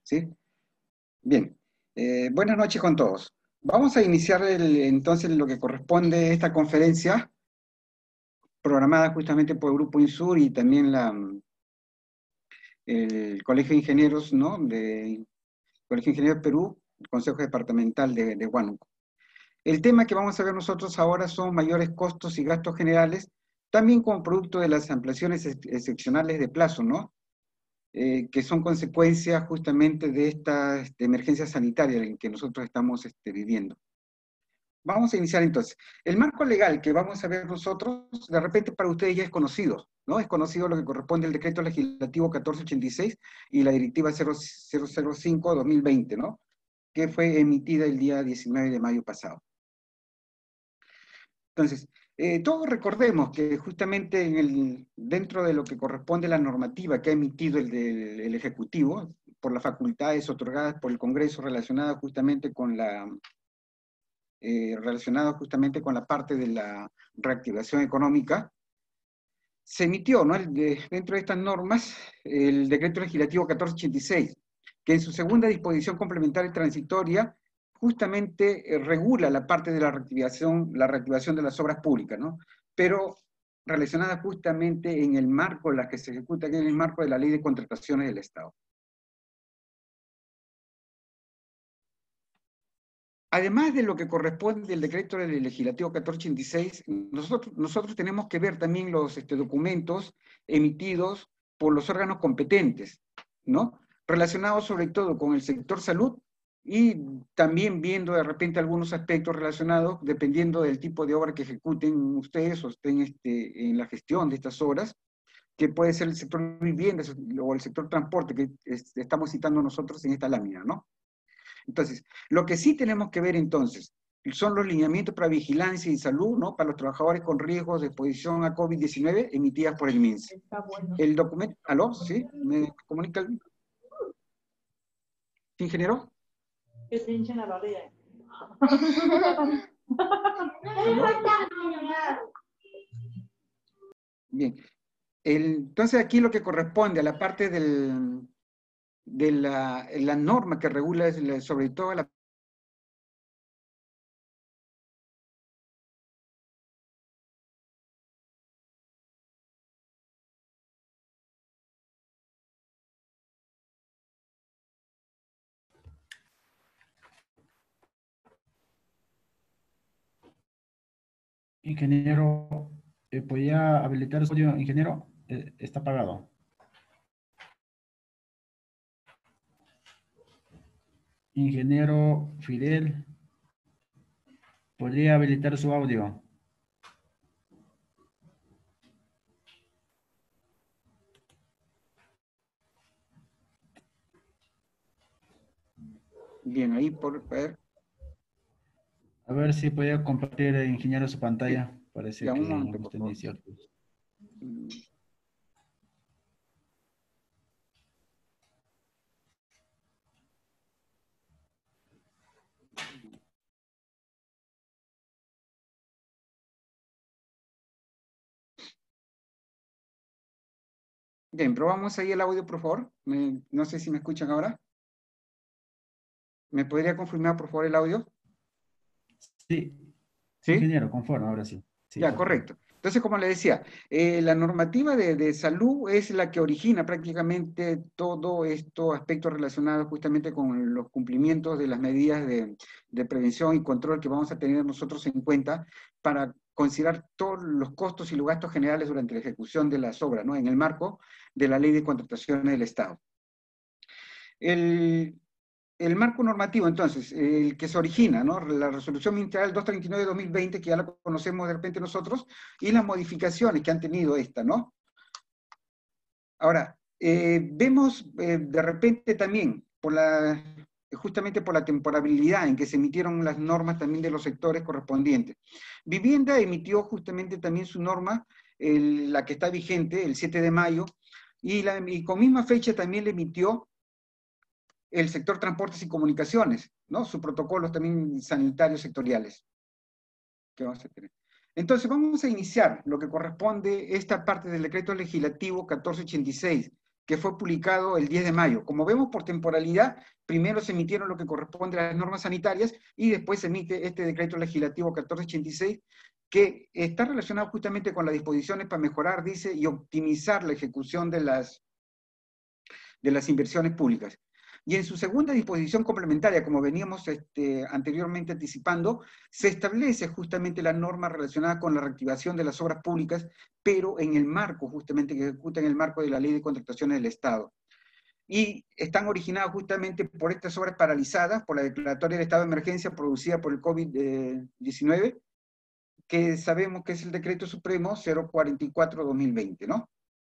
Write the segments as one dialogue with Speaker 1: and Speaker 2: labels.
Speaker 1: ¿Sí? Bien. Buenas noches con todos. Vamos a iniciar entonces lo que corresponde a esta conferencia, programada justamente por el Grupo INSUR y también el Colegio de Ingenieros, ¿no? Colegio de Ingenieros de Perú, el Consejo Departamental de Huánuco. El tema que vamos a ver nosotros ahora son mayores costos y gastos generales, también como producto de las ampliaciones excepcionales de plazo, ¿no? Que son consecuencias justamente de esta emergencia sanitaria en que nosotros estamos viviendo. Vamos a iniciar entonces. El marco legal que vamos a ver nosotros, de repente para ustedes ya es conocido, ¿no? Es conocido lo que corresponde al Decreto Legislativo 1486 y la Directiva 005-2020, ¿no? Que fue emitida el día 19 de mayo pasado. Entonces, todos recordemos que justamente dentro de lo que corresponde a la normativa que ha emitido el Ejecutivo, por las facultades otorgadas por el Congreso relacionadas justamente con la parte de la reactivación económica, se emitió, ¿no? Dentro de estas normas el Decreto Legislativo 1486, que en su segunda disposición complementaria y transitoria justamente regula la parte de la reactivación de las obras públicas, ¿no? Pero relacionada justamente en el marco, las que se ejecutan en el marco de la Ley de Contrataciones del Estado. Además de lo que corresponde del decreto legislativo 1486, nosotros tenemos que ver también los documentos emitidos por los órganos competentes, ¿no? Relacionados sobre todo con el sector salud y también viendo de repente algunos aspectos relacionados, dependiendo del tipo de obra que ejecuten ustedes o estén en la gestión de estas obras, que puede ser el sector vivienda o el sector transporte que estamos citando nosotros en esta lámina, ¿no? Entonces, lo que sí tenemos que ver entonces son los lineamientos para vigilancia y salud, ¿no? Para los trabajadores con riesgos de exposición a COVID-19 emitidas por el MINSA.
Speaker 2: Bueno.
Speaker 1: El documento, ¿aló? ¿Sí? ¿Me comunica el ingeniero?
Speaker 2: Que se hinchen a la orilla.
Speaker 1: Bien. Entonces aquí lo que corresponde a la parte de la norma que regula sobre todo la
Speaker 3: Ingeniero, ¿podría habilitar su audio, ingeniero? Está apagado. Ingeniero Fidel, ¿podría habilitar su audio?
Speaker 1: Bien, ahí por ver.
Speaker 3: A ver si podía compartir, ingeniero, su pantalla. Parece
Speaker 1: Ya, un
Speaker 3: que
Speaker 1: momento,
Speaker 3: hemos
Speaker 1: por
Speaker 3: tenido
Speaker 1: favor.
Speaker 3: ciertos.
Speaker 1: Bien, probamos ahí el audio, por favor. No sé si me escuchan ahora. ¿Me podría confirmar, por favor, el audio?
Speaker 3: Sí,
Speaker 1: ¿Sí?
Speaker 3: ingeniero, conforme, ahora sí. Sí,
Speaker 1: Ya,
Speaker 3: perfecto.
Speaker 1: correcto. Entonces, como le decía, la normativa de salud es la que origina prácticamente todo estos aspectos relacionados justamente con los cumplimientos de las medidas de prevención y control que vamos a tener nosotros en cuenta para considerar todos los costos y los gastos generales durante la ejecución de las obras, ¿no? En el marco de la Ley de Contrataciones del Estado. El marco normativo, entonces, el que se origina, ¿no? La resolución ministerial 239 de 2020, que ya la conocemos de repente nosotros, y las modificaciones que han tenido esta, ¿no? Ahora, vemos de repente también, justamente por la temporalidad en que se emitieron las normas también de los sectores correspondientes. Vivienda emitió justamente también su norma, la que está vigente, el 7 de mayo, y con misma fecha también le emitió el sector transportes y comunicaciones, ¿no? Sus protocolos también sanitarios sectoriales. ¿Qué vamos a tener? Entonces vamos a iniciar lo que corresponde esta parte del decreto legislativo 1486, que fue publicado el 10 de mayo. Como vemos por temporalidad, primero se emitieron lo que corresponde a las normas sanitarias y después se emite este decreto legislativo 1486, que está relacionado justamente con las disposiciones para mejorar, dice, y optimizar la ejecución de las inversiones públicas. Y en su segunda disposición complementaria, como veníamos anteriormente anticipando, se establece justamente la norma relacionada con la reactivación de las obras públicas, pero en el marco, justamente, que ejecuta en el marco de la Ley de Contrataciones del Estado. Y están originadas justamente por estas obras paralizadas, por la declaratoria de estado de emergencia producida por el COVID-19, que sabemos que es el Decreto Supremo 044-2020, ¿no?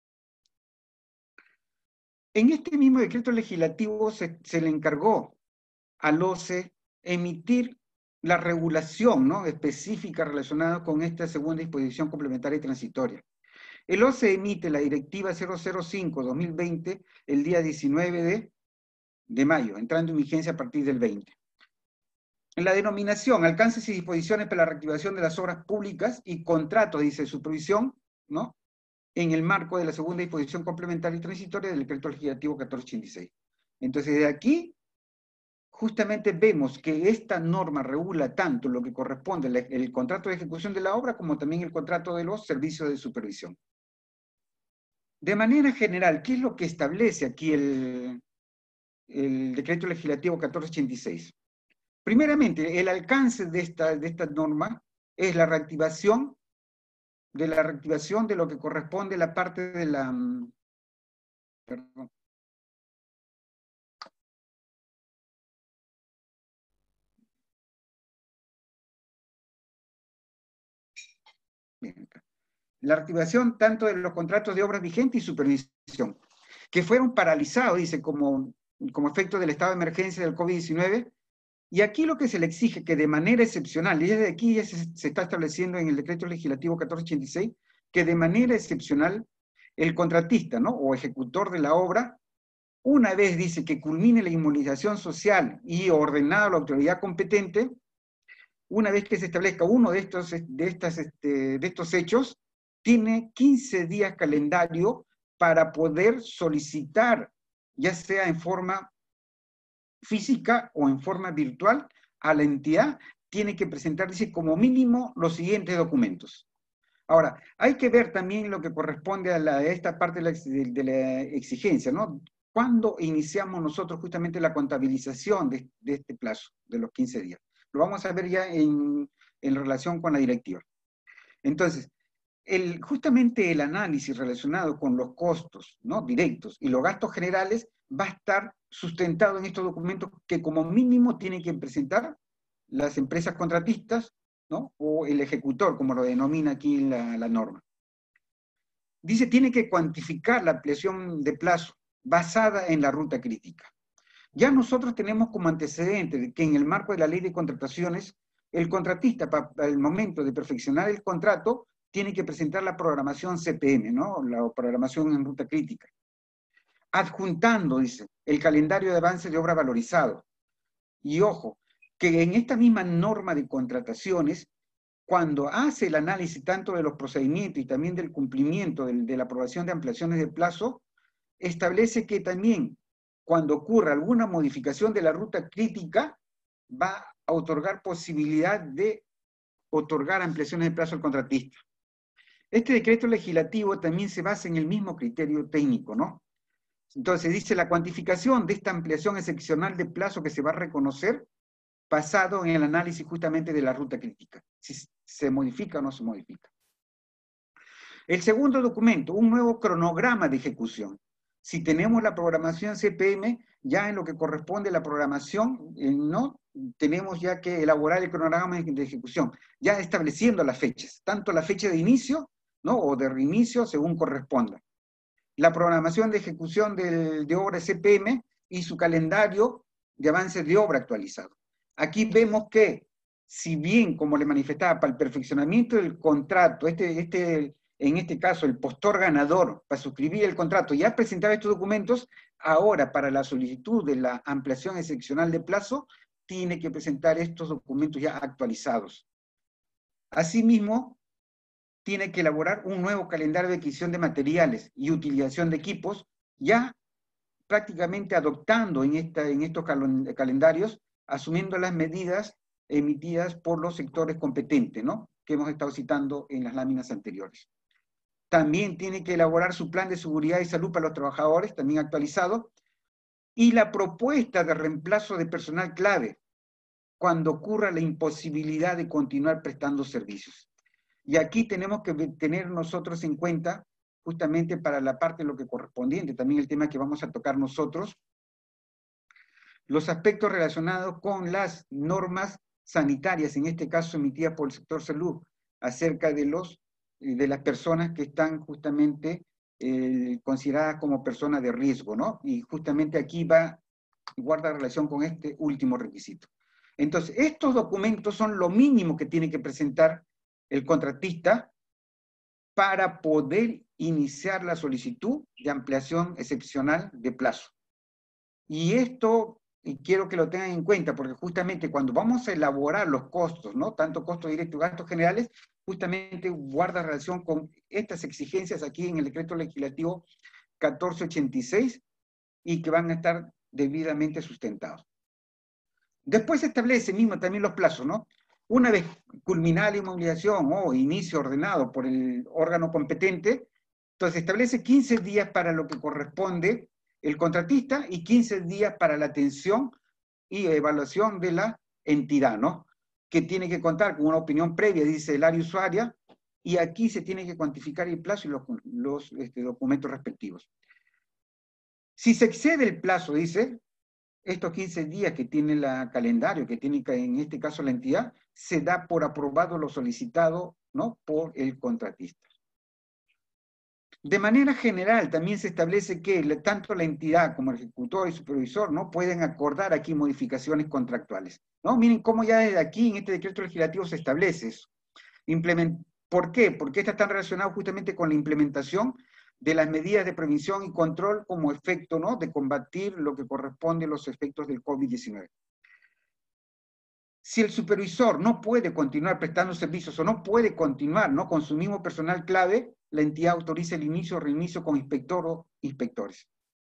Speaker 1: En este mismo decreto legislativo se le encargó al OCE emitir la regulación, ¿no?, específica relacionada con esta segunda disposición complementaria y transitoria. El OCE emite la directiva 005-2020 el día 19 de mayo, entrando en vigencia a partir del 20. En la denominación, alcances y disposiciones para la reactivación de las obras públicas y contratos, dice, supervisión, ¿no?, en el marco de la segunda disposición complementaria y transitoria del decreto legislativo 1486. Entonces, de aquí, justamente vemos que esta norma regula tanto lo que corresponde el contrato de ejecución de la obra como también el contrato de los servicios de supervisión. De manera general, ¿qué es lo que establece aquí el decreto legislativo 1486? Primeramente, el alcance de esta norma es la reactivación de lo que corresponde a la parte de la... Perdón. Bien, la reactivación tanto de los contratos de obras vigentes y supervisión, que fueron paralizados, dice, como efecto del estado de emergencia del COVID-19, y aquí lo que se le exige que de manera excepcional, y desde aquí ya se está estableciendo en el decreto legislativo 1486, que de manera excepcional el contratista, ¿no?, o ejecutor de la obra, una vez dice que culmine la inmunización social y ordenada a la autoridad competente, una vez que se establezca uno de estos hechos, tiene 15 días calendario para poder solicitar, ya sea en forma física o en forma virtual, a la entidad, tiene que presentar, dice, como mínimo los siguientes documentos. Ahora, hay que ver también lo que corresponde a esta parte de la exigencia, ¿no? ¿Cuándo iniciamos nosotros justamente la contabilización de este plazo, de los 15 días? Lo vamos a ver ya en relación con la directiva. Entonces, justamente el análisis relacionado con los costos, ¿no?, directos y los gastos generales va a estar sustentado en estos documentos que como mínimo tienen que presentar las empresas contratistas, ¿no?, o el ejecutor, como lo denomina aquí la norma. Dice, tiene que cuantificar la ampliación de plazo basada en la ruta crítica. Ya nosotros tenemos como antecedente de que en el marco de la ley de contrataciones, el contratista, para el momento de perfeccionar el contrato, tiene que presentar la programación CPM, ¿no?, la programación en ruta crítica, adjuntando, dice, el calendario de avance de obra valorizado. Y ojo, que en esta misma norma de contrataciones, cuando hace el análisis tanto de los procedimientos y también del cumplimiento de la aprobación de ampliaciones de plazo, establece que también cuando ocurra alguna modificación de la ruta crítica, va a otorgar posibilidad de otorgar ampliaciones de plazo al contratista. Este decreto legislativo también se basa en el mismo criterio técnico, ¿no? Entonces dice la cuantificación de esta ampliación excepcional de plazo que se va a reconocer basado en el análisis justamente de la ruta crítica, si se modifica o no se modifica. El segundo documento, un nuevo cronograma de ejecución. Si tenemos la programación CPM, ya en lo que corresponde a la programación, no tenemos ya que elaborar el cronograma de ejecución, ya estableciendo las fechas, tanto la fecha de inicio, ¿no?, o de reinicio, según corresponda. La programación de ejecución de obra CPM y su calendario de avance de obra actualizado. Aquí vemos que, si bien, como le manifestaba, para el perfeccionamiento del contrato, en este caso, el postor ganador para suscribir el contrato ya presentaba estos documentos, ahora para la solicitud de la ampliación excepcional de plazo, tiene que presentar estos documentos ya actualizados. Asimismo, tiene que elaborar un nuevo calendario de adquisición de materiales y utilización de equipos, ya prácticamente adoptando en estos calendarios, asumiendo las medidas emitidas por los sectores competentes, ¿no?, que hemos estado citando en las láminas anteriores. También tiene que elaborar su plan de seguridad y salud para los trabajadores, también actualizado, y la propuesta de reemplazo de personal clave cuando ocurra la imposibilidad de continuar prestando servicios. Y aquí tenemos que tener nosotros en cuenta, justamente para la parte de lo que correspondiente, también el tema que vamos a tocar nosotros, los aspectos relacionados con las normas sanitarias, en este caso emitidas por el sector salud, acerca de las personas que están justamente consideradas como personas de riesgo, ¿no? Y justamente aquí guarda relación con este último requisito. Entonces, estos documentos son lo mínimo que tiene que presentar el contratista para poder iniciar la solicitud de ampliación excepcional de plazo. Y esto, y quiero que lo tengan en cuenta, porque justamente cuando vamos a elaborar los costos, ¿no?, tanto costos directos y gastos generales, justamente guarda relación con estas exigencias aquí en el decreto legislativo 1486 y que van a estar debidamente sustentados. Después se establece mismo también los plazos, ¿no? Una vez culminada la inmovilización o inicio ordenado por el órgano competente, entonces establece 15 días para lo que corresponde el contratista y 15 días para la atención y evaluación de la entidad, ¿no?, que tiene que contar con una opinión previa, dice el área usuaria, y aquí se tiene que cuantificar el plazo y los documentos respectivos. Si se excede el plazo, dice, estos 15 días que tiene el calendario, que tiene en este caso la entidad, se da por aprobado lo solicitado, ¿no?, por el contratista. De manera general, también se establece que tanto la entidad como el ejecutor y supervisor no pueden acordar aquí modificaciones contractuales, ¿no? Miren cómo ya desde aquí en este decreto legislativo se establece eso. ¿Por qué? Porque estas están relacionadas justamente con la implementación de las medidas de prevención y control como efecto, ¿no?, de combatir lo que corresponde a los efectos del COVID-19. Si el supervisor no puede continuar prestando servicios o no puede continuar, ¿no?, con su mismo personal clave, la entidad autoriza el inicio o reinicio con inspector o inspectores.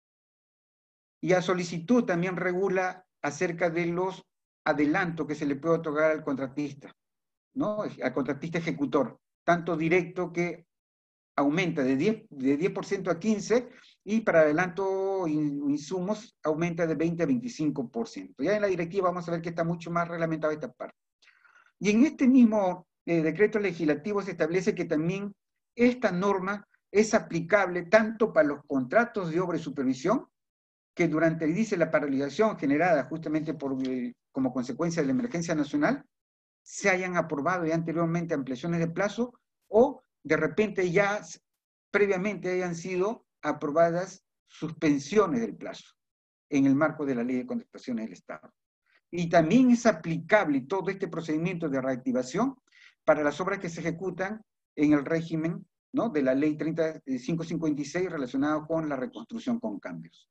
Speaker 1: Y a solicitud también regula acerca de los adelantos que se le puede otorgar al contratista, ¿no?, al contratista ejecutor, tanto directo que aumenta de 10% a 15%, y para adelanto insumos aumenta de 20 a 25%. Ya en la directiva vamos a ver que está mucho más reglamentado esta parte. Y en este mismo decreto legislativo se establece que también esta norma es aplicable tanto para los contratos de obra y supervisión, que durante, dice, la paralización generada justamente como consecuencia de la emergencia nacional, se hayan aprobado ya anteriormente ampliaciones de plazo, o de repente ya previamente hayan sido aprobadas suspensiones del plazo en el marco de la Ley de Contrataciones del Estado. Y también es aplicable todo este procedimiento de reactivación para las obras que se ejecutan en el régimen, ¿no?, de la Ley 3556 relacionado con la reconstrucción con cambios.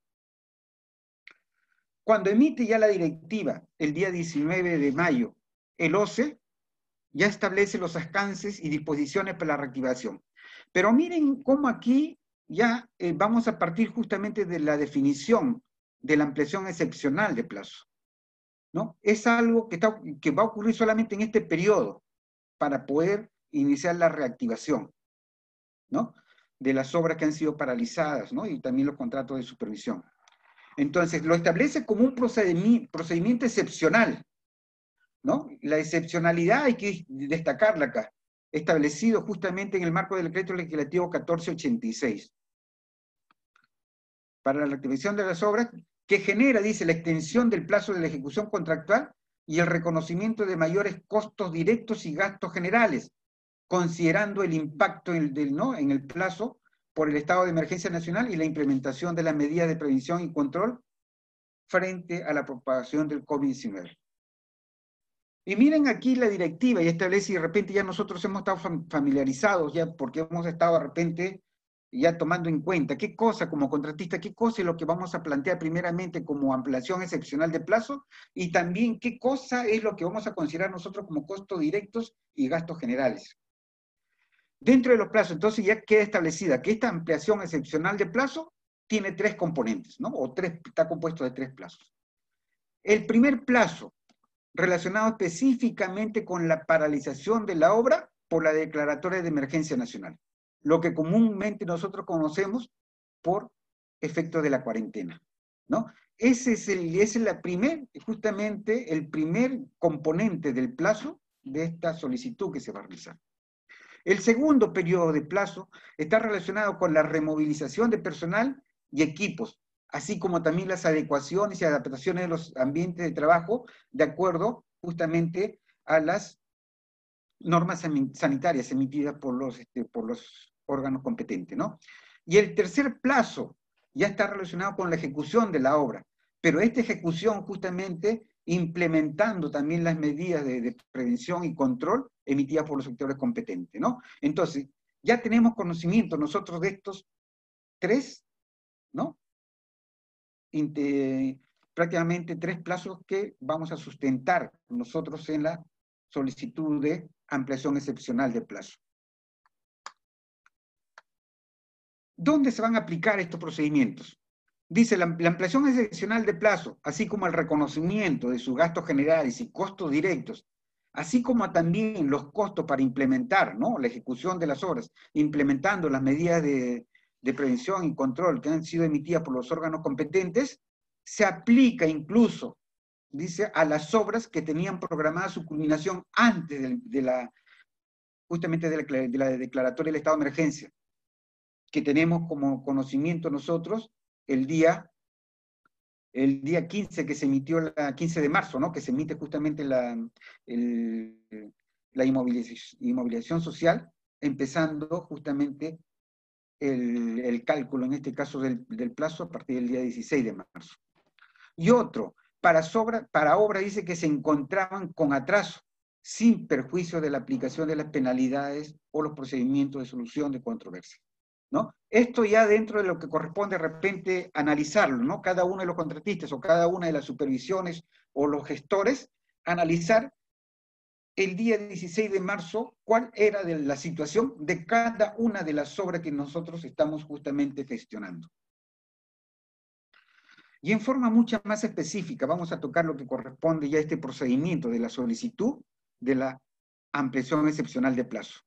Speaker 1: Cuando emite ya la directiva el día 19 de mayo, el OCE ya establece los alcances y disposiciones para la reactivación. Pero miren cómo aquí ya vamos a partir justamente de la definición de la ampliación excepcional de plazo, ¿no? Es algo que va a ocurrir solamente en este periodo para poder iniciar la reactivación, ¿no?, de las obras que han sido paralizadas, ¿no?, y también los contratos de supervisión. Entonces, lo establece como un procedimiento excepcional, ¿no? La excepcionalidad hay que destacarla acá, establecido justamente en el marco del decreto legislativo 1486. Para la reactivación de las obras, que genera, dice, la extensión del plazo de la ejecución contractual y el reconocimiento de mayores costos directos y gastos generales, considerando el impacto en el plazo por el estado de emergencia nacional y la implementación de las medidas de prevención y control frente a la propagación del COVID-19. Y miren aquí la directiva y establece, y de repente ya nosotros hemos estado familiarizados ya, porque hemos estado de repente ya tomando en cuenta qué cosa como contratista, qué cosa es lo que vamos a plantear primeramente como ampliación excepcional de plazo, y también qué cosa es lo que vamos a considerar nosotros como costos directos y gastos generales. Dentro de los plazos, entonces ya queda establecida que esta ampliación excepcional de plazo tiene tres componentes, ¿no? Está compuesto de tres plazos. El primer plazo, relacionado específicamente con la paralización de la obra por la declaratoria de emergencia nacional, lo que comúnmente nosotros conocemos por efecto de la cuarentena, ¿no? Ese es justamente el primer componente del plazo de esta solicitud que se va a realizar. El segundo periodo de plazo está relacionado con la removilización de personal y equipos, así como también las adecuaciones y adaptaciones de los ambientes de trabajo de acuerdo justamente a las normas sanitarias emitidas por los órganos competentes, ¿no? Y el tercer plazo ya está relacionado con la ejecución de la obra, pero esta ejecución justamente implementando también las medidas de prevención y control emitidas por los sectores competentes, ¿no? Entonces, ya tenemos conocimiento nosotros de estos tres, ¿no? Prácticamente tres plazos que vamos a sustentar nosotros en la solicitud de ampliación excepcional de plazo. ¿Dónde se van a aplicar estos procedimientos? Dice, la ampliación excepcional de plazo, así como el reconocimiento de sus gastos generales y costos directos, así como también los costos para implementar, ¿no?, la ejecución de las obras, implementando las medidas de prevención y control que han sido emitidas por los órganos competentes, se aplica incluso, dice, a las obras que tenían programada su culminación antes justamente de la declaratoria del estado de emergencia, que tenemos como conocimiento nosotros el día 15 que se emitió, 15 de marzo, ¿no?, que se emite justamente la inmovilización social, empezando justamente el cálculo, en este caso del plazo, a partir del día 16 de marzo. Y otro, para obra dice que se encontraban con atraso, sin perjuicio de la aplicación de las penalidades o los procedimientos de solución de controversia, ¿no? Esto ya dentro de lo que corresponde de repente analizarlo, ¿no? Cada uno de los contratistas o cada una de las supervisiones o los gestores, analizar el día 16 de marzo cuál era la situación de cada una de las obras que nosotros estamos justamente gestionando. Y en forma mucho más específica vamos a tocar lo que corresponde ya a este procedimiento de la solicitud de la ampliación excepcional de plazo.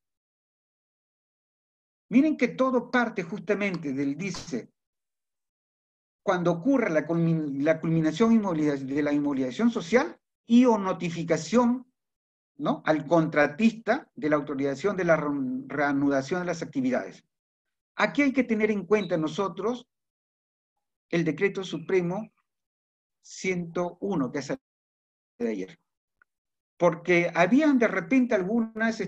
Speaker 1: Miren que todo parte justamente dice, cuando ocurra la culminación de la inmovilización social y o notificación, ¿no?, al contratista de la autorización de la reanudación de las actividades. Aquí hay que tener en cuenta nosotros el decreto supremo 101 que salió de ayer. Porque habían de repente algunas,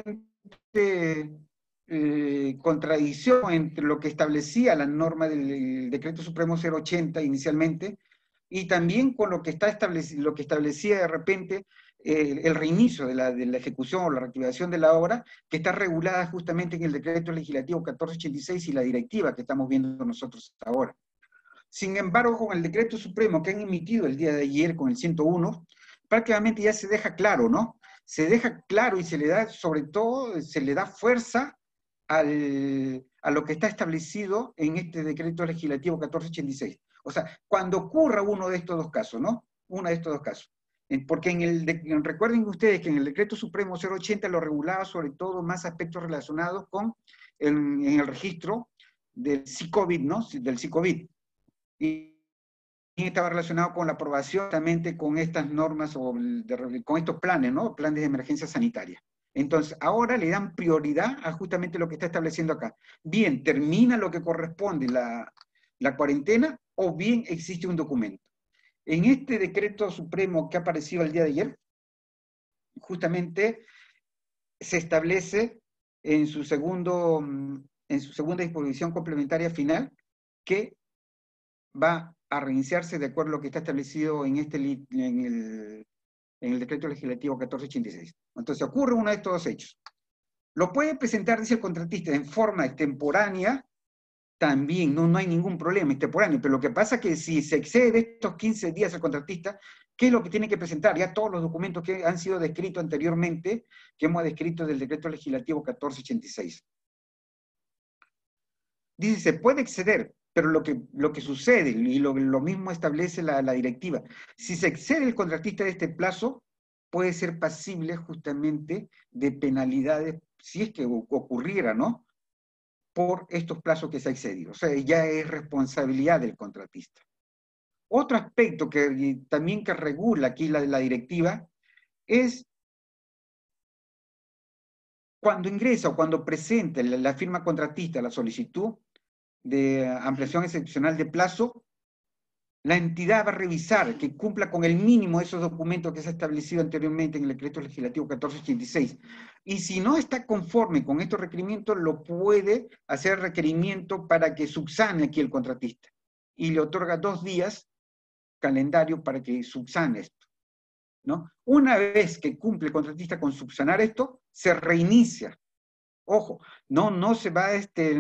Speaker 1: contradicción entre lo que establecía la norma del decreto supremo 080 inicialmente, y también con lo que establecía de repente el reinicio de la ejecución o la reactivación de la obra, que está regulada justamente en el decreto legislativo 1486 y la directiva que estamos viendo nosotros ahora. Sin embargo, con el decreto supremo que han emitido el día de ayer, con el 101, prácticamente ya se deja claro, ¿no? Se deja claro y se le da, sobre todo, se le da fuerza a lo que está establecido en este decreto legislativo 1486. O sea, cuando ocurra uno de estos dos casos, ¿no? Uno de estos dos casos. Porque recuerden ustedes que en el decreto supremo 080 lo regulaba sobre todo más aspectos relacionados con en el registro del SICOVID, ¿no? Del SICOVID. Y estaba relacionado con la aprobación justamente con estas normas o con estos planes, ¿no? Planes de emergencia sanitaria. Entonces, ahora le dan prioridad a justamente lo que está estableciendo acá. Bien, termina lo que corresponde la cuarentena, o bien existe un documento. En este decreto supremo que ha aparecido el día de ayer, justamente se establece en su segunda disposición complementaria final que va a reiniciarse de acuerdo a lo que está establecido en el decreto legislativo 1486. Entonces ocurre uno de estos dos hechos. Lo puede presentar, dice el contratista, en forma extemporánea, también, no hay ningún problema, extemporáneo, pero lo que pasa es que si se excede de estos 15 días el contratista, ¿qué es lo que tiene que presentar? Ya todos los documentos que han sido descritos anteriormente, que hemos descrito del decreto legislativo 1486. Dice, se puede exceder Pero lo que sucede, y lo mismo establece la directiva, si se excede el contratista de este plazo, puede ser pasible justamente de penalidades, si es que ocurriera, ¿no? Por estos plazos que se ha excedido. O sea, ya es responsabilidad del contratista. Otro aspecto que también que regula aquí la directiva es cuando ingresa o cuando presenta la firma contratista la solicitud de ampliación excepcional de plazo, la entidad va a revisar que cumpla con el mínimo de esos documentos que se ha establecido anteriormente en el decreto legislativo 1486. Y si no está conforme con estos requerimientos, lo puede hacer requerimiento para que subsane aquí el contratista. Y le otorga 2 días calendario para que subsane esto, ¿no? Una vez que cumple el contratista con subsanar esto, se reinicia. Ojo, no se va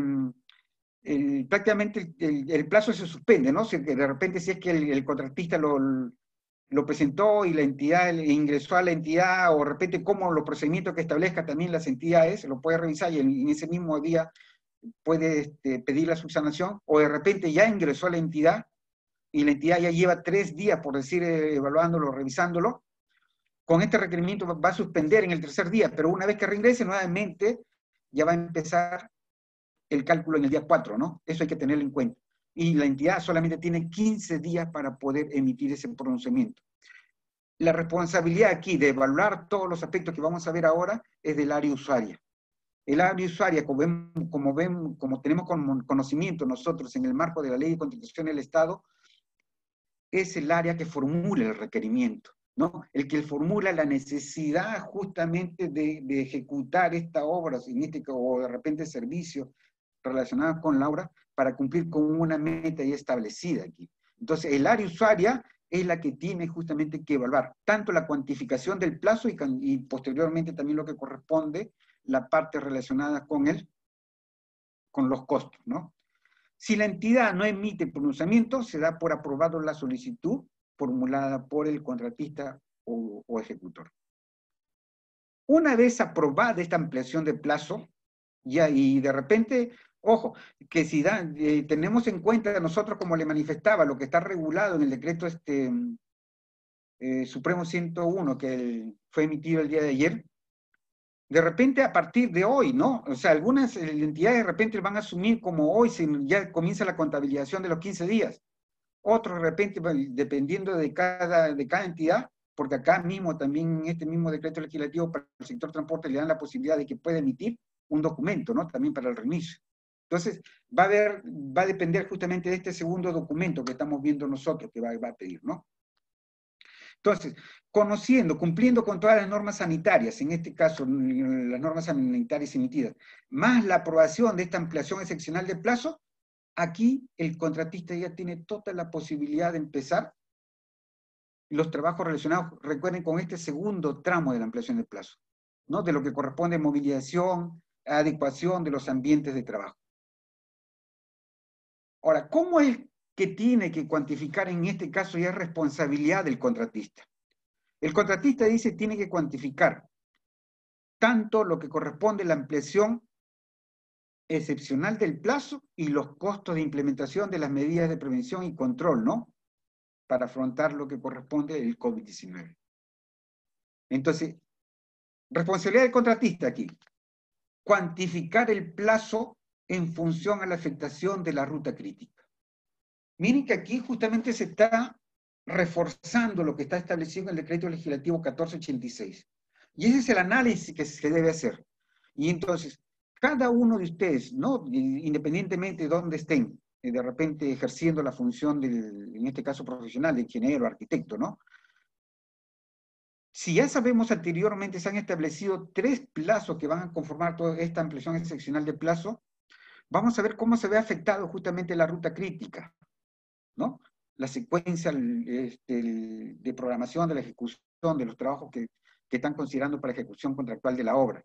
Speaker 1: prácticamente el plazo se suspende, ¿no? De repente si es que el contratista lo presentó y la entidad ingresó a la entidad, o de repente como los procedimientos que establezca también las entidades, lo puede revisar y en ese mismo día puede pedir la subsanación, o de repente ya ingresó a la entidad y la entidad ya lleva 3 días, por decir, evaluándolo, revisándolo, con este requerimiento va a suspender en el 3er día, pero una vez que reingrese nuevamente ya va a empezar el cálculo en el día 4, ¿no? Eso hay que tenerlo en cuenta. Y la entidad solamente tiene 15 días para poder emitir ese pronunciamiento. La responsabilidad aquí de evaluar todos los aspectos que vamos a ver ahora es del área usuaria. El área usuaria, como tenemos conocimiento nosotros en el marco de la Ley de Contratación del Estado, es el área que formula el requerimiento, ¿no? El que formula la necesidad justamente de ejecutar esta obra, o de repente servicios relacionados con la obra, para cumplir con una meta ya establecida aquí. Entonces, el área usuaria es la que tiene justamente que evaluar tanto la cuantificación del plazo y posteriormente también lo que corresponde, la parte relacionada con los costos, ¿no? Si la entidad no emite pronunciamiento, se da por aprobado la solicitud formulada por el contratista o ejecutor. Una vez aprobada esta ampliación de plazo, ya, y de repente, ojo, que si tenemos en cuenta nosotros, como le manifestaba, lo que está regulado en el decreto Supremo 101, que fue emitido el día de ayer, de repente a partir de hoy, ¿no? O sea, algunas entidades de repente van a asumir como hoy ya comienza la contabilización de los 15 días. Otros de repente, dependiendo de cada entidad, porque acá mismo también en este mismo decreto legislativo para el sector transporte le dan la posibilidad de que pueda emitir un documento, ¿no? También para el reinicio. Entonces, va a depender justamente de este segundo documento que estamos viendo nosotros que va a pedir, ¿no? Entonces, cumpliendo con todas las normas sanitarias, en este caso las normas sanitarias emitidas, más la aprobación de esta ampliación excepcional de plazo, aquí el contratista ya tiene toda la posibilidad de empezar los trabajos relacionados, recuerden, con este segundo tramo de la ampliación de plazo, ¿no? De lo que corresponde a movilización, adecuación de los ambientes de trabajo. Ahora, ¿cómo es que tiene que cuantificar en este caso ya es responsabilidad del contratista? El contratista dice tiene que cuantificar tanto lo que corresponde a la ampliación excepcional del plazo y los costos de implementación de las medidas de prevención y control, ¿no? Para afrontar lo que corresponde al COVID-19. Entonces, responsabilidad del contratista aquí, cuantificar el plazo en función a la afectación de la ruta crítica. Miren que aquí justamente se está reforzando lo que está establecido en el decreto legislativo 1486. Y ese es el análisis que se debe hacer. Y entonces, cada uno de ustedes, ¿no? Independientemente de dónde estén, de repente ejerciendo la función en este caso profesional, de ingeniero, arquitecto, ¿no? Si ya sabemos anteriormente, se han establecido 3 plazos que van a conformar toda esta ampliación excepcional de plazo, vamos a ver cómo se ve afectado justamente la ruta crítica, ¿no? La secuencia de programación de la ejecución de los trabajos que están considerando para ejecución contractual de la obra.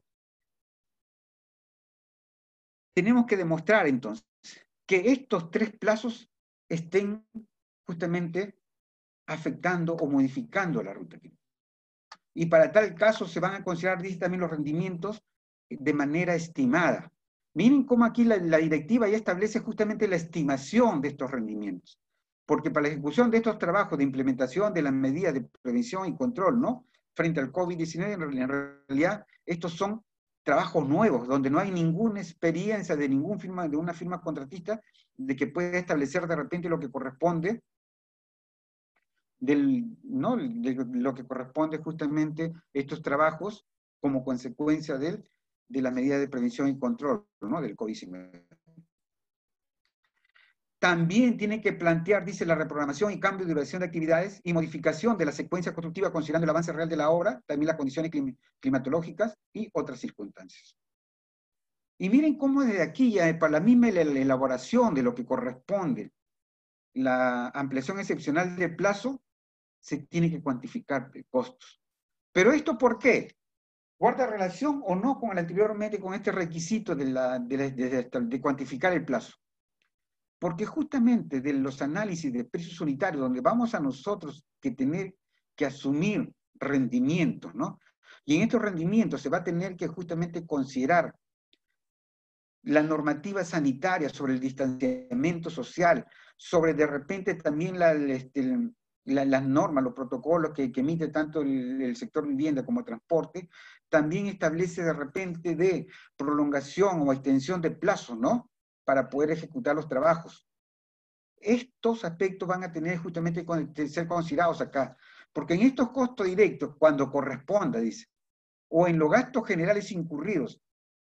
Speaker 1: Tenemos que demostrar entonces que estos 3 plazos estén justamente afectando o modificando la ruta crítica. Y para tal caso se van a considerar, dice también, los rendimientos de manera estimada. Miren cómo aquí la directiva ya establece justamente la estimación de estos rendimientos. Porque para la ejecución de estos trabajos de implementación de las medidas de prevención y control, ¿no? Frente al COVID-19, en realidad, estos son trabajos nuevos, donde no hay ninguna experiencia de una firma contratista de que pueda establecer de repente lo que corresponde ¿no? de lo que corresponde justamente estos trabajos como consecuencia de las medidas de prevención y control, ¿no? del COVID-19. También tiene que plantear, dice, la reprogramación y cambio de duración de actividades y modificación de la secuencia constructiva considerando el avance real de la obra, también las condiciones climatológicas y otras circunstancias. Y miren cómo desde aquí, ya para la misma elaboración de lo que corresponde, la ampliación excepcional del plazo, se tiene que cuantificar costos. ¿Pero esto por qué? ¿Guarda relación o no con el anteriormente, con este requisito de cuantificar el plazo? Porque justamente de los análisis de precios unitarios, donde vamos a nosotros que tener que asumir rendimientos, ¿no? Y en estos rendimientos se va a tener que justamente considerar la normativa sanitaria sobre el distanciamiento social, sobre de repente también las normas, los protocolos que emite tanto el sector vivienda como transporte, también establece de repente de prolongación o extensión de plazos, ¿no? Para poder ejecutar los trabajos. Estos aspectos van a tener justamente que ser considerados acá, porque en estos costos directos, cuando corresponda, dice, o en los gastos generales incurridos,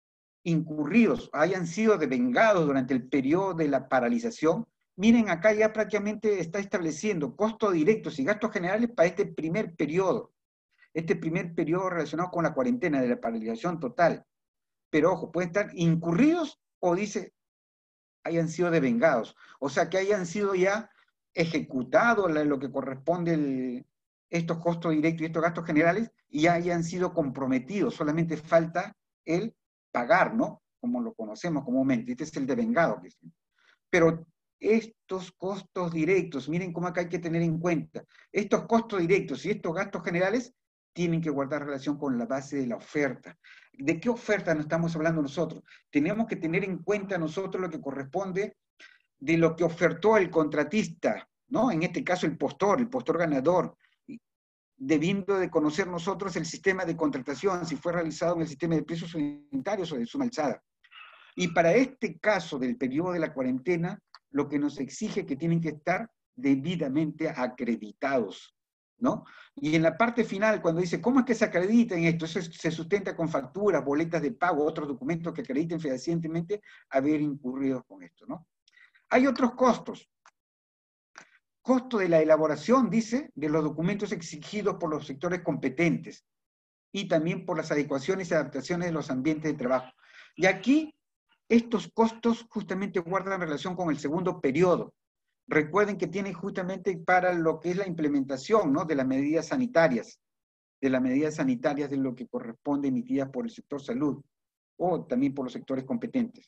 Speaker 1: hayan sido devengados durante el periodo de la paralización, miren, acá ya prácticamente está estableciendo costos directos y gastos generales para este primer periodo relacionado con la cuarentena de la paralización total. Pero ojo, pueden estar incurridos o dice hayan sido devengados, o sea que hayan sido ya ejecutados lo que corresponde estos costos directos y estos gastos generales y ya hayan sido comprometidos, solamente falta el pagar, ¿no? Como lo conocemos comúnmente, este es el devengado. Pero estos costos directos, miren cómo acá hay que tener en cuenta, estos costos directos y estos gastos generales tienen que guardar relación con la base de la oferta. ¿De qué oferta nos estamos hablando nosotros? Tenemos que tener en cuenta nosotros lo que corresponde de lo que ofertó el contratista, ¿no? En este caso el postor ganador, debiendo de conocer nosotros el sistema de contratación, si fue realizado en el sistema de precios unitarios o de suma alzada. Y para este caso del periodo de la cuarentena, lo que nos exige que tienen que estar debidamente acreditados, ¿no? Y en la parte final, cuando dice, ¿cómo es que se acredita en esto? Eso se sustenta con facturas, boletas de pago, otros documentos que acrediten fehacientemente haber incurrido con esto, ¿no? Hay otros costos. Costo de la elaboración, dice, de los documentos exigidos por los sectores competentes y también por las adecuaciones y adaptaciones de los ambientes de trabajo. Y aquí, estos costos justamente guardan relación con el segundo periodo. Recuerden que tienen justamente para lo que es la implementación, ¿no? De las medidas sanitarias, de lo que corresponde emitidas por el sector salud o también por los sectores competentes.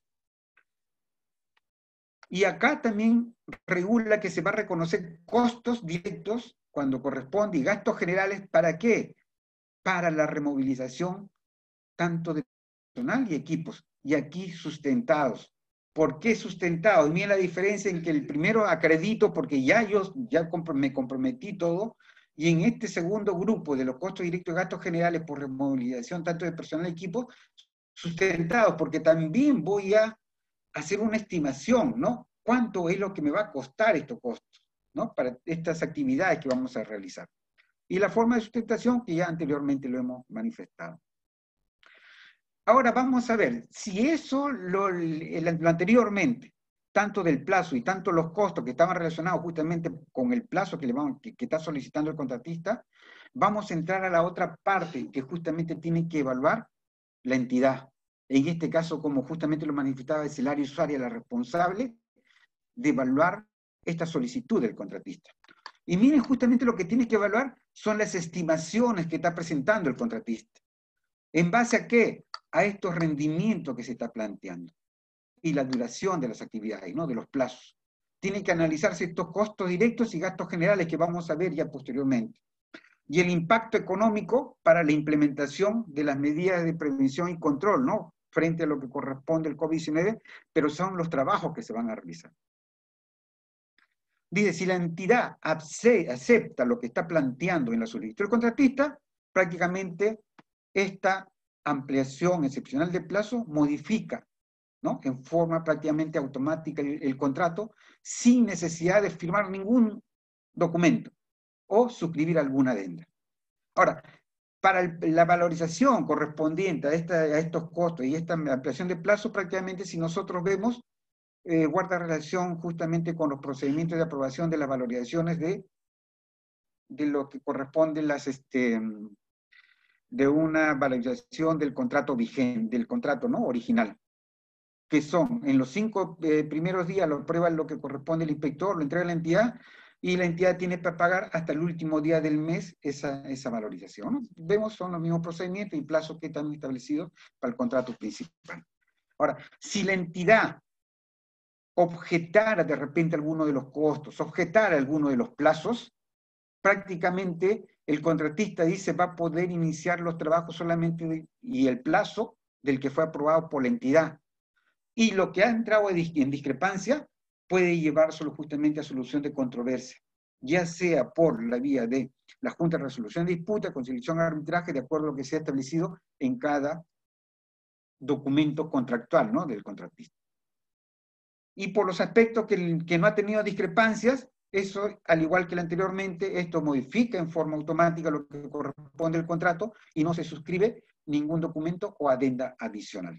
Speaker 1: Y acá también regula que se va a reconocer costos directos cuando corresponde y gastos generales, ¿para qué? Para la removilización tanto de personal y equipos, y aquí sustentados. ¿Por qué sustentados? Miren la diferencia en que el primero acredito porque ya me comprometí todo, y en este segundo grupo de los costos directos y gastos generales por removilización tanto de personal y equipo, sustentados porque también voy a hacer una estimación, ¿no? ¿Cuánto es lo que me va a costar estos costos, ¿no? Para estas actividades que vamos a realizar. Y la forma de sustentación que ya anteriormente lo hemos manifestado. Ahora vamos a ver, si eso lo anteriormente, tanto del plazo y tanto los costos que estaban relacionados justamente con el plazo que está solicitando el contratista, vamos a entrar a la otra parte que justamente tiene que evaluar la entidad. En este caso, como justamente lo manifestaba, es el área usuaria la responsable de evaluar esta solicitud del contratista. Y miren, justamente lo que tiene que evaluar son las estimaciones que está presentando el contratista. ¿En base a qué? A estos rendimientos que se está planteando. Y la duración de las actividades, ¿no? De los plazos. Tienen que analizarse estos costos directos y gastos generales que vamos a ver ya posteriormente. Y el impacto económico para la implementación de las medidas de prevención y control, ¿no? frente a lo que corresponde al COVID-19, pero son los trabajos que se van a realizar. Dice, si la entidad acepta lo que está planteando en la solicitud del contratista, prácticamente esta ampliación excepcional de plazo modifica, ¿no?, en forma prácticamente automática el contrato, sin necesidad de firmar ningún documento o suscribir alguna adenda. Ahora, para la valorización correspondiente a estos costos y esta ampliación de plazo, prácticamente si nosotros vemos, guarda relación justamente con los procedimientos de aprobación de las valorizaciones de lo que corresponde de una valorización del contrato vigente, del contrato, ¿no?, original, que son en los 5 primeros días lo prueba lo que corresponde el inspector, lo entrega a la entidad, y la entidad tiene para pagar hasta el último día del mes esa valorización, ¿no? Vemos, son los mismos procedimientos y plazos que están establecidos para el contrato principal. Ahora, si la entidad objetara de repente alguno de los costos, objetara alguno de los plazos, prácticamente el contratista dice va a poder iniciar los trabajos solamente y el plazo del que fue aprobado por la entidad. Y lo que ha entrado en discrepancia puede llevárselo justamente a solución de controversia, ya sea por la vía de la Junta de Resolución de Disputa, conciliación, arbitraje, de acuerdo a lo que se ha establecido en cada documento contractual, ¿no?, del contratista. Y por los aspectos que no ha tenido discrepancias, eso, al igual que el anteriormente, esto modifica en forma automática lo que corresponde al contrato y no se suscribe ningún documento o adenda adicional.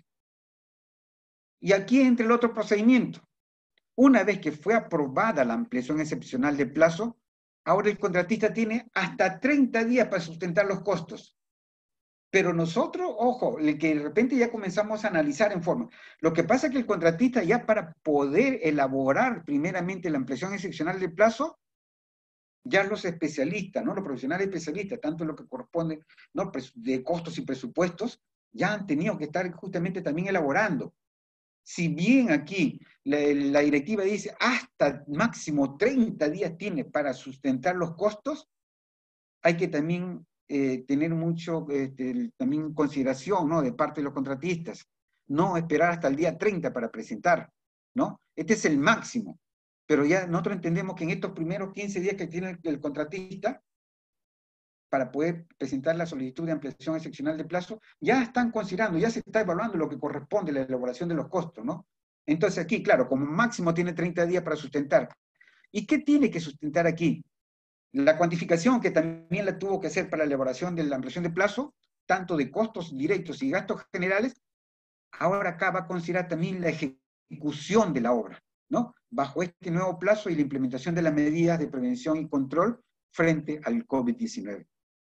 Speaker 1: Y aquí entra el otro procedimiento. Una vez que fue aprobada la ampliación excepcional de plazo, ahora el contratista tiene hasta 30 días para sustentar los costos. Pero nosotros, ojo, que de repente ya comenzamos a analizar en forma. Lo que pasa es que el contratista ya para poder elaborar primeramente la ampliación excepcional de plazo, ya los especialistas, ¿no?, los profesionales especialistas, tanto en lo que corresponde, ¿no?, de costos y presupuestos, ya han tenido que estar justamente también elaborando. Si bien aquí la directiva dice hasta máximo 30 días tiene para sustentar los costos, hay que también tener mucho también consideración, ¿no?, de parte de los contratistas. No esperar hasta el día 30 para presentar, ¿no? Este es el máximo. Pero ya nosotros entendemos que en estos primeros 15 días que tiene el contratista, para poder presentar la solicitud de ampliación excepcional de plazo, ya están considerando, ya se está evaluando lo que corresponde a la elaboración de los costos, ¿no? Entonces aquí, claro, como máximo tiene 30 días para sustentar. ¿Y qué tiene que sustentar aquí? La cuantificación que también la tuvo que hacer para la elaboración de la ampliación de plazo, tanto de costos directos y gastos generales, ahora acá va a considerar también la ejecución de la obra, ¿no?, bajo este nuevo plazo y la implementación de las medidas de prevención y control frente al COVID-19.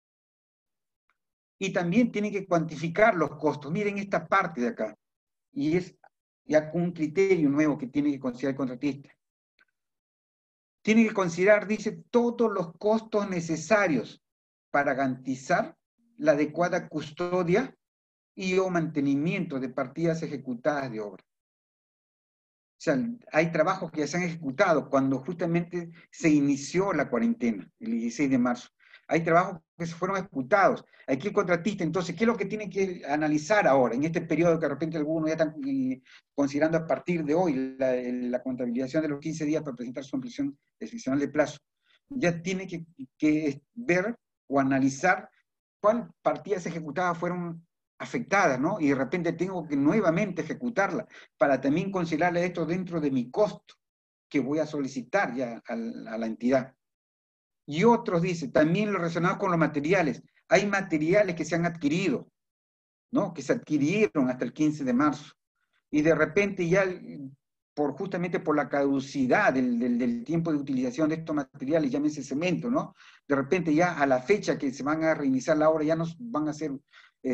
Speaker 1: Y también tiene que cuantificar los costos. Miren esta parte de acá. Y es ya un criterio nuevo que tiene que considerar el contratista. Tiene que considerar, dice, todos los costos necesarios para garantizar la adecuada custodia y o mantenimiento de partidas ejecutadas de obra. O sea, hay trabajos que ya se han ejecutado cuando justamente se inició la cuarentena, el 16 de marzo. Hay trabajos que se fueron ejecutados. Aquí el contratista, entonces, ¿qué es lo que tiene que analizar ahora, en este periodo que de repente algunos ya están considerando a partir de hoy la contabilización de los 15 días para presentar su ampliación excepcional de plazo? Ya tiene que ver o analizar cuáles partidas ejecutadas fueron afectadas, ¿no? Y de repente tengo que nuevamente ejecutarla para también considerarle esto dentro de mi costo que voy a solicitar ya a la entidad. Y otros dicen, también lo relacionado con los materiales. Hay materiales que se han adquirido, ¿no?, que se adquirieron hasta el 15 de marzo. Y de repente ya, justamente por la caducidad del tiempo de utilización de estos materiales, llámese cemento, ¿no?, de repente ya a la fecha que se van a reiniciar la obra ya no van a ser,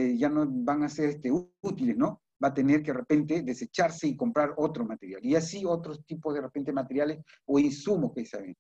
Speaker 1: útiles, ¿no? Va a tener que de repente desecharse y comprar otro material. Y así otros tipos de repente materiales o insumos que se ven.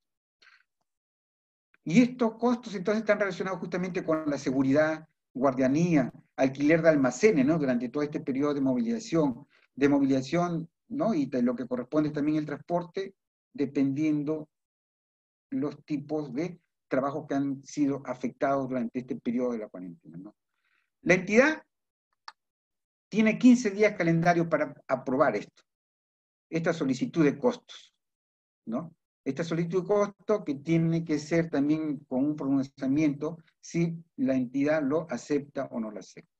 Speaker 1: Y estos costos entonces están relacionados justamente con la seguridad, guardianía, alquiler de almacenes, ¿no?, durante todo este periodo de movilización, ¿no?, y de lo que corresponde también el transporte, dependiendo los tipos de trabajos que han sido afectados durante este periodo de la cuarentena, ¿no? La entidad tiene 15 días calendario para aprobar esta solicitud de costos, ¿no? Esta solicitud de costo que tiene que ser también con un pronunciamiento si la entidad lo acepta o no lo acepta.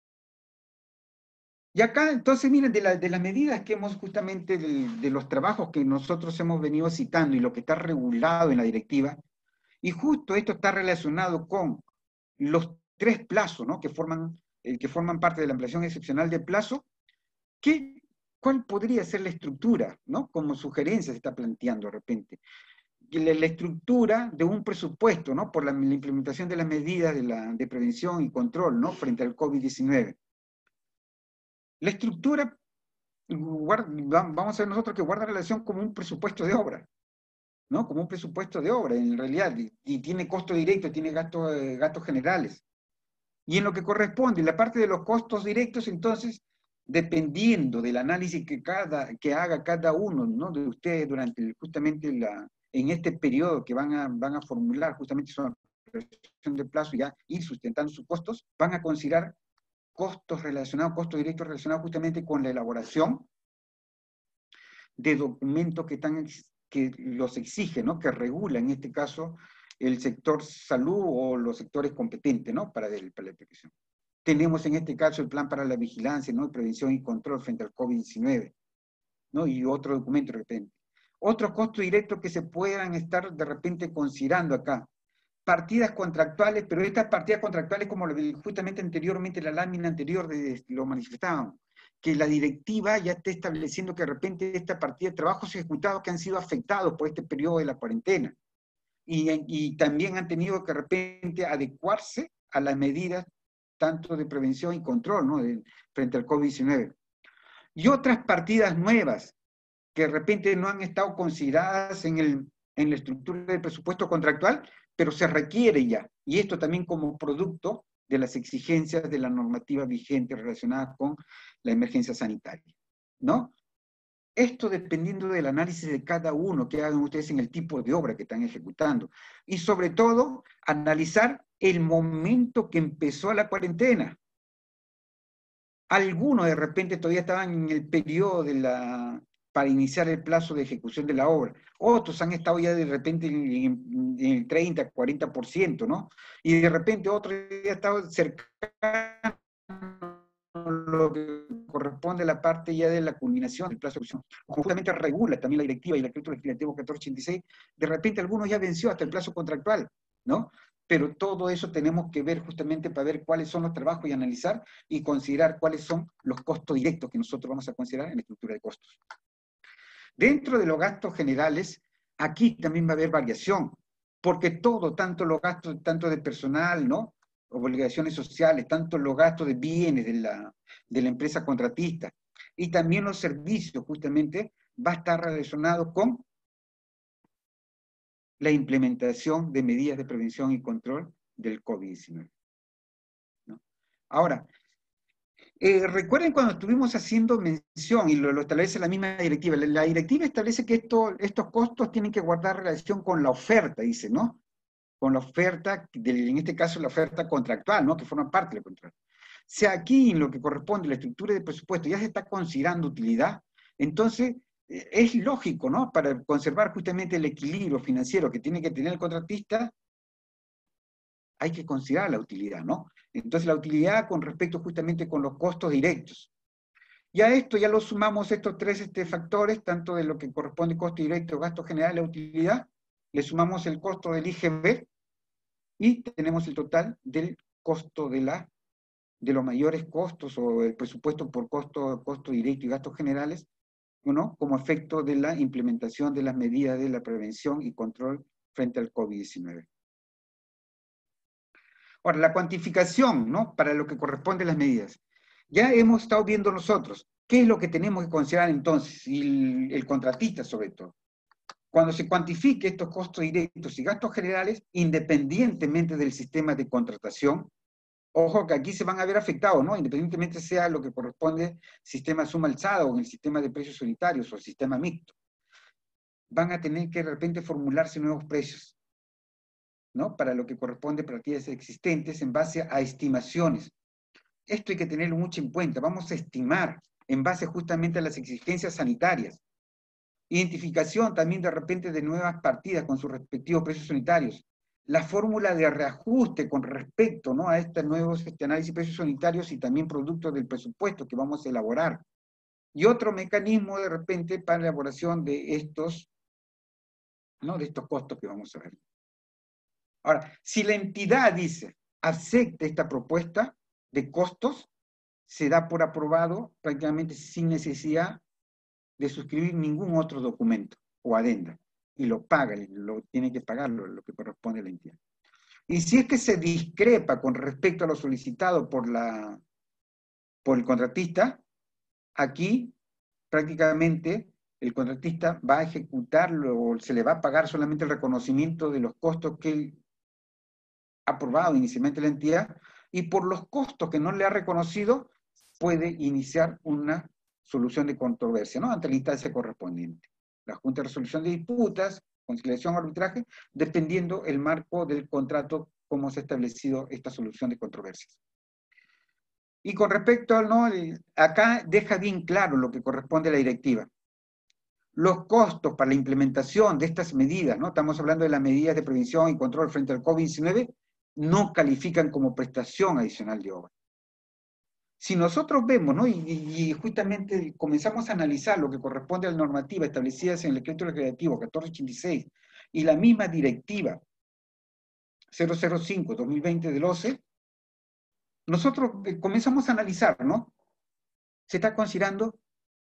Speaker 1: Y acá, entonces, miren, de las medidas que hemos justamente, de los trabajos que nosotros hemos venido citando y lo que está regulado en la directiva, y justo esto está relacionado con los 3 plazos, ¿no? que forman parte de la ampliación excepcional de plazo. ¿Cuál podría ser la estructura, ¿no? Como sugerencia se está planteando de repente? La estructura de un presupuesto, ¿no? Por la implementación de las medidas de prevención y control, ¿no? Frente al COVID-19. La estructura, vamos a ver nosotros que guarda relación como un presupuesto de obra, ¿no? Como un presupuesto de obra, en realidad, y tiene costo directo, tiene gastos generales. Y en lo que corresponde, la parte de los costos directos, entonces, dependiendo del análisis que haga cada uno, ¿no? De ustedes durante justamente en este periodo que van a formular justamente su ampliación de plazo y ya ir sustentando sus costos, van a considerar costos directos relacionados justamente con la elaboración de documentos que los exigen, ¿no? Que regula en este caso el sector salud o los sectores competentes, ¿no? Para la detección. Tenemos en este caso el plan para la vigilancia, ¿no? Prevención y control frente al COVID-19, ¿no? Y otro documento de repente. Otros costos directos que se puedan estar de repente considerando acá. Partidas contractuales, pero estas partidas contractuales, como justamente anteriormente, la lámina anterior lo manifestaban, que la directiva ya esté estableciendo que de repente esta partida de trabajos ejecutados que han sido afectados por este periodo de la cuarentena. Y también han tenido que de repente adecuarse a las medidas tanto de prevención y control, ¿no? Frente al COVID-19. Y otras partidas nuevas que de repente no han estado consideradas en la estructura del presupuesto contractual, pero se requiere ya. Y esto también como producto de las exigencias de la normativa vigente relacionada con la emergencia sanitaria, ¿no? Esto dependiendo del análisis de cada uno que hagan ustedes en el tipo de obra que están ejecutando. Y sobre todo, analizar el momento que empezó la cuarentena. Algunos de repente todavía estaban en el periodo para iniciar el plazo de ejecución de la obra. Otros han estado ya de repente en el 30, 40%, ¿no? Y de repente otros ya estaban cercanos lo que corresponde a la parte ya de la culminación del plazo de ejecución. Justamente regula también la directiva y el decreto legislativo 1486, de repente algunos ya venció hasta el plazo contractual, ¿no? Pero todo eso tenemos que ver justamente para ver cuáles son los trabajos y analizar y considerar cuáles son los costos directos que nosotros vamos a considerar en la estructura de costos. Dentro de los gastos generales, aquí también va a haber variación, porque todo, tanto los gastos, tanto de personal, ¿no? Obligaciones sociales, tanto los gastos de bienes de la empresa contratista, y también los servicios, justamente, va a estar relacionado con la implementación de medidas de prevención y control del COVID-19, ¿no? Ahora, recuerden cuando estuvimos haciendo mención, y lo establece la misma directiva, la directiva establece que estos costos tienen que guardar relación con la oferta, dice, ¿no? Con la oferta, en este caso la oferta contractual, ¿no? Que forma parte del contrato. Si aquí en lo que corresponde a la estructura de presupuesto ya se está considerando utilidad, entonces es lógico, ¿no? Para conservar justamente el equilibrio financiero que tiene que tener el contratista, hay que considerar la utilidad, ¿no? Entonces la utilidad con respecto justamente con los costos directos. Y a esto ya lo sumamos estos 3 factores, tanto de lo que corresponde costo directo, gasto general y utilidad, le sumamos el costo del IGB y tenemos el total del costo de los mayores costos o el presupuesto por costo directo y gastos generales, ¿no? Como efecto de la implementación de las medidas de la prevención y control frente al COVID-19. Ahora, la cuantificación, ¿no? Para lo que corresponde a las medidas. Ya hemos estado viendo nosotros qué es lo que tenemos que considerar entonces, y el contratista sobre todo. Cuando se cuantifique estos costos directos y gastos generales, independientemente del sistema de contratación, ojo que aquí se van a ver afectados, ¿no? Independientemente sea lo que corresponde sistema suma alzada o en el sistema de precios unitarios o el sistema mixto. Van a tener que de repente formularse nuevos precios, ¿no? Para lo que corresponde a partidas existentes en base a estimaciones. Esto hay que tenerlo mucho en cuenta. Vamos a estimar en base justamente a las exigencias sanitarias. Identificación también de repente de nuevas partidas con sus respectivos precios unitarios. La fórmula de reajuste con respecto, ¿no?, a estos nuevos análisis de precios unitarios y también producto del presupuesto que vamos a elaborar. Y otro mecanismo de repente para la elaboración de estos, ¿no?, de estos costos que vamos a ver. Ahora, si la entidad dice, acepta esta propuesta de costos, se da por aprobado prácticamente sin necesidad de suscribir ningún otro documento o adenda, y lo paga, lo tiene que pagar lo que corresponde a la entidad. Y si es que se discrepa con respecto a lo solicitado por el contratista, aquí prácticamente el contratista va a ejecutarlo, o se le va a pagar solamente el reconocimiento de los costos que él ha aprobado inicialmente la entidad, y por los costos que no le ha reconocido, puede iniciar una solución de controversia, ¿no?, ante la instancia correspondiente. La Junta de Resolución de Disputas, conciliación o arbitraje, dependiendo el marco del contrato, cómo se ha establecido esta solución de controversias. Y con respecto al, ¿no?, acá deja bien claro lo que corresponde a la directiva. Los costos para la implementación de estas medidas, ¿no?, estamos hablando de las medidas de prevención y control frente al COVID-19, no califican como prestación adicional de obra. Si nosotros vemos, ¿no?, y justamente comenzamos a analizar lo que corresponde a la normativa establecida en el decreto legislativo 1486 y la misma directiva 005-2020 del OCE, nosotros comenzamos a analizar, ¿no? Se está considerando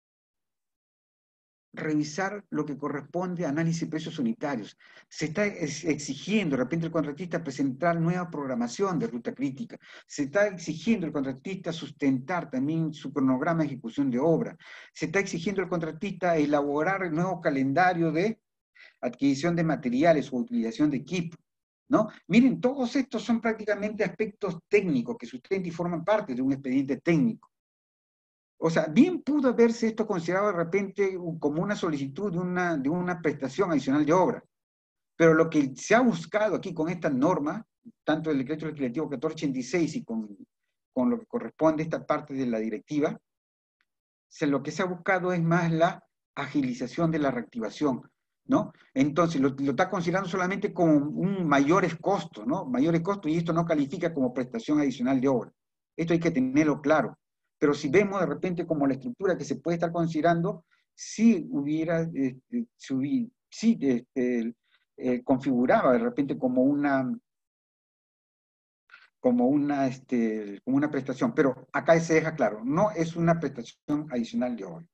Speaker 1: revisar lo que corresponde a análisis de precios unitarios. Se está exigiendo, de repente, el contratista presentar nueva programación de ruta crítica. Se está exigiendo al contratista sustentar también su cronograma de ejecución de obra. Se está exigiendo al contratista elaborar el nuevo calendario de adquisición de materiales o utilización de equipo, ¿no? Miren, todos estos son prácticamente aspectos técnicos que sustentan y forman parte de un expediente técnico. O sea, bien pudo haberse esto considerado de repente como una solicitud de una prestación adicional de obra, pero lo que se ha buscado aquí con esta norma, tanto el decreto legislativo 1486 y con lo que corresponde a esta parte de la directiva, lo que se ha buscado es más la agilización de la reactivación, ¿no? Entonces, lo está considerando solamente como un mayores costos, ¿no? Mayores costos, y esto no califica como prestación adicional de obra. Esto hay que tenerlo claro. Pero si vemos de repente como la estructura que se puede estar considerando, si hubiera, configuraba de repente como una prestación, pero acá se deja claro, no es una prestación adicional de obra.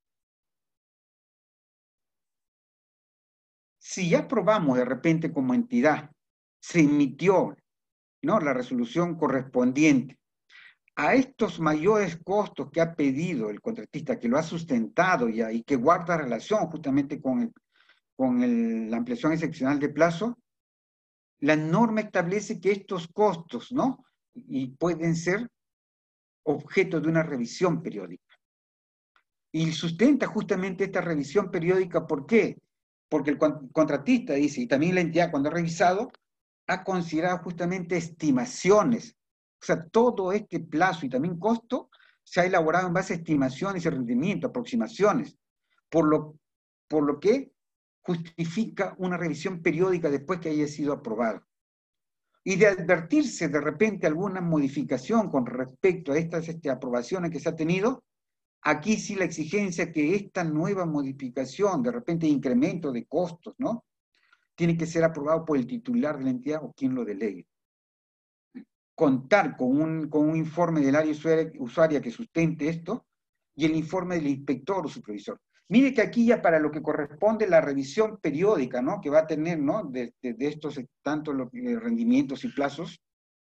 Speaker 1: Si ya aprobamos de repente como entidad, se emitió, ¿no?, la resolución correspondiente a estos mayores costos que ha pedido el contratista, que lo ha sustentado ya y que guarda relación justamente con la ampliación excepcional de plazo, la norma establece que estos costos, ¿no?, y pueden ser objeto de una revisión periódica. Y sustenta justamente esta revisión periódica, ¿por qué? Porque el contratista dice, y también la entidad cuando ha revisado, ha considerado justamente estimaciones. O sea, todo este plazo y también costo se ha elaborado en base a estimaciones y rendimiento, aproximaciones, por lo que justifica una revisión periódica después que haya sido aprobado. Y de advertirse de repente alguna modificación con respecto a estas aprobaciones que se ha tenido, aquí sí la exigencia que esta nueva modificación, de repente incremento de costos, ¿no?, tiene que ser aprobado por el titular de la entidad o quien lo delegue. Contar con un informe del área usuaria que sustente esto y el informe del inspector o supervisor. Mire que aquí ya para lo que corresponde la revisión periódica, ¿no?, que va a tener, ¿no?, de estos tanto los rendimientos y plazos,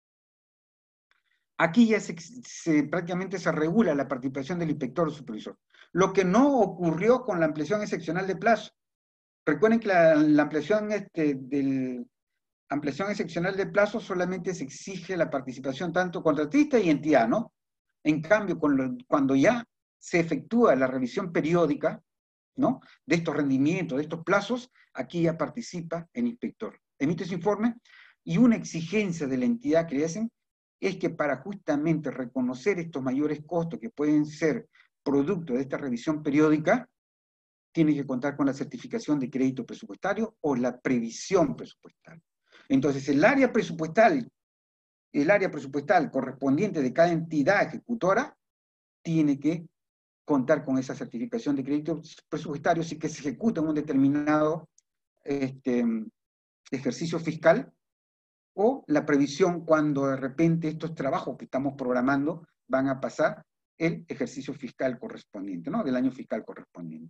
Speaker 1: aquí ya prácticamente se regula la participación del inspector o supervisor. Lo que no ocurrió con la ampliación excepcional de plazo. Recuerden que la ampliación, ampliación excepcional de plazo solamente se exige la participación tanto contratista y entidad, ¿no? En cambio, cuando ya se efectúa la revisión periódica, ¿no?, de estos rendimientos, de estos plazos, aquí ya participa el inspector. Emite su informe y una exigencia de la entidad que le hacen es que para justamente reconocer estos mayores costos que pueden ser producto de esta revisión periódica, tiene que contar con la certificación de crédito presupuestario o la previsión presupuestaria. Entonces, el área presupuestal correspondiente de cada entidad ejecutora tiene que contar con esa certificación de crédito presupuestario si que se ejecuta en un determinado ejercicio fiscal, o la previsión cuando de repente estos trabajos que estamos programando van a pasar el ejercicio fiscal correspondiente, ¿no? Del año fiscal correspondiente.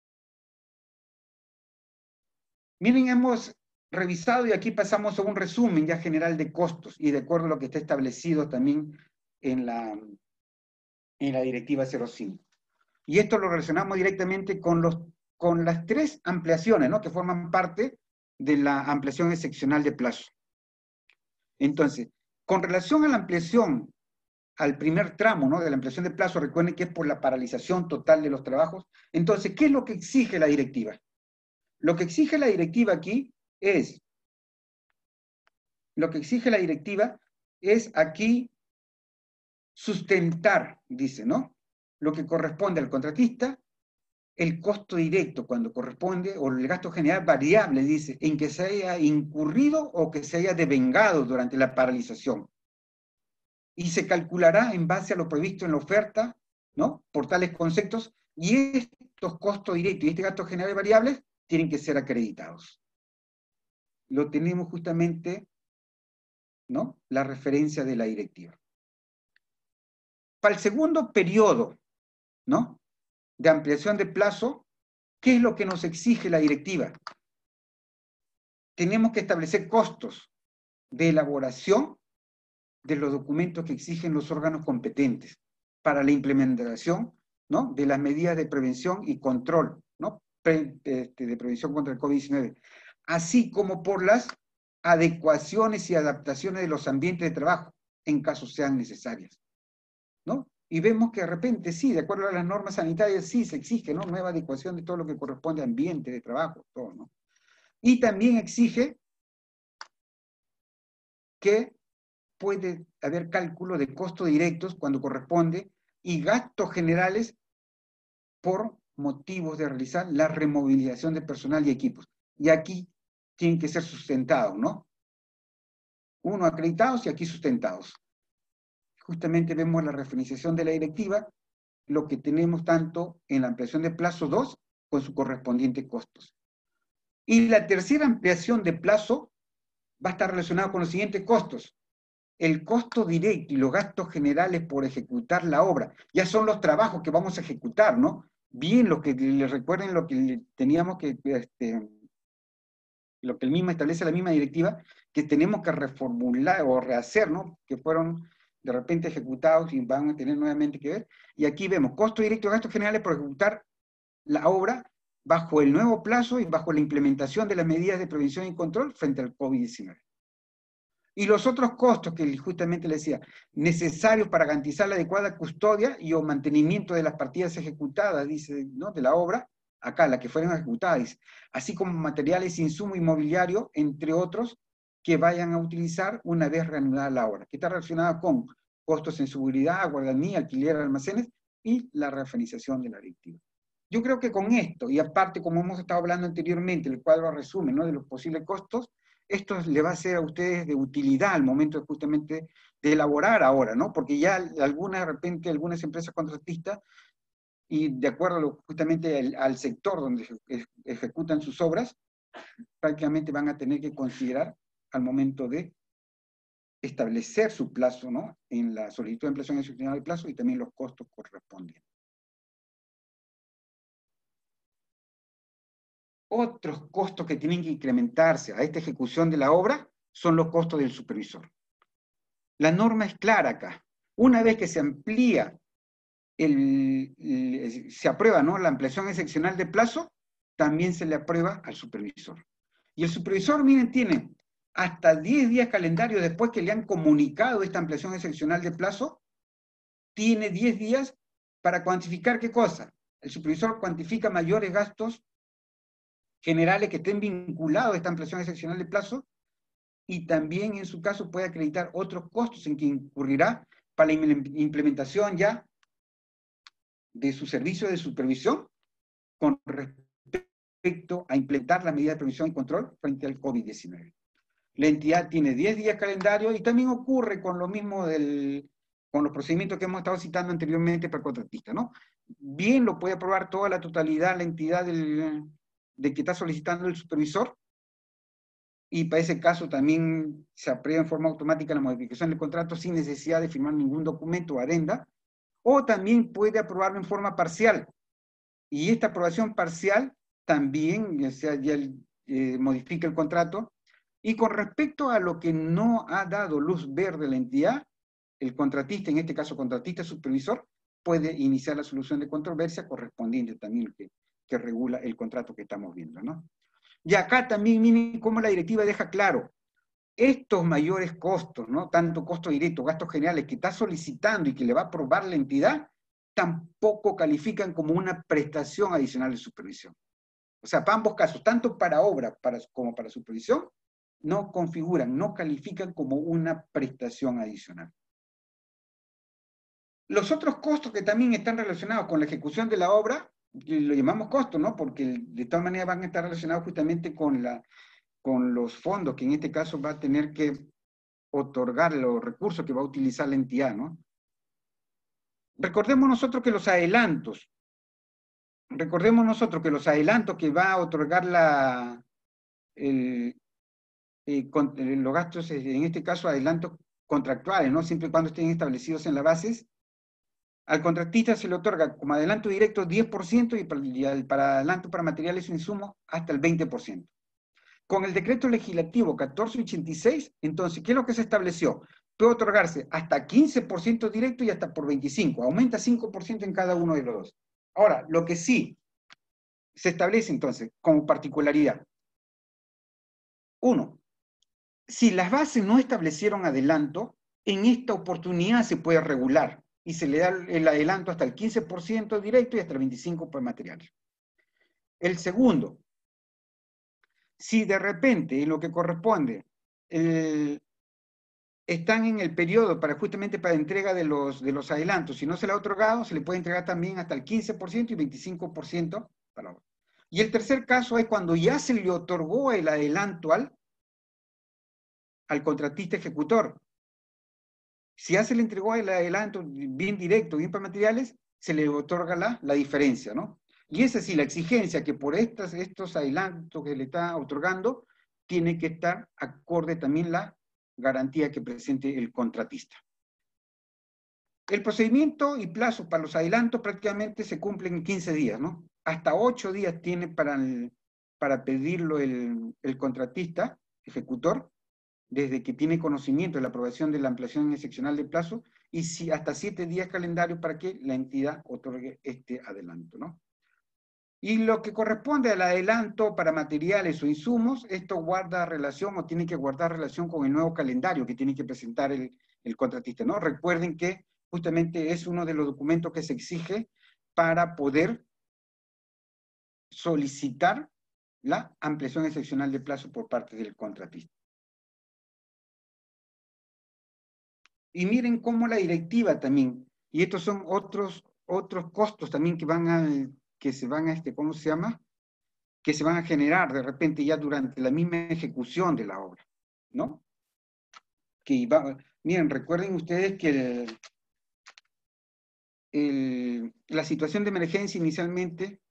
Speaker 1: Miren, hemos revisado y aquí pasamos a un resumen ya general de costos y de acuerdo a lo que está establecido también en la directiva 05. Y esto lo relacionamos directamente con las 3 ampliaciones, ¿no? Que forman parte de la ampliación excepcional de plazo. Entonces, con relación a la ampliación, al primer tramo, ¿no? De la ampliación de plazo, recuerden que es por la paralización total de los trabajos. Entonces, ¿qué es lo que exige la directiva? Lo que exige la directiva aquí es, aquí sustentar, dice, ¿no? Lo que corresponde al contratista, el costo directo cuando corresponde, o el gasto general variable, dice, en que se haya incurrido o que se haya devengado durante la paralización. Y se calculará en base a lo previsto en la oferta, ¿no? Por tales conceptos, y estos costos directos y este gasto general variable tienen que ser acreditados. Lo tenemos justamente, ¿no? La referencia de la directiva. Para el segundo periodo, ¿no? De ampliación de plazo, ¿qué es lo que nos exige la directiva? Tenemos que establecer costos de elaboración de los documentos que exigen los órganos competentes para la implementación, ¿no? De las medidas de prevención y control, ¿no? De prevención contra el COVID-19, así como por las adecuaciones y adaptaciones de los ambientes de trabajo, en caso sean necesarias, ¿no? Y vemos que de repente, sí, de acuerdo a las normas sanitarias, sí se exige, ¿no? Nueva adecuación de todo lo que corresponde a ambiente de trabajo, todo, ¿no? Y también exige que puede haber cálculo de costos directos cuando corresponde y gastos generales por motivos de realizar la removilización de personal y equipos. Y aquí tienen que ser sustentados, ¿no? Uno acreditados y aquí sustentados. Justamente vemos la referenciación de la directiva, lo que tenemos tanto en la ampliación de plazo 2 con sus correspondientes costos. Y la tercera ampliación de plazo va a estar relacionada con los siguientes costos. El costo directo y los gastos generales por ejecutar la obra. Ya son los trabajos que vamos a ejecutar, ¿no? Bien, lo que les recuerden lo que teníamos que, lo que el mismo establece la misma directiva, que tenemos que reformular o rehacer, ¿no? Que fueron de repente ejecutados y van a tener nuevamente que ver. Y aquí vemos costo directo y gastos generales por ejecutar la obra bajo el nuevo plazo y bajo la implementación de las medidas de prevención y control frente al COVID-19. Y los otros costos que justamente le decía, necesarios para garantizar la adecuada custodia y o mantenimiento de las partidas ejecutadas, dice, ¿no? De la obra, acá, las que fueron ejecutadas, dice, así como materiales, insumo inmobiliario, entre otros, que vayan a utilizar una vez reanudada la obra, que está relacionada con costos en seguridad, guardería, alquiler, almacenes y la referenciación de la directiva. Yo creo que con esto, y aparte, como hemos estado hablando anteriormente, el cuadro resumen, ¿no? De los posibles costos, esto le va a ser a ustedes de utilidad al momento justamente de elaborar ahora, ¿no? Porque ya de repente, algunas empresas contratistas, y de acuerdo justamente al sector donde ejecutan sus obras, prácticamente van a tener que considerar al momento de establecer su plazo, ¿no? En la solicitud de ampliación excepcional de plazo y también los costos correspondientes. Otros costos que tienen que incrementarse a esta ejecución de la obra son los costos del supervisor. La norma es clara acá. Una vez que se amplía, se aprueba, ¿no? La ampliación excepcional de plazo, también se le aprueba al supervisor. Y el supervisor, miren, tiene hasta 10 días calendarios después que le han comunicado esta ampliación excepcional de plazo, tiene 10 días para cuantificar ¿qué cosa? El supervisor cuantifica mayores gastos generales que estén vinculados a esta ampliación excepcional de plazo y también en su caso puede acreditar otros costos en que incurrirá para la implementación ya de su servicio de supervisión con respecto a implementar las medidas de prevención y control frente al COVID-19. La entidad tiene 10 días calendario y también ocurre con lo mismo con los procedimientos que hemos estado citando anteriormente para el contratista, ¿no? Bien lo puede aprobar toda la totalidad la entidad de que está solicitando el supervisor, y para ese caso también se aprueba en forma automática la modificación del contrato sin necesidad de firmar ningún documento o adenda, o también puede aprobarlo en forma parcial. Y esta aprobación parcial también ya modifica el contrato. Y con respecto a lo que no ha dado luz verde la entidad, el contratista, en este caso contratista supervisor, puede iniciar la solución de controversia correspondiente también que regula el contrato que estamos viendo, ¿no? Y acá también miren cómo la directiva deja claro, estos mayores costos, ¿no? Tanto costo directo, gastos generales que está solicitando y que le va a aprobar la entidad, tampoco califican como una prestación adicional de supervisión. O sea, para ambos casos, tanto para obra como para supervisión, no configuran, no califican como una prestación adicional. Los otros costos que también están relacionados con la ejecución de la obra, lo llamamos costos, ¿no? Porque de todas maneras van a estar relacionados justamente con los fondos, que en este caso va a tener que otorgar los recursos que va a utilizar la entidad, ¿no? Recordemos nosotros que los adelantos que va a otorgar los gastos, en este caso adelantos contractuales, ¿no? Siempre y cuando estén establecidos en las bases, al contratista se le otorga como adelanto directo 10% y para adelanto para materiales o insumos hasta el 20%. Con el decreto legislativo 1486, entonces, ¿qué es lo que se estableció? Puede otorgarse hasta 15% directo y hasta por 25%. Aumenta 5% en cada uno de los dos. Ahora, lo que sí se establece entonces como particularidad. 1. Si las bases no establecieron adelanto, en esta oportunidad se puede regular y se le da el adelanto hasta el 15% directo y hasta el 25% por materiales. El segundo, si de repente en lo que corresponde están en el periodo justamente para entrega de los adelantos, si no se le ha otorgado, se le puede entregar también hasta el 15% y 25% para otro. Y el tercer caso es cuando ya se le otorgó el adelanto al contratista ejecutor. Si ya se le entregó el adelanto bien directo, bien para materiales, se le otorga la diferencia, ¿no? Y esa sí, la exigencia que por estos adelantos que le está otorgando, tiene que estar acorde también la garantía que presente el contratista. El procedimiento y plazo para los adelantos prácticamente se cumplen en 15 días, ¿no? Hasta 8 días tiene para pedirlo el contratista, ejecutor, desde que tiene conocimiento de la aprobación de la ampliación excepcional de plazo, y hasta 7 días calendario para que la entidad otorgue este adelanto, ¿no? Y lo que corresponde al adelanto para materiales o insumos, esto guarda relación o tiene que guardar relación con el nuevo calendario que tiene que presentar el contratista, ¿no? Recuerden que justamente es uno de los documentos que se exige para poder solicitar la ampliación excepcional de plazo por parte del contratista. Y miren cómo la directiva también, y estos son otros costos también que se van a, ¿cómo se llama? Que se van a generar de repente ya durante la misma ejecución de la obra, ¿no? Miren, recuerden ustedes que la situación de emergencia inicialmente,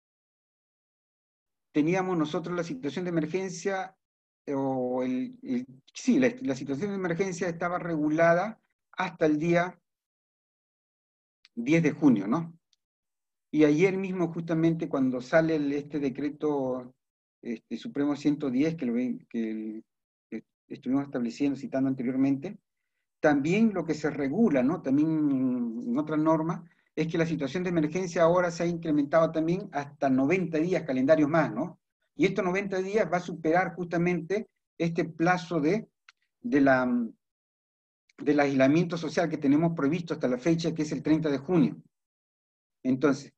Speaker 1: teníamos nosotros la situación de emergencia, sí, la situación de emergencia estaba regulada hasta el día 10 de junio, ¿no? Y ayer mismo, justamente, cuando sale este decreto Supremo 110, que estuvimos estableciendo, citando anteriormente, también lo que se regula, ¿no? También en otra norma, es que la situación de emergencia ahora se ha incrementado también hasta 90 días, calendarios más, ¿no? Y estos 90 días va a superar justamente este plazo del aislamiento social que tenemos previsto hasta la fecha, que es el 30 de junio. Entonces,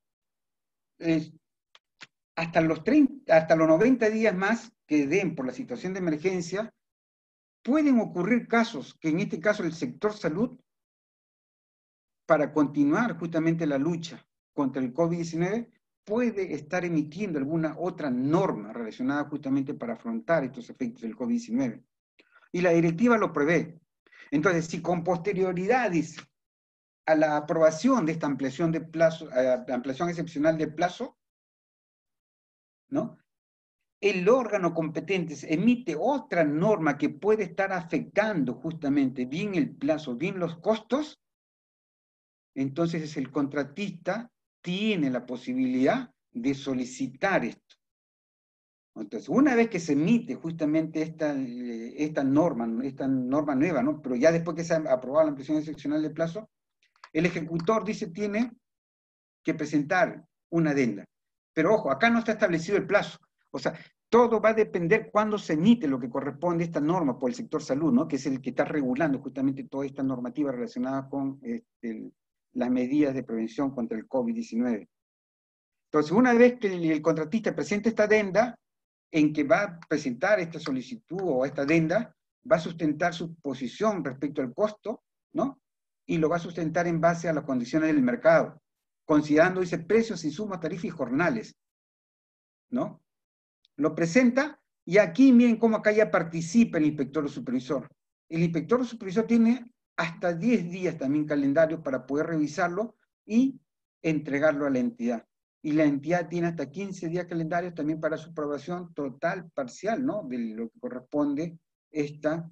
Speaker 1: hasta los 90 días más que den por la situación de emergencia, pueden ocurrir casos, que en este caso el sector salud, para continuar justamente la lucha contra el COVID-19, puede estar emitiendo alguna otra norma relacionada justamente para afrontar estos efectos del COVID-19. Y la directiva lo prevé. Entonces, si con posterioridad, dice, a la aprobación de esta ampliación de plazo, a la ampliación excepcional de plazo, ¿no? El órgano competente emite otra norma que puede estar afectando justamente bien el plazo, bien los costos, entonces el contratista tiene la posibilidad de solicitar esto. Entonces, una vez que se emite justamente esta norma nueva, ¿no? Pero ya después que se ha aprobado la ampliación excepcional de plazo, el ejecutor dice tiene que presentar una adenda. Pero ojo, acá no está establecido el plazo. O sea, todo va a depender cuándo se emite lo que corresponde a esta norma por el sector salud, ¿no? Que es el que está regulando justamente toda esta normativa relacionada con las medidas de prevención contra el COVID-19. Entonces, una vez que el contratista presente esta adenda, en que va a presentar esta solicitud o esta adenda, va a sustentar su posición respecto al costo, ¿no? Y lo va a sustentar en base a las condiciones del mercado, considerando ese precios, insumos, tarifas y jornales, ¿no? Lo presenta y aquí miren cómo acá ya participa el inspector o supervisor. El inspector o supervisor tiene hasta 10 días también calendario para poder revisarlo y entregarlo a la entidad. Y la entidad tiene hasta 15 días calendarios también para su aprobación total, parcial, ¿no? De lo que corresponde esta,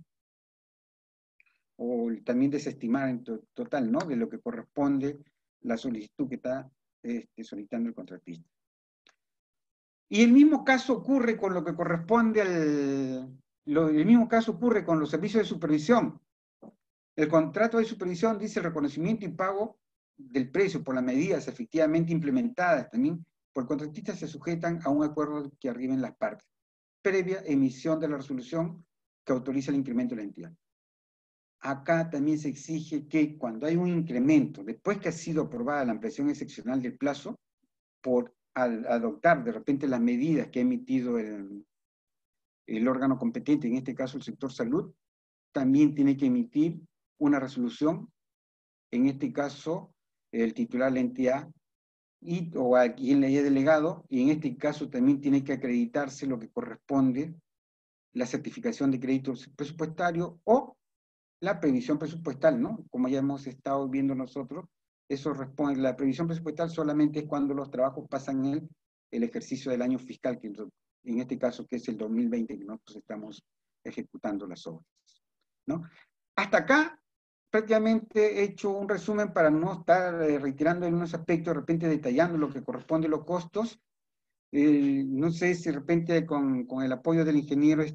Speaker 1: o también desestimar en total, ¿no? De lo que corresponde la solicitud que está solicitando el contratista. Y el mismo caso ocurre con lo que corresponde el mismo caso ocurre con los servicios de supervisión. El contrato de supervisión dice el reconocimiento y pago del precio por las medidas efectivamente implementadas también por el contratista se sujetan a un acuerdo que arriben las partes, previa emisión de la resolución que autoriza el incremento de la entidad. Acá también se exige que cuando hay un incremento, después que ha sido aprobada la ampliación excepcional del plazo, por adoptar de repente las medidas que ha emitido el órgano competente, en este caso el sector salud, también tiene que emitir una resolución, en este caso el titular de la entidad o a quien le haya delegado, y en este caso también tiene que acreditarse lo que corresponde la certificación de crédito presupuestario o la previsión presupuestal, ¿no? Como ya hemos estado viendo nosotros, eso responde, la previsión presupuestal solamente es cuando los trabajos pasan el ejercicio del año fiscal, que en este caso que es el 2020, que nosotros estamos ejecutando las obras, ¿no? Hasta acá prácticamente he hecho un resumen para no estar reiterando en unos aspectos, de repente detallando lo que corresponde a los costos. No sé si de repente con el apoyo del ingeniero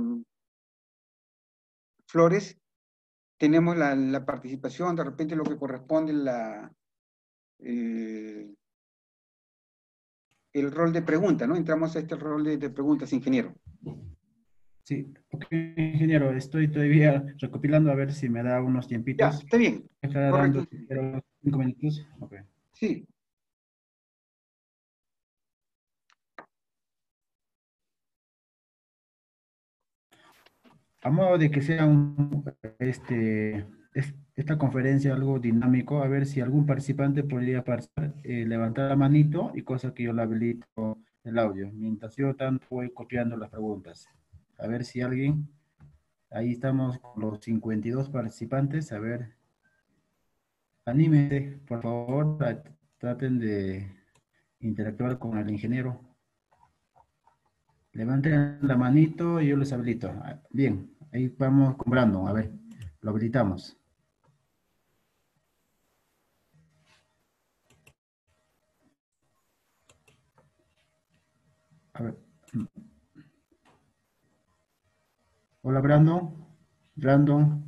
Speaker 1: Flores, tenemos la participación, de repente lo que corresponde el rol de pregunta, ¿no? Entramos a este rol de preguntas, ingeniero.
Speaker 3: Sí, ok, ingeniero, estoy todavía recopilando a ver si me da unos
Speaker 1: Ya,
Speaker 3: tiempitos.
Speaker 1: está bien.
Speaker 3: Me estará
Speaker 1: Correcto.
Speaker 3: dando 5 minutos. Ok.
Speaker 1: Sí.
Speaker 3: A modo de que sea esta conferencia algo dinámico, a ver si algún participante podría levantar la manito y cosa que yo le habilito el audio. Mientras yo tanto voy copiando las preguntas. A ver si alguien, ahí estamos con los 52 participantes, a ver, anímense, por favor, traten de interactuar con el ingeniero. Levanten la manito y yo les habilito. Bien, ahí vamos con Brandon, a ver, lo habilitamos. A ver. Hola, Brandon. Brandon.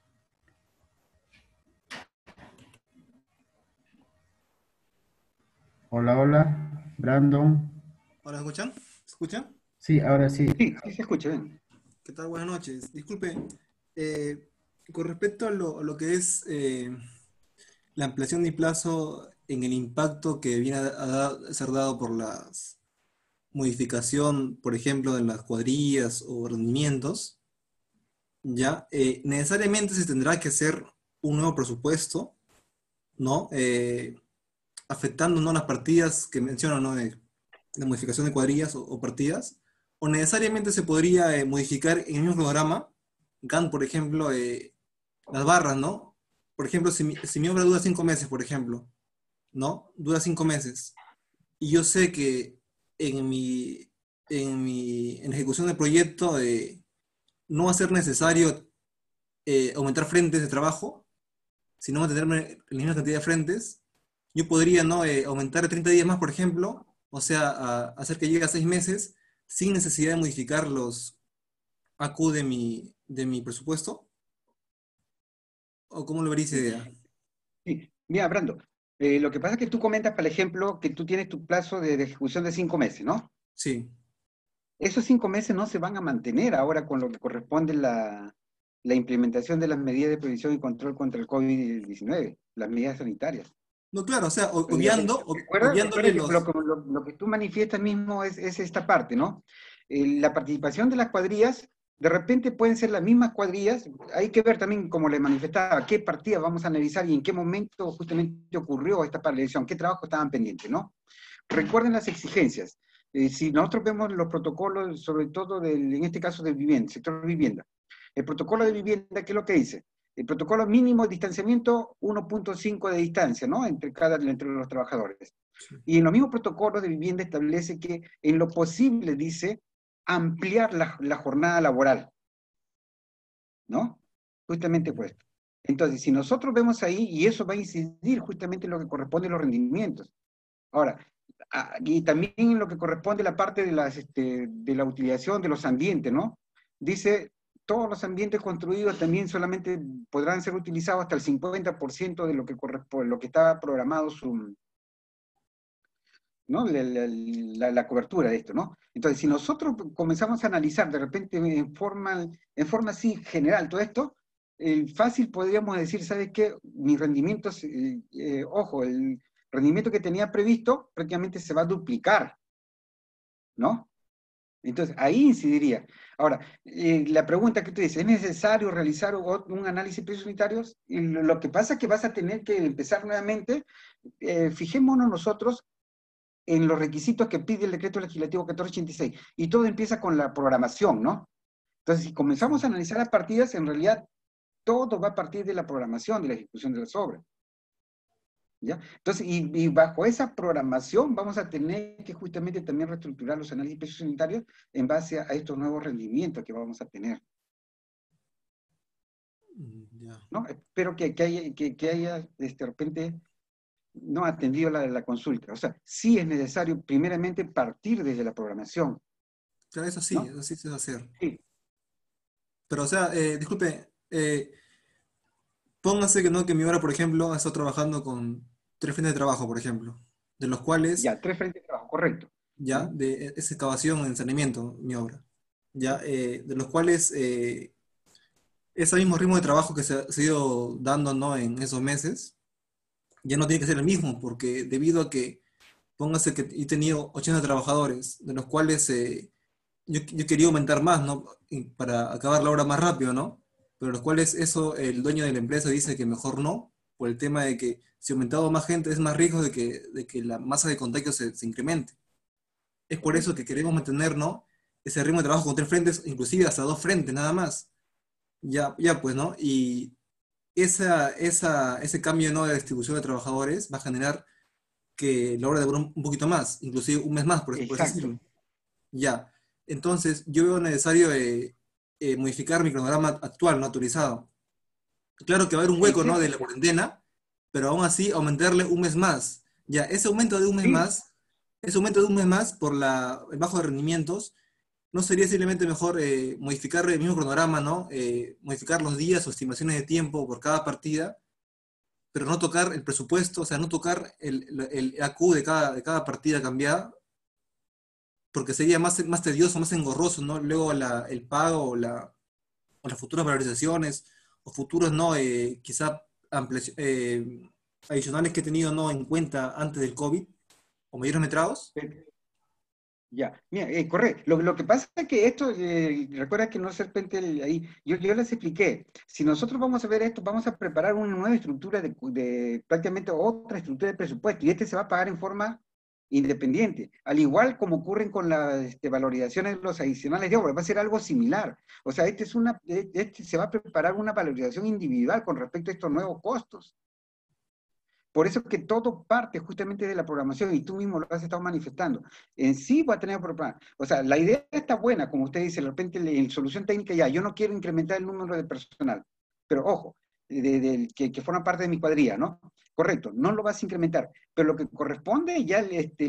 Speaker 3: Hola, hola. Brandon.
Speaker 4: ¿Ahora escuchan? ¿Se escuchan?
Speaker 3: Sí, ahora sí.
Speaker 1: Sí, sí se escucha bien.
Speaker 4: ¿Qué tal? Buenas noches. Disculpe, eh, con respecto a lo que es la ampliación de plazo en el impacto que viene a ser dado por la modificación, por ejemplo, de las cuadrillas o rendimientos, ya, necesariamente se tendrá que hacer un nuevo presupuesto, ¿no? Afectando, ¿no?, las partidas que menciono, ¿no?, de modificación de cuadrillas o partidas, o necesariamente se podría modificar en el mismo programa, Gantt, por ejemplo, las barras, ¿no? Por ejemplo, si mi obra dura 5 meses, por ejemplo, ¿no? Dura 5 meses. Y yo sé que en en la ejecución del proyecto no va a ser necesario aumentar frentes de trabajo, sino mantenerme la misma cantidad de frentes. Yo podría, ¿no?, aumentar 30 días más, por ejemplo, o sea, hacer que llegue a 6 meses sin necesidad de modificar los AQ de mi presupuesto. ¿O cómo lo veréis esa idea?
Speaker 1: Sí. Mira, Brando, lo que pasa es que tú comentas, por ejemplo, que tú tienes tu plazo de ejecución de 5 meses, ¿no?
Speaker 4: Sí.
Speaker 1: Esos 5 meses no se van a mantener ahora con lo que corresponde la implementación de las medidas de prevención y control contra el COVID-19, las medidas sanitarias.
Speaker 4: No, claro, o sea,
Speaker 1: Recuerda
Speaker 4: obviándole
Speaker 1: que
Speaker 4: los...
Speaker 1: lo que tú manifiestas mismo es esta parte, ¿no? La participación de las cuadrillas, de repente pueden ser las mismas cuadrillas, hay que ver también, como le manifestaba, qué partidas vamos a analizar y en qué momento justamente ocurrió esta paralización, qué trabajo estaban pendientes, ¿no? Recuerden las exigencias. Si nosotros vemos los protocolos, sobre todo en este caso del vivienda, sector vivienda, el protocolo de vivienda, ¿qué es lo que dice? El protocolo mínimo de distanciamiento, 1.5 de distancia, ¿no? Entre los trabajadores. Y en los mismos protocolos de vivienda establece que en lo posible, dice, ampliar la jornada laboral, ¿no? Justamente puesto. Entonces, si nosotros vemos ahí, y eso va a incidir justamente en lo que corresponde a los rendimientos. Ahora, y también en lo que corresponde a la parte de la utilización de los ambientes, ¿no? Dice, todos los ambientes construidos también solamente podrán ser utilizados hasta el 50% de lo que corresponde, lo que estaba programado ¿no? La cobertura de esto, ¿no? Entonces, si nosotros comenzamos a analizar de repente en forma así general todo esto, fácil podríamos decir, ¿sabes qué? Mis rendimientos, ojo, el rendimiento que tenía previsto prácticamente se va a duplicar, ¿no? Entonces, ahí incidiría. Ahora, la pregunta que tú dices, ¿es necesario realizar un análisis de precios unitarios? Y lo que pasa es que vas a tener que empezar nuevamente, fijémonos nosotros en los requisitos que pide el decreto legislativo 1486, y todo empieza con la programación, ¿no? Entonces, si comenzamos a analizar las partidas, en realidad todo va a partir de la programación, de la ejecución de las obras, ¿ya? Entonces, y bajo esa programación vamos a tener que justamente también reestructurar los análisis de precios sanitarios en base a estos nuevos rendimientos que vamos a tener,
Speaker 4: Ya.
Speaker 1: ¿no? Espero que haya de repente no atendido la consulta. O sea, sí es necesario primeramente partir desde la programación,
Speaker 4: Claro,
Speaker 1: ¿no?
Speaker 4: eso sí se va a hacer.
Speaker 1: Sí.
Speaker 4: Pero, o sea, disculpe, póngase que no, que mi obra, por ejemplo, ha estado trabajando con 3 frentes de trabajo, por ejemplo, de los cuales,
Speaker 1: Ya, 3 frentes de trabajo, correcto.
Speaker 4: ya,
Speaker 1: ¿Mm?
Speaker 4: es excavación en saneamiento, mi obra, ya, de los cuales ese mismo ritmo de trabajo que se ha ido dando, ¿no?, en esos meses, ya no tiene que ser el mismo, porque debido a que, póngase que he tenido 80 trabajadores, de los cuales yo quería aumentar más, ¿no? Para acabar la obra más rápido, ¿no? Pero los cuales eso, el dueño de la empresa dice que mejor no, por el tema de que si aumentado más gente es más riesgo de que la masa de contagio se incremente. Es por eso
Speaker 1: Correcto.
Speaker 4: que queremos mantener, ¿no?, ese ritmo de trabajo con 3 frentes, inclusive hasta 2 frentes nada más. Ya pues, ¿no? Y ese cambio, ¿no?, de distribución de trabajadores va a generar que la obra demore un poquito más, inclusive un mes más, por así
Speaker 1: Exacto.
Speaker 4: decirlo. Ya. Entonces, yo veo necesario modificar mi cronograma actual, no autorizado. Claro que va a haber un hueco, ¿no?, de la
Speaker 1: Excelente.
Speaker 4: cuarentena, pero aún así aumentarle un mes más. Ya,
Speaker 1: Sí,
Speaker 4: ese aumento de un mes más por el bajo de rendimientos, ¿no sería simplemente mejor modificar el mismo cronograma, ¿no? Modificar los días o estimaciones de tiempo por cada partida, pero no tocar el presupuesto, o sea, no tocar el AQ de cada partida cambiada, porque sería más tedioso, más engorroso, ¿no? Luego el pago o las futuras valorizaciones o futuros, ¿no? Quizá adicionales que he tenido, ¿no?, en cuenta antes del COVID o mayores metrados.
Speaker 1: Ya, mira, correcto. Lo que pasa es que esto, recuerda que no es serpente ahí, yo les expliqué, si nosotros vamos a ver esto, vamos a preparar una nueva estructura de prácticamente otra estructura de presupuesto, y este se va a pagar en forma independiente, al igual como ocurren con las valorizaciones de los adicionales de obra, va a ser algo similar. O sea, este se va a preparar una valorización individual con respecto a estos nuevos costos. Por eso es que todo parte justamente de la programación, y tú mismo lo has estado manifestando. En sí va a tener problema. O sea, la idea está buena, como usted dice, de repente en solución técnica ya, yo no quiero incrementar el número de personal, pero ojo, que forma parte de mi cuadrilla, ¿no? Correcto, no lo vas a incrementar, pero lo que corresponde ya,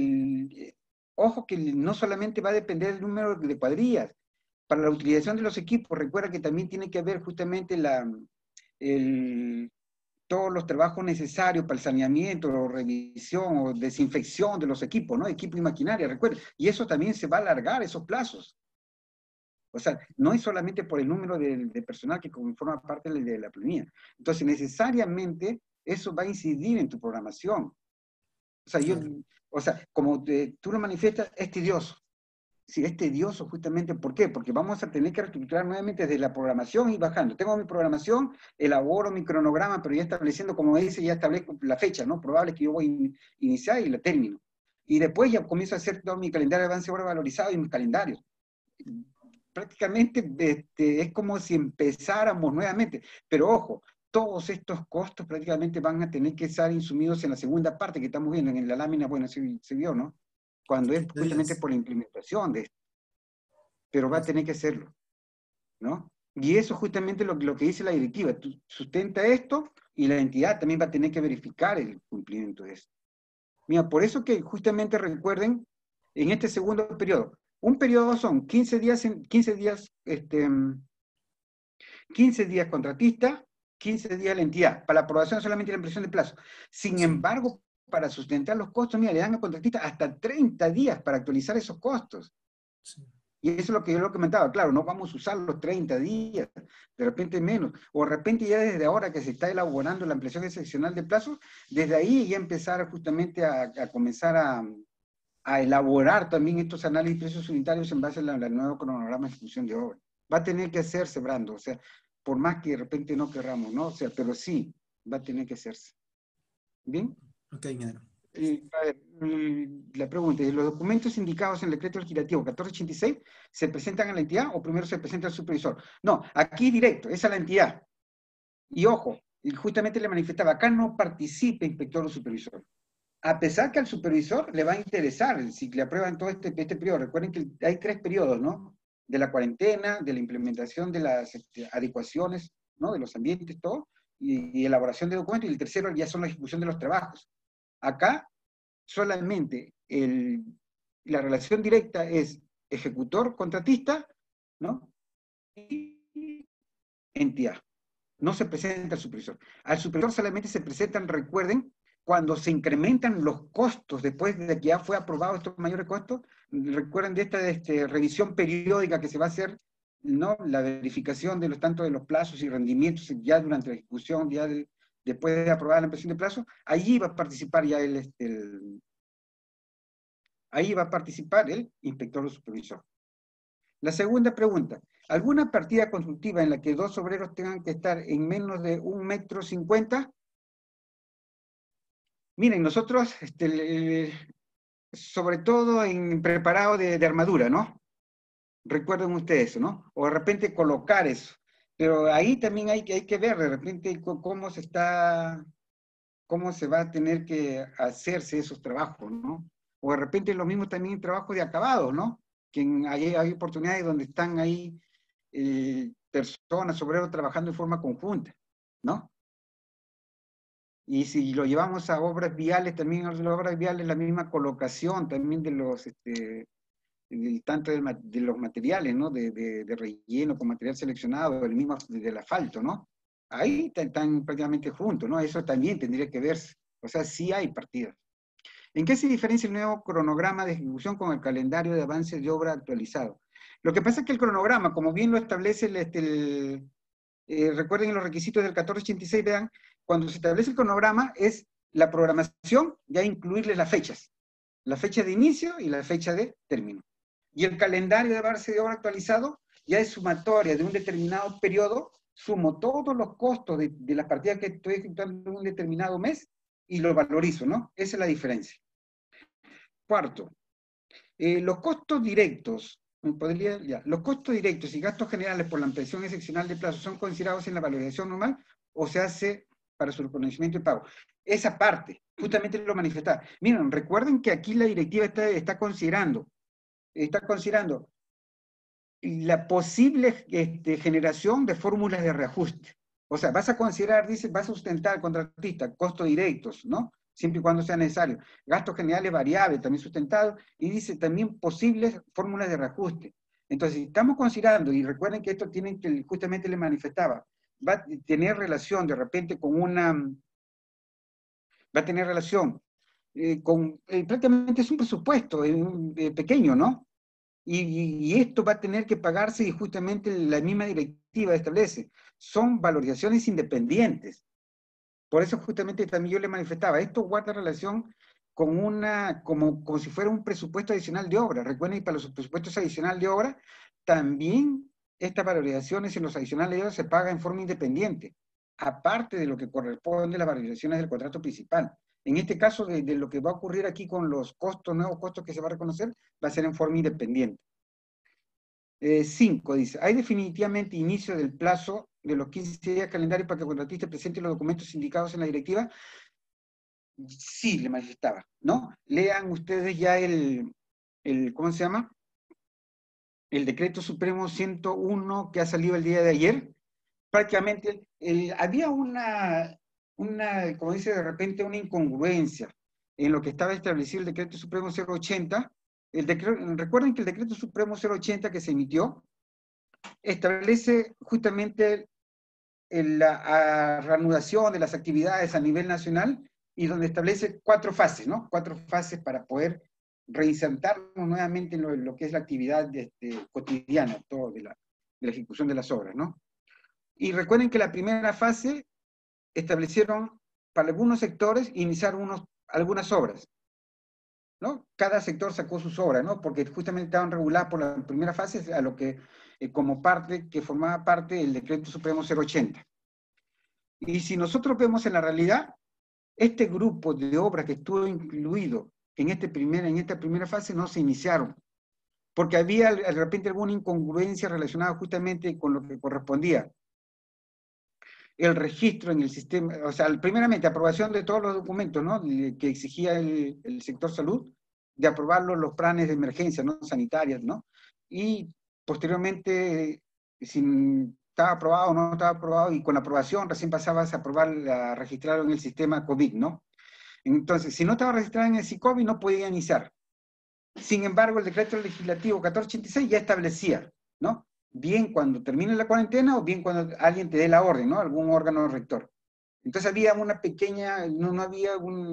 Speaker 1: ojo que no solamente va a depender del número de cuadrillas, para la utilización de los equipos, recuerda que también tiene que haber justamente el, todos los trabajos necesarios para el saneamiento, o revisión o desinfección de los equipos, ¿no? Equipo y maquinaria, recuerden. Y eso también se va a alargar, esos plazos. O sea, no es solamente por el número de personal que forma parte de la planilla. Entonces, necesariamente, eso va a incidir en tu programación. O sea, como tú lo manifiestas, es tedioso. Sí, es tedioso justamente, ¿por qué? Porque vamos a tener que reestructurar nuevamente desde la programación y bajando. Tengo mi programación, elaboro mi cronograma, pero ya estableciendo, como dice, ya establezco la fecha, ¿no? Probable que yo voy a iniciar y la termino. Y después ya comienzo a hacer todo mi calendario de avance de obra valorizado y mis calendarios. Prácticamente es como si empezáramos nuevamente. Pero ojo, todos estos costos prácticamente van a tener que estar insumidos en la segunda parte que estamos viendo, en la lámina, bueno, se vio, ¿no? Cuando es justamente por la implementación de esto, pero va a tener que hacerlo, ¿no? Y eso es justamente lo que dice la directiva, tú sustenta esto y la entidad también va a tener que verificar el cumplimiento de esto. Mira, por eso que justamente recuerden, en este segundo periodo, un periodo son 15 días, 15 días contratista, 15 días la entidad, para la aprobación solamente la impresión de plazo. Sin embargo, para sustentar los costos, mira, le dan al contratista hasta 30 días para actualizar esos costos. Sí. Y eso es lo que yo lo comentaba, claro, no vamos a usar los 30 días, de repente menos, o de repente ya desde ahora que se está elaborando la ampliación excepcional de plazos, desde ahí ya empezar justamente a comenzar a elaborar también estos análisis de precios unitarios en base al nuevo cronograma de ejecución de obra. Va a tener que hacerse, Brando, o sea, por más que de repente no querramos, ¿no? O sea, pero sí, va a tener que hacerse. ¿Bien?
Speaker 4: Ok, ingeniero.
Speaker 1: A ver, la pregunta es, ¿los documentos indicados en el decreto legislativo 1486 se presentan a la entidad o primero se presenta al supervisor? No, aquí directo, es a la entidad. Y ojo, justamente le manifestaba, acá no participa inspector o supervisor. A pesar que al supervisor le va a interesar si le aprueban todo este periodo. Recuerden que hay 3 periodos, ¿no? De la cuarentena, de la implementación de las adecuaciones, ¿no? De los ambientes, todo, y elaboración de documentos, y el tercero ya son la ejecución de los trabajos. Acá solamente la relación directa es ejecutor-contratista, ¿no? Y entidad. No se presenta al supervisor. Al supervisor solamente se presentan, recuerden, cuando se incrementan los costos después de que ya fue aprobado estos mayores costos. Recuerden de esta revisión periódica que se va a hacer, ¿no? La verificación de tanto de los plazos y rendimientos ya durante la ejecución, ya después de aprobar la ampliación de plazo, allí va a participar ya ahí va a participar el inspector o supervisor. La segunda pregunta, ¿alguna partida constructiva en la que 2 obreros tengan que estar en menos de 1,50 m? Miren, nosotros, sobre todo en preparado de armadura, ¿no? Recuerden ustedes eso, ¿no? O de repente colocar eso. Pero ahí también hay que ver de repente cómo se va a tener que hacerse esos trabajos, ¿no? O de repente lo mismo también en trabajo de acabado, ¿no? Que hay oportunidades donde están ahí personas, obreros trabajando en forma conjunta, ¿no? Y si lo llevamos a obras viales, también a las obras viales la misma colocación también de los, tanto de los materiales, ¿no? De relleno con material seleccionado, el mismo del asfalto, ¿no? Ahí están prácticamente juntos, ¿no? Eso también tendría que verse. O sea, sí hay partidas. ¿En qué se diferencia el nuevo cronograma de ejecución con el calendario de avance de obra actualizado? Lo que pasa es que el cronograma, como bien lo establece recuerden los requisitos del 1486, vean, cuando se establece el cronograma es la programación, ya incluirle las fechas. La fecha de inicio y la fecha de término. Y el calendario de base de obra actualizado ya es sumatoria de un determinado periodo, sumo todos los costos de las partidas que estoy ejecutando en un determinado mes y lo valorizo, ¿no? Esa es la diferencia. Cuarto, los costos directos, los costos directos y gastos generales por la ampliación excepcional de plazo son considerados en la valorización normal o se hace para su reconocimiento y pago. Esa parte, justamente lo manifestaba. Miren, recuerden que aquí la directiva está considerando la posible generación de fórmulas de reajuste. O sea, vas a considerar, dice, vas a sustentar al contratista costos directos, ¿no? Siempre y cuando sea necesario. Gastos generales variables, también sustentados, y dice también posibles fórmulas de reajuste. Entonces, estamos considerando, y recuerden que esto tiene que, justamente le manifestaba, va a tener relación de repente con va a tener relación con, prácticamente es un presupuesto pequeño, ¿no? Y esto va a tener que pagarse y justamente la misma directiva establece. Son valorizaciones independientes. Por eso justamente también yo le manifestaba, esto guarda relación con como si fuera un presupuesto adicional de obra. Recuerden que para los presupuestos adicionales de obra, también estas valorizaciones en los adicionales de obra se pagan en forma independiente, aparte de lo que corresponde a las valorizaciones del contrato principal. En este caso, de lo que va a ocurrir aquí con los costos, nuevos costos que se va a reconocer, va a ser en forma independiente. 5, dice, hay definitivamente inicio del plazo de los 15 días calendario para que el contratista presente los documentos indicados en la directiva. Sí, le manifestaba, ¿no? Lean ustedes ya ¿cómo se llama? El decreto supremo 101 que ha salido el día de ayer. Prácticamente había como dice de repente, una incongruencia en lo que estaba establecido el decreto supremo 080. Recuerden que el decreto supremo 080 que se emitió establece justamente la reanudación de las actividades a nivel nacional y donde establece 4 fases, ¿no? 4 fases para poder reinsertarnos nuevamente en lo que es la actividad cotidiana, todo de la ejecución de las obras, ¿no? Y recuerden que la primera fase establecieron para algunos sectores iniciar algunas obras, ¿no? Cada sector sacó sus obras, ¿no? Porque justamente estaban reguladas por la primera fase a lo que, como parte, que formaba parte del decreto supremo 080. Y si nosotros vemos en la realidad, este grupo de obras que estuvo incluido en esta primera fase no se iniciaron, porque había de repente alguna incongruencia relacionada justamente con lo que correspondía. El registro en el sistema, o sea, primeramente aprobación de todos los documentos, ¿no? Que exigía el sector salud, de aprobarlos los planes de emergencia, ¿no? Sanitarias, ¿no? Y posteriormente, si estaba aprobado o no estaba aprobado, y con la aprobación recién pasabas a registrarlo en el sistema COVID, ¿no? Entonces, si no estaba registrado en el SICOBI, no podía iniciar. Sin embargo, el decreto legislativo 1486 ya establecía, ¿no? Bien cuando termine la cuarentena o bien cuando alguien te dé la orden, ¿no? Algún órgano rector. Entonces había una pequeña, no había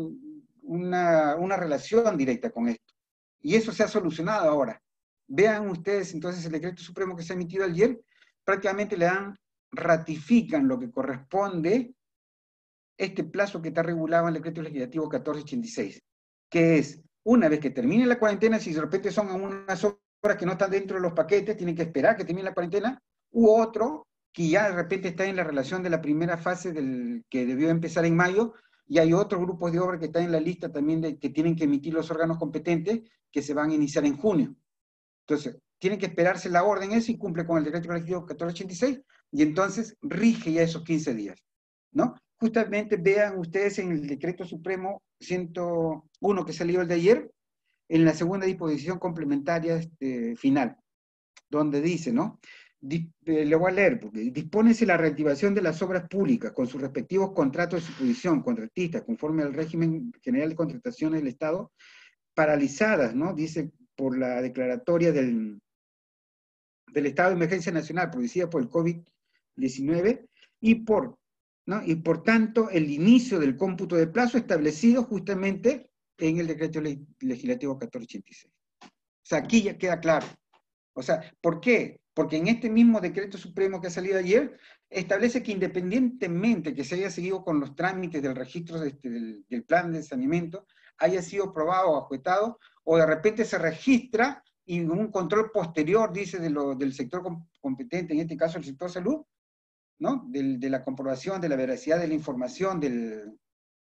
Speaker 1: una relación directa con esto. Y eso se ha solucionado ahora. Vean ustedes entonces el decreto supremo que se ha emitido ayer, prácticamente ratifican lo que corresponde este plazo que está regulado en el decreto legislativo 1486, que es, una vez que termine la cuarentena, si de repente son unas obras que no están dentro de los paquetes, tienen que esperar que termine la cuarentena, u otro que ya de repente está en la relación de la primera fase que debió empezar en mayo, y hay otros grupos de obras que están en la lista también que tienen que emitir los órganos competentes que se van a iniciar en junio. Entonces, tiene que esperarse la orden eso y cumple con el decreto legislativo 1486, y entonces rige ya esos 15 días, ¿no? Justamente vean ustedes en el decreto supremo 101 que salió el de ayer, en la segunda disposición complementaria final, donde dice, ¿no? Le voy a leer, porque dispónese la reactivación de las obras públicas con sus respectivos contratos de suposición, contratistas, conforme al régimen general de contrataciones del Estado, paralizadas, ¿no? Dice, por la declaratoria del estado de emergencia nacional producida por el COVID-19 ¿no? Y por tanto el inicio del cómputo de plazo establecido justamente en el decreto legislativo 1486. O sea, aquí ya queda claro. O sea, ¿por qué? Porque en este mismo decreto supremo que ha salido ayer, establece que independientemente que se haya seguido con los trámites del registro del plan de saneamiento, haya sido aprobado o objetado, o de repente se registra y un control posterior, dice, del sector competente, en este caso el sector salud, ¿no? De la comprobación de la veracidad de la información del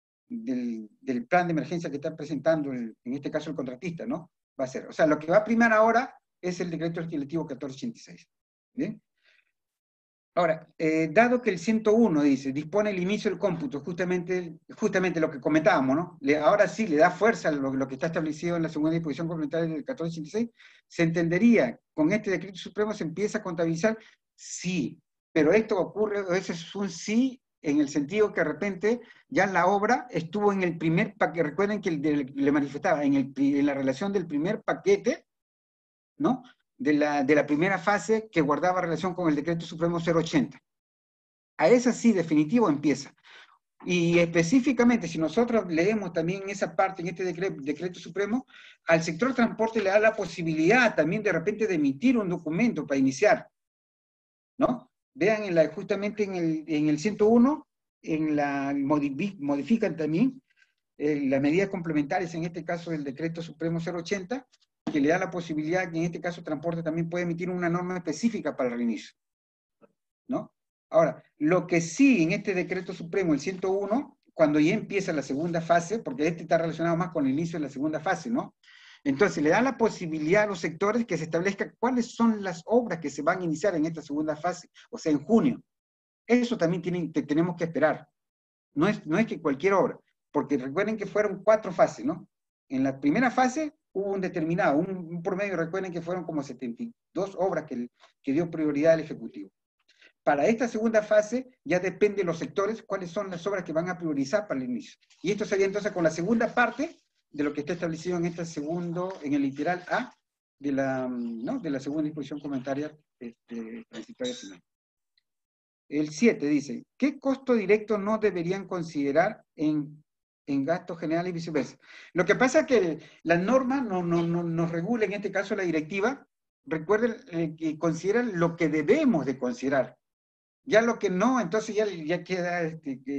Speaker 1: plan de emergencia que está presentando, en este caso el contratista, ¿no? Va a ser. O sea, lo que va a primar ahora es el decreto legislativo 1486. ¿Bien? Ahora, dado que el 101 dice, dispone el inicio del cómputo, justamente lo que comentábamos, ¿no? Ahora sí le da fuerza a lo que está establecido en la segunda disposición complementaria del 1486, se entendería, con este decreto supremo se empieza a contabilizar sí, pero esto ocurre, ese es un sí, en el sentido que de repente ya la obra estuvo en el primer paquete, recuerden que le manifestaba, en la relación del primer paquete, ¿no? De la primera fase que guardaba relación con el decreto supremo 080. A esa sí, definitivo, empieza. Y específicamente, si nosotros leemos también esa parte, en este decreto supremo, al sector transporte le da la posibilidad también de repente de emitir un documento para iniciar, ¿no? Vean justamente en el 101, modifican también las medidas complementarias, en este caso el decreto supremo 080, que le da la posibilidad que en este caso transporte también puede emitir una norma específica para el reinicio, ¿no? Ahora, lo que sí en este decreto supremo, el 101, cuando ya empieza la segunda fase, porque este está relacionado más con el inicio de la segunda fase, ¿no? Entonces le da la posibilidad a los sectores que se establezca cuáles son las obras que se van a iniciar en esta segunda fase, o sea, en junio. Eso también tenemos que esperar. No es que cualquier obra, porque recuerden que fueron 4 fases, ¿no? En la primera fase hubo un promedio, recuerden que fueron como 72 obras que dio prioridad al Ejecutivo. Para esta segunda fase ya depende de los sectores cuáles son las obras que van a priorizar para el inicio. Y esto sería entonces con la segunda parte de lo que está establecido en en el literal A de la segunda disposición complementaria transitoria final. El 7 dice, ¿qué costo directo no deberían considerar en gastos generales y viceversa? Lo que pasa es que la norma nos regula, en este caso la directiva, recuerden que consideran lo que debemos de considerar. Ya lo que no, entonces ya queda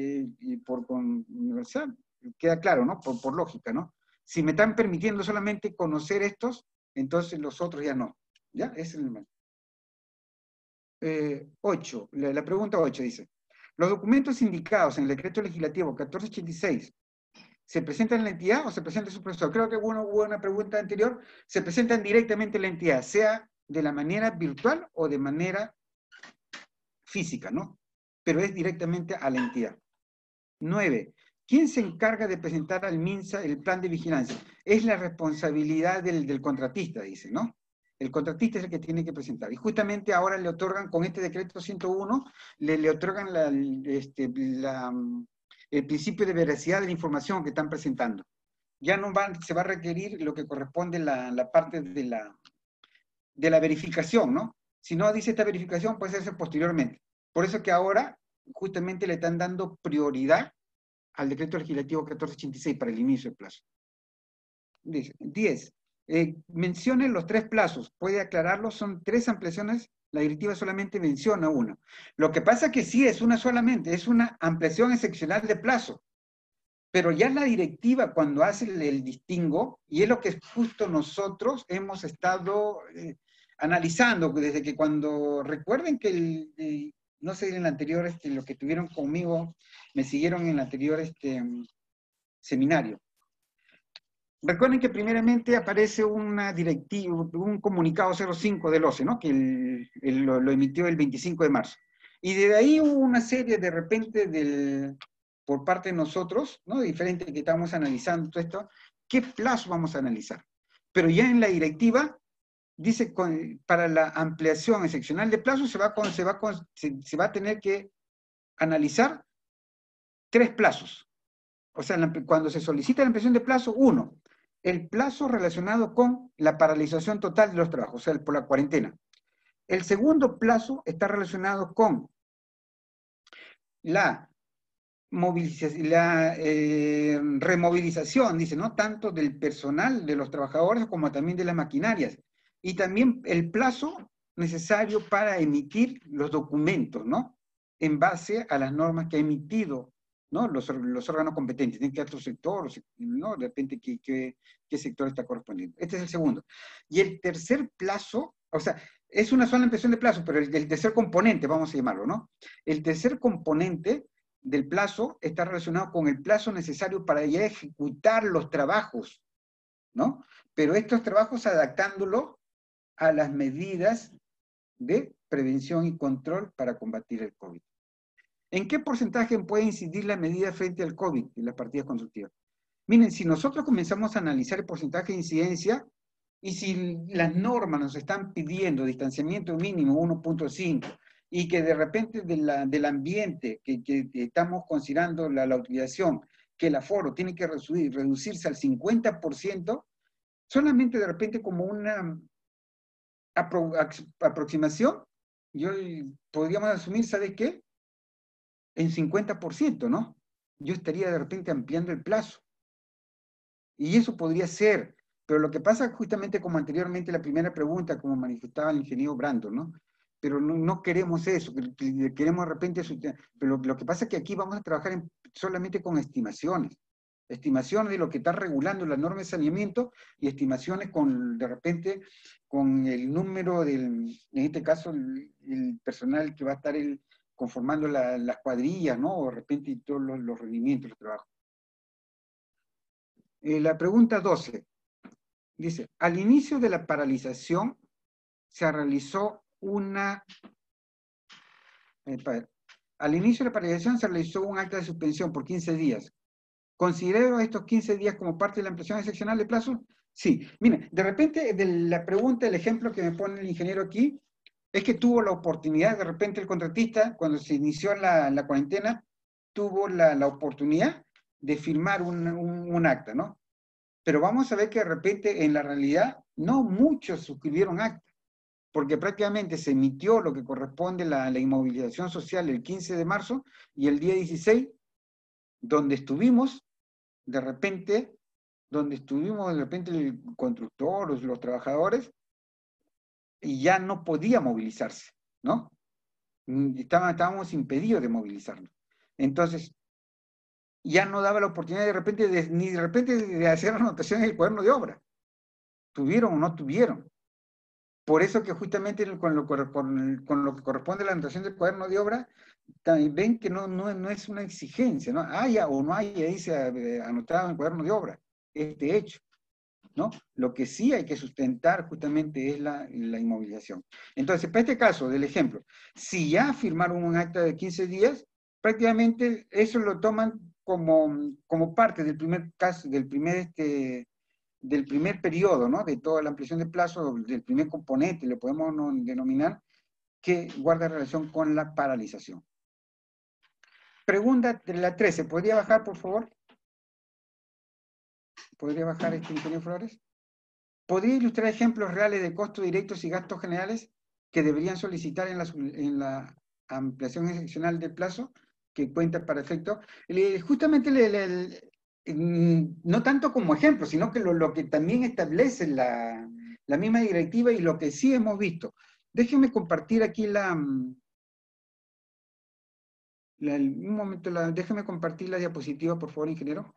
Speaker 1: universal, queda claro, ¿no? Por lógica, ¿no? Si me están permitiendo solamente conocer estos, entonces los otros ya no. ¿Ya? Es el 8, la pregunta 8 dice, ¿los documentos indicados en el decreto legislativo 1486 se presentan en la entidad o se presenta en su profesor? Creo que hubo una pregunta anterior. Se presentan directamente en la entidad, sea de la manera virtual o de manera física, ¿no? Pero es directamente a la entidad. 9. ¿Quién se encarga de presentar al MINSA el plan de vigilancia? Es la responsabilidad del contratista, dice, ¿no? El contratista es el que tiene que presentar. Y justamente ahora le otorgan, con este decreto 101, le otorgan el principio de veracidad de la información que están presentando. Ya no se va a requerir lo que corresponde la parte de la verificación, ¿no? Si no dice esta verificación, puede hacerse posteriormente. Por eso que ahora justamente le están dando prioridad al decreto legislativo 1486 para el inicio del plazo. 10. Mencione los 3 plazos. ¿Puede aclararlo? Son 3 ampliaciones. La directiva solamente menciona una. Lo que pasa es que sí es una solamente, es una ampliación excepcional de plazo. Pero ya la directiva, cuando hace el distingo, y es lo que justo nosotros hemos estado analizando, desde que recuerden que no sé, en el anterior, los que estuvieron conmigo, me siguieron en el anterior seminario. Recuerden que primeramente aparece una directiva, un comunicado 05 del OCE, ¿no? Que lo emitió el 25 de marzo. Y de ahí hubo una serie de repente por parte de nosotros, ¿no? Diferente que estamos analizando todo esto, ¿qué plazo vamos a analizar? Pero ya en la directiva dice para la ampliación excepcional de plazo se va a tener que analizar 3 plazos. O sea, cuando se solicita la ampliación de plazo, 1, el plazo relacionado con la paralización total de los trabajos, o sea, por la cuarentena. El segundo plazo está relacionado con la removilización, dice, ¿no? Tanto del personal, de los trabajadores, como también de las maquinarias. Y también el plazo necesario para emitir los documentos, ¿no? En base a las normas que ha emitido ¿no? Los órganos competentes, tienen que dar su sector, ¿no? De repente qué sector está correspondiendo. Este es el segundo. Y el tercer plazo, o sea, es una sola ampliación de plazo, pero el tercer componente, vamos a llamarlo, ¿no? El tercer componente del plazo está relacionado con el plazo necesario para ya ejecutar los trabajos, ¿no? Pero estos trabajos adaptándolo a las medidas de prevención y control para combatir el COVID. ¿En qué porcentaje puede incidir la medida frente al COVID en las partidas constructivas? Miren, si nosotros comenzamos a analizar el porcentaje de incidencia, y si las normas nos están pidiendo distanciamiento mínimo 1.5, y que de repente del ambiente que estamos considerando la utilización, que el aforo tiene que reducirse al 50%, solamente de repente como una aproximación, yo podríamos asumir, ¿sabe qué? En 50%, ¿no? Yo estaría de repente ampliando el plazo. Y eso podría ser, pero lo que pasa justamente como anteriormente la primera pregunta, como manifestaba el ingeniero Brandon, ¿no? Pero no queremos eso, queremos de repente, pero lo que pasa es que aquí vamos a trabajar solamente con estimaciones de lo que está regulando la norma de saneamiento y estimaciones de repente, con el número en este caso, el personal que va a estar conformando las cuadrillas, ¿no? O de repente todos los rendimientos, los trabajos. La pregunta 12 dice, al inicio de la paralización se realizó al inicio de la paralización se realizó un acta de suspensión por 15 días. ¿Considero estos 15 días como parte de la ampliación excepcional de plazo? Sí. Miren, de repente, de la pregunta, el ejemplo que me pone el ingeniero aquí, es que tuvo la oportunidad, de repente el contratista, cuando se inició la cuarentena, tuvo la oportunidad de firmar un acta, ¿no? Pero vamos a ver que de repente, en la realidad, no muchos suscribieron acta, porque prácticamente se emitió lo que corresponde a la inmovilización social el 15 de marzo, y el día 16, donde estuvimos, de repente, el constructor, los trabajadores, y ya no podía movilizarse, ¿no? Estábamos impedidos de movilizarnos. Entonces, ya no daba la oportunidad ni de repente de hacer anotación en el cuaderno de obra. ¿Tuvieron o no tuvieron? Por eso que justamente con lo que corresponde a la anotación del cuaderno de obra, también ven que no es una exigencia, ¿no? Haya o no haya, dice anotado en el cuaderno de obra, este hecho, ¿no? Lo que sí hay que sustentar justamente es la inmovilización. Entonces, para este caso del ejemplo, si ya firmaron un acta de 15 días, prácticamente eso lo toman como parte del primer caso, del primer periodo, ¿no? De toda la ampliación de plazo, del primer componente, lo podemos denominar, que guarda relación con la paralización. Pregunta de la 13, ¿podría bajar, por favor? ¿Podría bajar ingeniero Flores? ¿Podría ilustrar ejemplos reales de costos directos y gastos generales que deberían solicitar en la ampliación excepcional del plazo que cuenta para efecto? Justamente no tanto como ejemplo, sino que lo que también establece la misma directiva y lo que sí hemos visto. Déjenme compartir aquí un momento, déjenme compartir la diapositiva, por favor, ingeniero.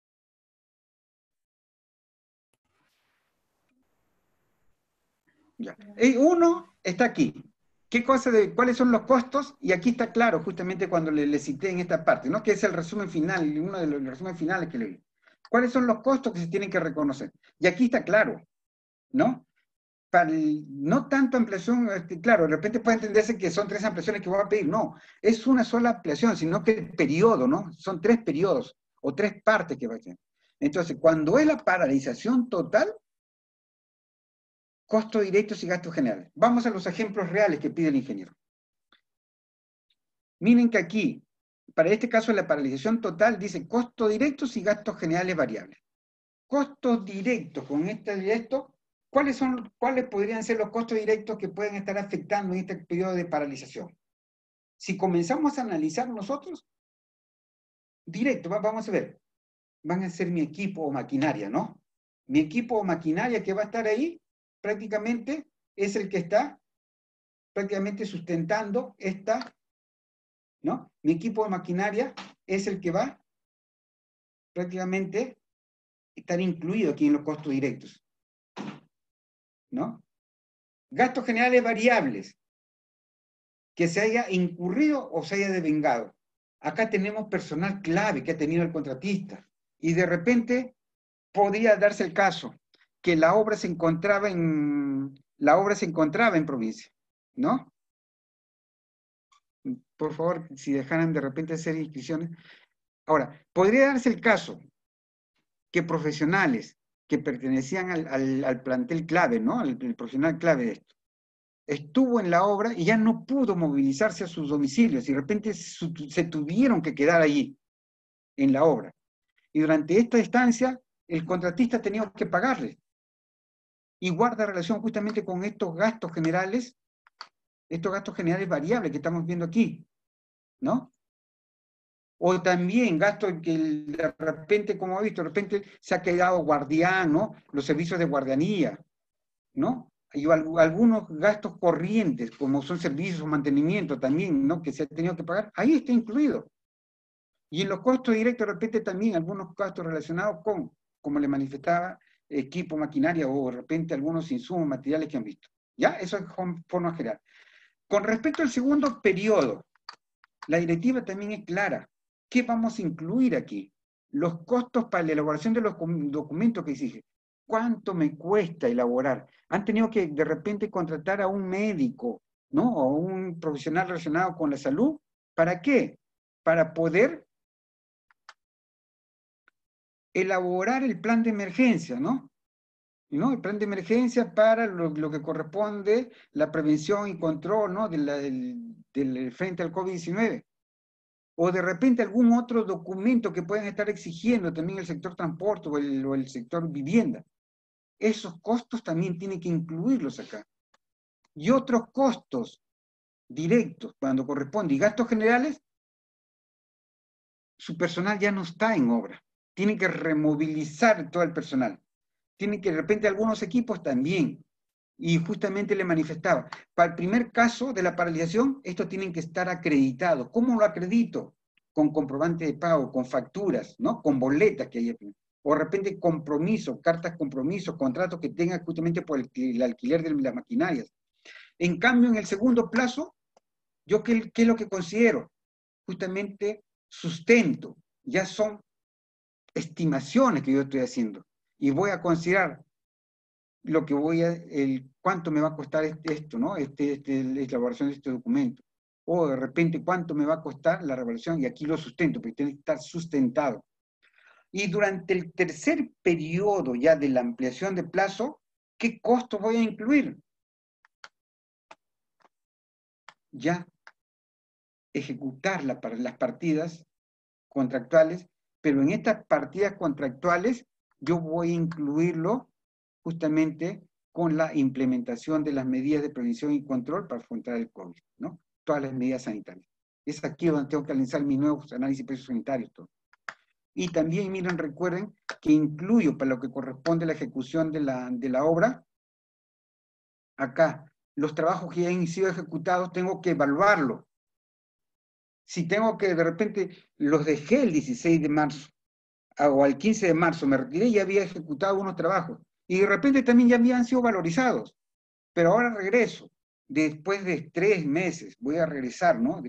Speaker 1: Ya. Uno está aquí. ¿Cuáles son los costos? Y aquí está claro, justamente cuando le cité en esta parte, ¿no? Que es el resumen final, uno de los resúmenes finales que le di. ¿Cuáles son los costos que se tienen que reconocer? Y aquí está claro, ¿no? No tanto ampliación, claro, de repente puede entenderse que son 3 ampliaciones que voy a pedir. No, es una sola ampliación, sino que el periodo, ¿no? Son 3 periodos o 3 partes que va a tener. Entonces, cuando es la paralización total, costos directos y gastos generales. Vamos a los ejemplos reales que pide el ingeniero. Miren que aquí, para este caso la paralización total, dice costos directos y gastos generales variables. Costos directos, con este directo, ¿cuáles podrían ser los costos directos que pueden estar afectando en este periodo de paralización? Si comenzamos a analizar nosotros, directo, vamos a ver, van a ser mi equipo o maquinaria, ¿no? Mi equipo o maquinaria que va a estar ahí, prácticamente es el que está prácticamente sustentando ¿no? Mi equipo de maquinaria es el que va prácticamente estar incluido aquí en los costos directos, ¿no? Gastos generales variables que se haya incurrido o se haya devengado. Acá tenemos personal clave que ha tenido el contratista y de repente podría darse el caso que la obra se encontraba en provincia, ¿no? Por favor, si dejaran de repente hacer inscripciones. Ahora, podría darse el caso que profesionales que pertenecían al plantel clave, ¿no? El profesional clave de esto, estuvo en la obra y ya no pudo movilizarse a sus domicilios y de repente se tuvieron que quedar allí, en la obra. Y durante esta estancia, el contratista tenía que pagarle. Y guarda relación justamente con estos gastos generales variables que estamos viendo aquí, ¿no? O también gastos que de repente, como he visto, de repente se ha quedado guardián, ¿no? Los servicios de guardianía, ¿no? Y algunos gastos corrientes, como son servicios o mantenimiento también, ¿no? Que se ha tenido que pagar, ahí está incluido. Y en los costos directos, de repente también algunos gastos relacionados con, como le manifestaba, equipo, maquinaria o de repente algunos insumos, materiales que han visto. ¿Ya? Eso es forma general. Con respecto al segundo periodo, la directiva también es clara. ¿Qué vamos a incluir aquí? Los costos para la elaboración de los documentos que exige. ¿Cuánto me cuesta elaborar? Han tenido que de repente contratar a un médico, ¿no? O un profesional relacionado con la salud. ¿Para qué? Para poder elaborar el plan de emergencia, ¿no? ¿No? El plan de emergencia para lo que corresponde la prevención y control, ¿no? del frente al COVID-19. O de repente algún otro documento que puedan estar exigiendo también el sector transporte o el sector vivienda. Esos costos también tienen que incluirlos acá. Y otros costos directos, cuando corresponde, y gastos generales, su personal ya no está en obra. Tienen que removilizar todo el personal. Tienen que de repente algunos equipos también. Y justamente le manifestaba, para el primer caso de la paralización, estos tienen que estar acreditados. ¿Cómo lo acredito? Con comprobante de pago, con facturas, ¿no? Con boletas que haya. O de repente compromiso, cartas compromiso, contratos que tengan justamente por el alquiler de las maquinarias. En cambio, en el segundo plazo, ¿yo qué es lo que considero? Justamente sustento. Ya son estimaciones que yo estoy haciendo. Y voy a considerar lo que cuánto me va a costar esto, ¿no? La elaboración de este documento. O de repente, cuánto me va a costar la revelación, y aquí lo sustento, porque tiene que estar sustentado. Y durante el tercer periodo ya de la ampliación de plazo, ¿qué costos voy a incluir? Ya ejecutar las partidas contractuales, pero en estas partidas contractuales yo voy a incluirlo justamente con la implementación de las medidas de prevención y control para afrontar el COVID, ¿no? Todas las medidas sanitarias. Es aquí donde tengo que analizar mis nuevos análisis de precios sanitarios. Todo. Y también, miren, recuerden que incluyo para lo que corresponde a la ejecución de la obra, acá, los trabajos que ya han sido ejecutados, tengo que evaluarlo. Si tengo que, de repente, los dejé el 16 de marzo, o al 15 de marzo, me retiré y había ejecutado unos trabajos. Y de repente también ya habían sido valorizados. Pero ahora regreso, después de 3 meses, voy a regresar, ¿no?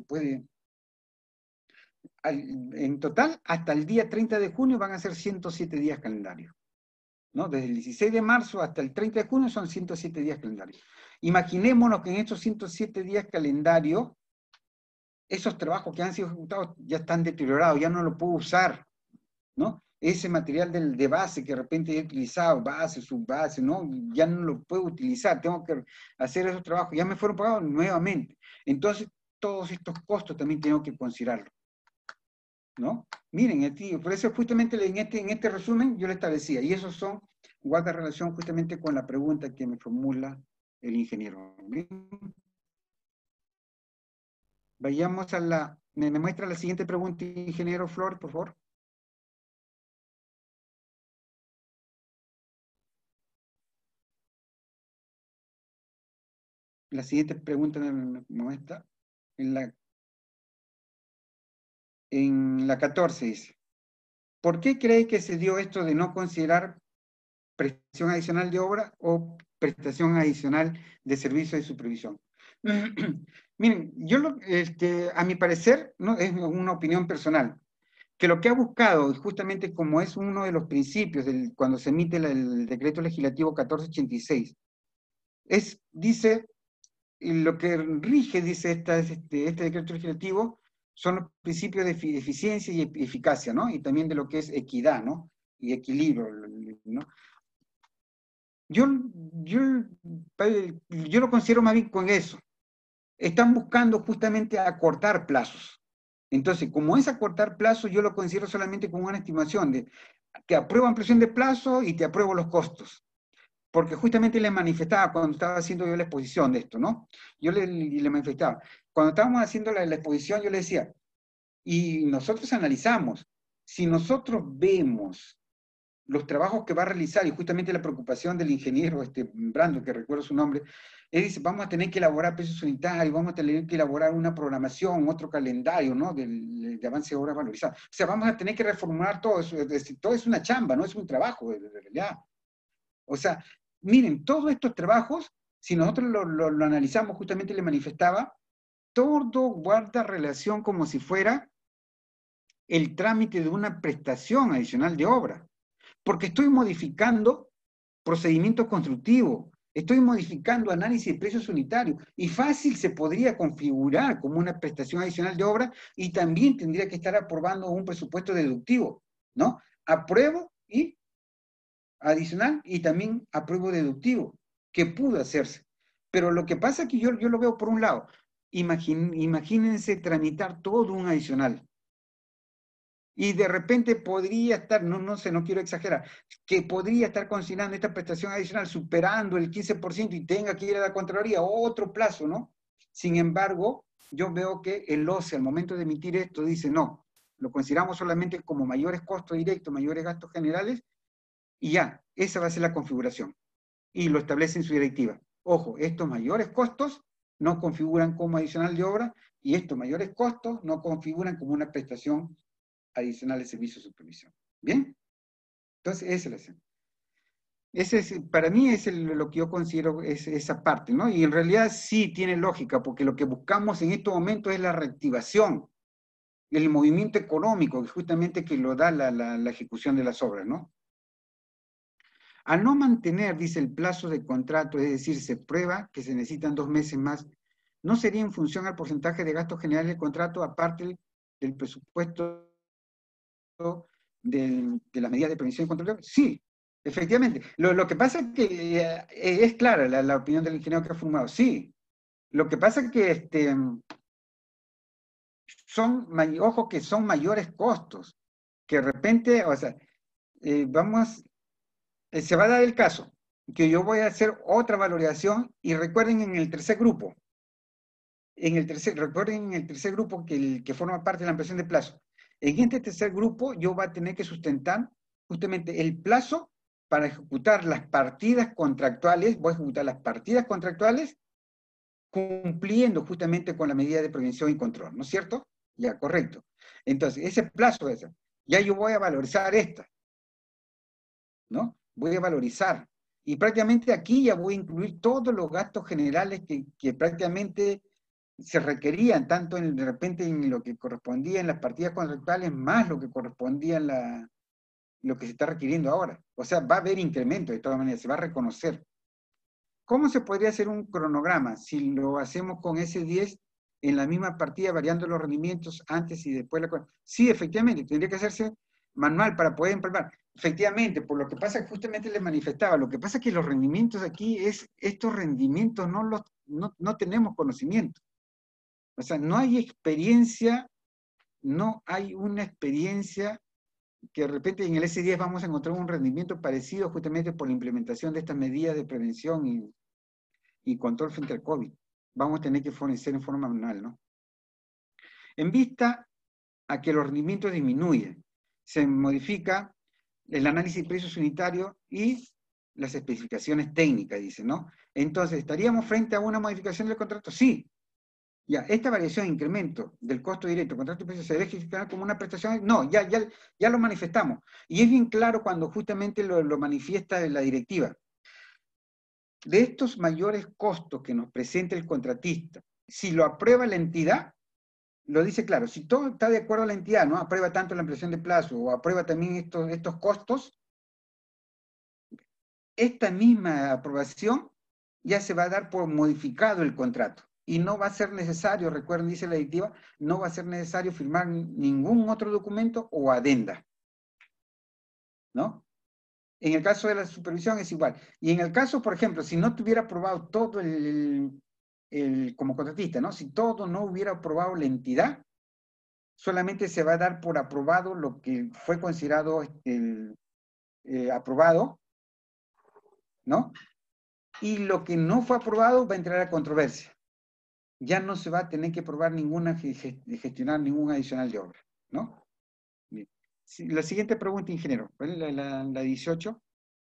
Speaker 1: En total, hasta el día 30 de junio van a ser 107 días calendarios, ¿no? Desde el 16 de marzo hasta el 30 de junio son 107 días calendarios. Imaginémonos que en estos 107 días calendarios, esos trabajos que han sido ejecutados ya están deteriorados, ya no lo puedo usar, ¿no? Ese material de base que de repente he utilizado, base, subbase, ¿no? Ya no lo puedo utilizar, tengo que hacer esos trabajos, ya me fueron pagados nuevamente. Entonces, todos estos costos también tengo que considerarlos, ¿no? Miren, por eso justamente en este resumen yo le establecía, y esos son, guarda relación justamente con la pregunta que me formula el ingeniero. ¿Bien? Vayamos a me muestra la siguiente pregunta, ingeniero Flor, por favor. La siguiente pregunta me muestra en la En la 14 dice, ¿por qué cree que se dio esto de no considerar prestación adicional de obra o prestación adicional de servicio de supervisión? Miren, a mi parecer, ¿no? Es una opinión personal, que lo que ha buscado, justamente como es uno de los principios cuando se emite el decreto legislativo 1486, dice, y lo que rige, dice este decreto legislativo, son los principios de eficiencia y eficacia, ¿no? Y también de lo que es equidad, ¿no? Y equilibrio, ¿no? Yo lo considero más bien con eso. Están buscando justamente acortar plazos. Entonces, como es acortar plazos, yo lo considero solamente como una estimación de te apruebo ampliación de plazo y te apruebo los costos. Porque justamente le manifestaba cuando estaba haciendo yo la exposición de esto, ¿no? Yo le manifestaba. Cuando estábamos haciendo la exposición, yo le decía, y nosotros analizamos, si nosotros vemos los trabajos que va a realizar, y justamente la preocupación del ingeniero Brando, que recuerdo su nombre, él dice, vamos a tener que elaborar precios unitarios, vamos a tener que elaborar una programación, otro calendario, ¿no? De avance de obras valorizadas. O sea, vamos a tener que reformular todo eso, todo es una chamba, no es un trabajo, de realidad. O sea, miren, todos estos trabajos, si nosotros lo analizamos, justamente le manifestaba, todo guarda relación como si fuera el trámite de una prestación adicional de obra, porque estoy modificando procedimientos constructivos, estoy modificando análisis de precios unitarios, y fácil se podría configurar como una prestación adicional de obra, y también tendría que estar aprobando un presupuesto deductivo, ¿no? Apruebo y adicional, y también apruebo deductivo, que pudo hacerse. Pero lo que pasa es que yo lo veo por un lado, imagínense tramitar todo un adicional, y de repente podría estar, no sé, no quiero exagerar, que podría estar consignando esta prestación adicional superando el 15% y tenga que ir a la Contraloría, otro plazo, ¿no? Sin embargo, yo veo que el OCE al momento de emitir esto dice, no, lo consideramos solamente como mayores costos directos, mayores gastos generales, y ya, esa va a ser la configuración. Y lo establece en su directiva. Ojo, estos mayores costos no configuran como adicional de obra, y estos mayores costos no configuran como una prestación adicional de servicio de supervisión. ¿Bien? Entonces, esa es la acción. Para mí es lo que yo considero es esa parte, ¿no? Y en realidad sí tiene lógica, porque lo que buscamos en estos momentos es la reactivación, el movimiento económico, que justamente que lo da la ejecución de las obras, ¿no? Al no mantener, dice, el plazo de contrato, es decir, se prueba que se necesitan 2 meses más, ¿no sería en función al porcentaje de gastos generales del contrato, aparte del presupuesto de las medidas de prevención y control? Sí, efectivamente. Lo que pasa es que es clara la opinión del ingeniero que ha formado. Sí, lo que pasa es que ojo, que son mayores costos, que de repente, o sea, se va a dar el caso que yo voy a hacer otra valoración, y recuerden en el tercer grupo, recuerden en el tercer grupo que forma parte de la ampliación de plazo. En este tercer grupo yo voy a tener que sustentar justamente el plazo para ejecutar las partidas contractuales, voy a ejecutar las partidas contractuales cumpliendo justamente con la medida de prevención y control, ¿no es cierto? Ya, correcto. Entonces, ese plazo, ya yo voy a valorizar esta, ¿no? Voy a valorizar. Y prácticamente aquí ya voy a incluir todos los gastos generales que prácticamente se requerían, tanto de repente en lo que correspondía en las partidas contractuales, más lo que correspondía en lo que se está requiriendo ahora. O sea, va a haber incremento de todas maneras, se va a reconocer. ¿Cómo se podría hacer un cronograma si lo hacemos con S10 en la misma partida, variando los rendimientos antes y después? Sí, efectivamente, tendría que hacerse manual para poder empalmar. Efectivamente, por lo que pasa, justamente les manifestaba, lo que pasa es que los rendimientos aquí, estos rendimientos no tenemos conocimiento. O sea, no hay experiencia, no hay una experiencia que de repente en el S10 vamos a encontrar un rendimiento parecido justamente por la implementación de estas medidas de prevención y control frente al COVID. Vamos a tener que fornecer en forma manual, ¿no? En vista a que los rendimientos disminuyen, se modifica el análisis de precios unitarios y las especificaciones técnicas, dice, ¿no? Entonces, ¿estaríamos frente a una modificación del contrato? Sí. Ya, esta variación, incremento del costo directo, contrato de precios, se debe gestionar como una prestación. No, ya lo manifestamos. Y es bien claro cuando justamente lo manifiesta la directiva. De estos mayores costos que nos presenta el contratista, si lo aprueba la entidad, lo dice claro, si todo está de acuerdo a la entidad, ¿no? Aprueba tanto la ampliación de plazo o aprueba también estos costos, esta misma aprobación ya se va a dar por modificado el contrato. Y no va a ser necesario, recuerden, dice la directiva, no va a ser necesario firmar ningún otro documento o adenda. ¿No? En el caso de la supervisión es igual. Y en el caso, por ejemplo, si no tuviera aprobado todo como contratista, ¿no? Si todo no hubiera aprobado la entidad, solamente se va a dar por aprobado lo que fue considerado aprobado, ¿no? Y lo que no fue aprobado va a entrar a controversia. Ya no se va a tener que aprobar gestionar ningún adicional de obra, ¿no? Bien. La siguiente pregunta, ingeniero. ¿Cuál es la 18?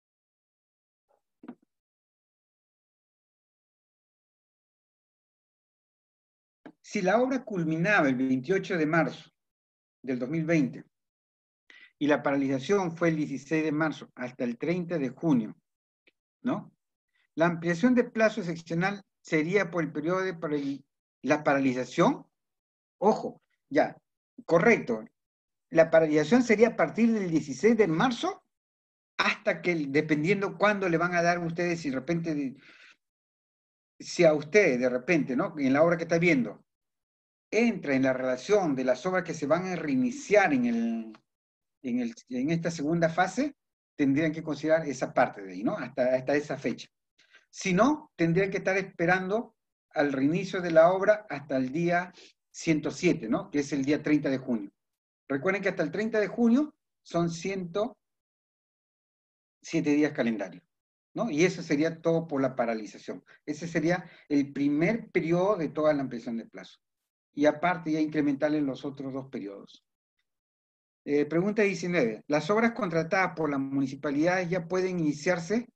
Speaker 1: Si la obra culminaba el 28 de marzo del 2020 y la paralización fue el 16 de marzo hasta el 30 de junio, ¿no? La ampliación de plazo excepcional sería por el periodo de la paralización. Ojo, ya, correcto. La paralización sería a partir del 16 de marzo hasta que, dependiendo cuándo le van a dar a ustedes, si de repente, si a usted de repente, ¿no? En la obra que está viendo, entra en la relación de las obras que se van a reiniciar en esta segunda fase, tendrían que considerar esa parte de ahí, ¿no? Hasta esa fecha. Si no, tendrían que estar esperando al reinicio de la obra hasta el día 107, ¿no? Que es el día 30 de junio. Recuerden que hasta el 30 de junio son 107 días calendarios, ¿no? Y eso sería todo por la paralización. Ese sería el primer periodo de toda la ampliación de plazo. Y aparte ya incrementarle los otros dos periodos. Pregunta 19. ¿Las obras contratadas por las municipalidades ya pueden iniciarse?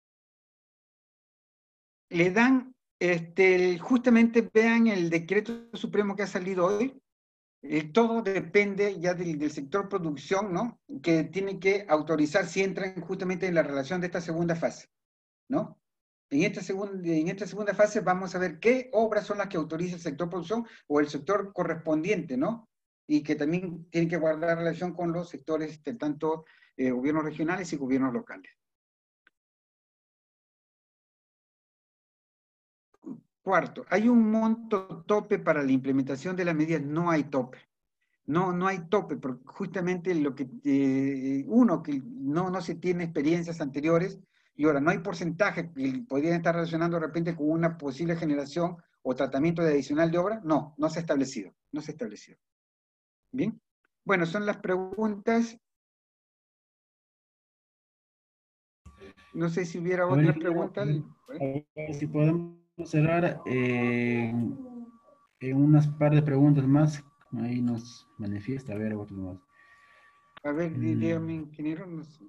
Speaker 1: Le dan, justamente vean el decreto supremo que ha salido hoy. Todo depende ya del sector producción, ¿no? Que tiene que autorizar si entran justamente en la relación de esta segunda fase, ¿no? En esta segunda fase vamos a ver qué obras son las que autoriza el sector producción o el sector correspondiente, ¿no? Y que también tienen que guardar relación con los sectores, tanto gobiernos regionales y gobiernos locales. Cuarto, ¿hay un monto tope para la implementación de las medidas? No hay tope. No hay tope, porque justamente lo que uno que no se tiene experiencias anteriores, y ahora no hay porcentaje que podrían estar relacionando de repente con una posible generación o tratamiento de adicional de obra, no se ha establecido, no se ha establecido. Bien, bueno, son las preguntas. No sé si hubiera otra pregunta.
Speaker 3: Si podemos cerrar en unas par de preguntas más, ahí nos manifiesta, a ver, otro más.
Speaker 1: A ver, dígame, ingeniero. No sé.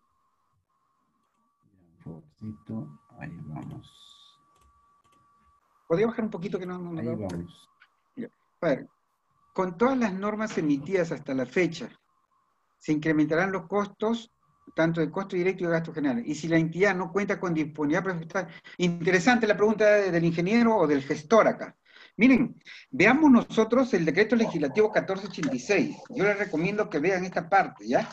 Speaker 3: Ahí vamos.
Speaker 1: ¿Podría bajar un poquito que no
Speaker 3: ahí
Speaker 1: veo?
Speaker 3: Vamos.
Speaker 1: Ya. A ver, con todas las normas emitidas hasta la fecha, se incrementarán los costos, tanto de costo directo y de gasto general. Y si la entidad no cuenta con disponibilidad presupuestaria. Interesante la pregunta del ingeniero o del gestor acá. Miren, veamos nosotros el decreto legislativo 1486. Yo les recomiendo que vean esta parte, ¿ya?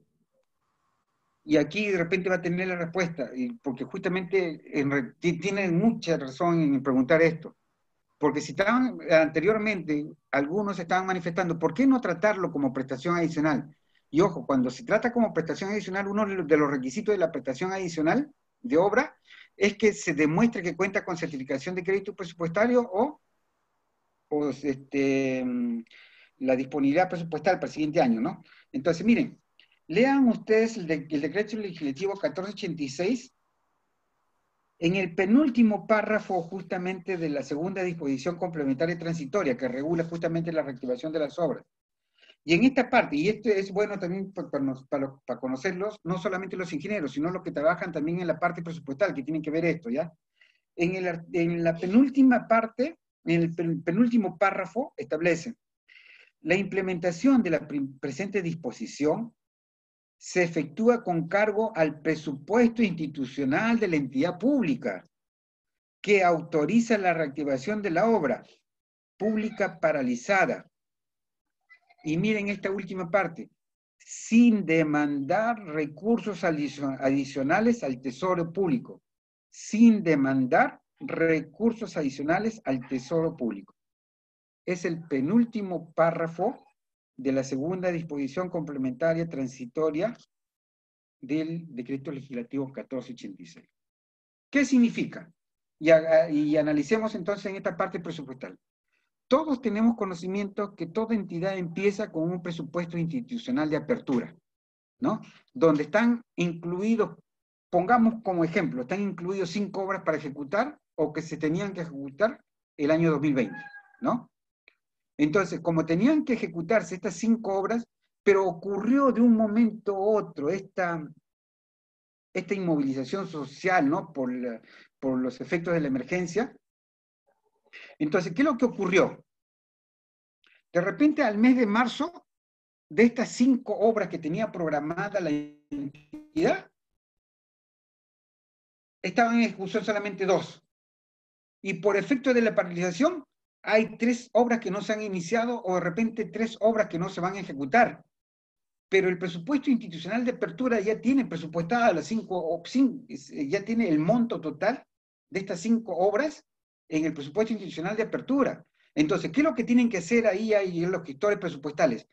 Speaker 1: Y aquí de repente va a tener la respuesta, porque justamente tienen mucha razón en preguntar esto. Porque si estaban anteriormente, algunos estaban manifestando, ¿por qué no tratarlo como prestación adicional? Y ojo, cuando se trata como prestación adicional, uno de los requisitos de la prestación adicional de obra es que se demuestre que cuenta con certificación de crédito presupuestario o la disponibilidad presupuestal para el siguiente año, ¿no? Entonces, miren, lean ustedes el decreto legislativo 1486. En el penúltimo párrafo justamente de la segunda disposición complementaria transitoria que regula justamente la reactivación de las obras. Y en esta parte, y esto es bueno también para conocerlos, no solamente los ingenieros, sino los que trabajan también en la parte presupuestal, que tienen que ver esto, ¿ya? En la penúltima parte, en el penúltimo párrafo establece: la implementación de la presente disposición se efectúa con cargo al presupuesto institucional de la entidad pública que autoriza la reactivación de la obra pública paralizada. Y miren esta última parte: sin demandar recursos adicionales al Tesoro Público. Sin demandar recursos adicionales al Tesoro Público. Es el penúltimo párrafo de la segunda disposición complementaria transitoria del Decreto Legislativo 1486. ¿Qué significa? Y analicemos entonces en esta parte presupuestal. Todos tenemos conocimiento que toda entidad empieza con un presupuesto institucional de apertura, ¿no? Donde están incluidos, pongamos como ejemplo, están incluidos 5 obras para ejecutar o que se tenían que ejecutar el año 2020, ¿no? Entonces, como tenían que ejecutarse estas 5 obras, pero ocurrió de un momento a otro esta inmovilización social, ¿no? Por los efectos de la emergencia. Entonces, ¿qué es lo que ocurrió? De repente, al mes de marzo, de estas 5 obras que tenía programada la entidad, estaban en ejecución solamente 2. Y por efecto de la paralización, hay 3 obras que no se han iniciado o de repente 3 obras que no se van a ejecutar. Pero el presupuesto institucional de apertura ya tiene presupuestadas las 5, ya tiene el monto total de estas 5 obras en el presupuesto institucional de apertura. Entonces, ¿qué es lo que tienen que hacer ahí los gestores presupuestales?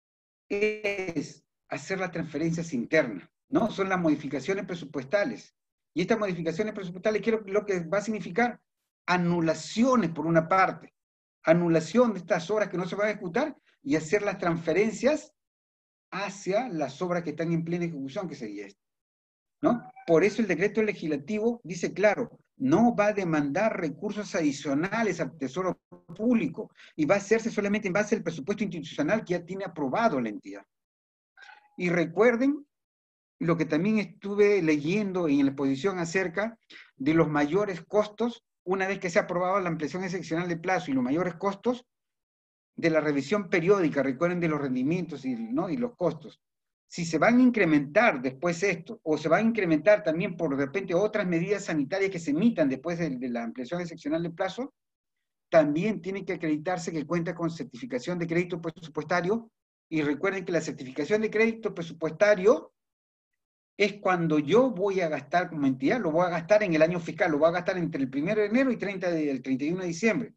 Speaker 1: Es hacer las transferencias internas, ¿no? Son las modificaciones presupuestales. Y estas modificaciones presupuestales, ¿qué es lo que va a significar? Anulaciones por una parte, anulación de estas obras que no se van a ejecutar y hacer las transferencias hacia las obras que están en plena ejecución, que sería esto, ¿no? Por eso el decreto legislativo dice claro, no va a demandar recursos adicionales al Tesoro Público y va a hacerse solamente en base al presupuesto institucional que ya tiene aprobado la entidad. Y recuerden lo que también estuve leyendo en la exposición acerca de los mayores costos, una vez que se ha aprobado la ampliación excepcional de plazo y los mayores costos de la revisión periódica, recuerden, de los rendimientos y los costos. Si se van a incrementar después esto, o se va a incrementar también por de repente otras medidas sanitarias que se emitan después de la ampliación excepcional de plazo, también tiene que acreditarse que cuenta con certificación de crédito presupuestario, y recuerden que la certificación de crédito presupuestario es cuando yo voy a gastar como entidad, lo voy a gastar en el año fiscal, lo voy a gastar entre el 1 de enero y el 31 de diciembre.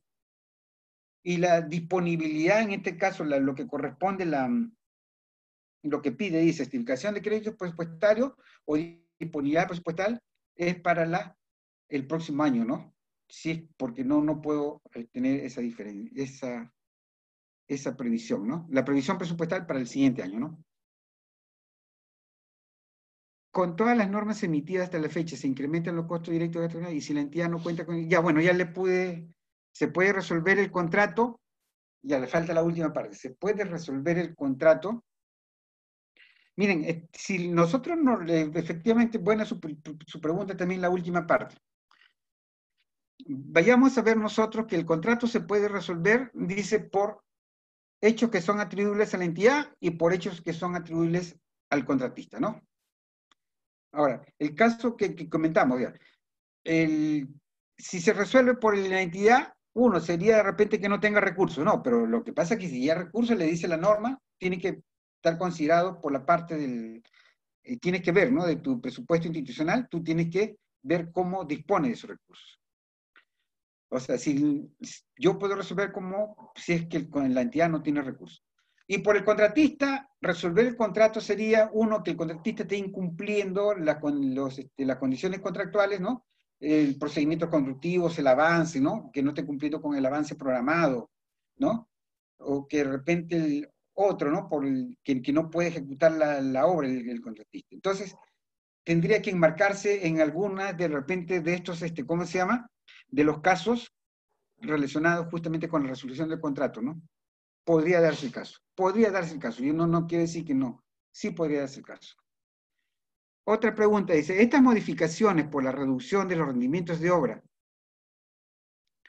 Speaker 1: Y la disponibilidad, en este caso, lo que corresponde, lo que pide, dice, certificación de crédito presupuestario o disponibilidad presupuestal, es para el próximo año, ¿no? Sí, porque no puedo tener esa diferencia, esa previsión, ¿no? La previsión presupuestal para el siguiente año, ¿no? Con todas las normas emitidas hasta la fecha, se incrementan los costos directos de la entidad y si la entidad no cuenta con... Ya, bueno, ya se puede resolver el contrato, ya le falta la última parte, se puede resolver el contrato. Miren, si nosotros efectivamente, buena su pregunta también la última parte. Vayamos a ver nosotros que el contrato se puede resolver, dice, por hechos que son atribuibles a la entidad y por hechos que son atribuibles al contratista, ¿no? Ahora, el caso que comentamos, ya, si se resuelve por la entidad, uno sería de repente que no tenga recursos, no, pero lo que pasa es que si ya recursos le dice la norma, tiene que estar considerado por la parte tienes que ver, ¿no? De tu presupuesto institucional, tú tienes que ver cómo dispone de esos recursos. O sea, si yo puedo resolver si es que la entidad no tiene recursos. Y por el contratista, resolver el contrato sería, uno, que el contratista esté incumpliendo las condiciones contractuales, ¿no? El procedimiento constructivo, el avance, ¿no? Que no esté cumpliendo con el avance programado, ¿no? O que de repente el otro, ¿no? Que no puede ejecutar la obra el contratista. Entonces, tendría que enmarcarse en alguna de repente de estos, ¿cómo se llama? De los casos relacionados justamente con la resolución del contrato, ¿no? Podría darse el caso. Podría darse el caso. Yo no quiero decir que no. Sí podría darse el caso. Otra pregunta dice, estas modificaciones por la reducción de los rendimientos de obra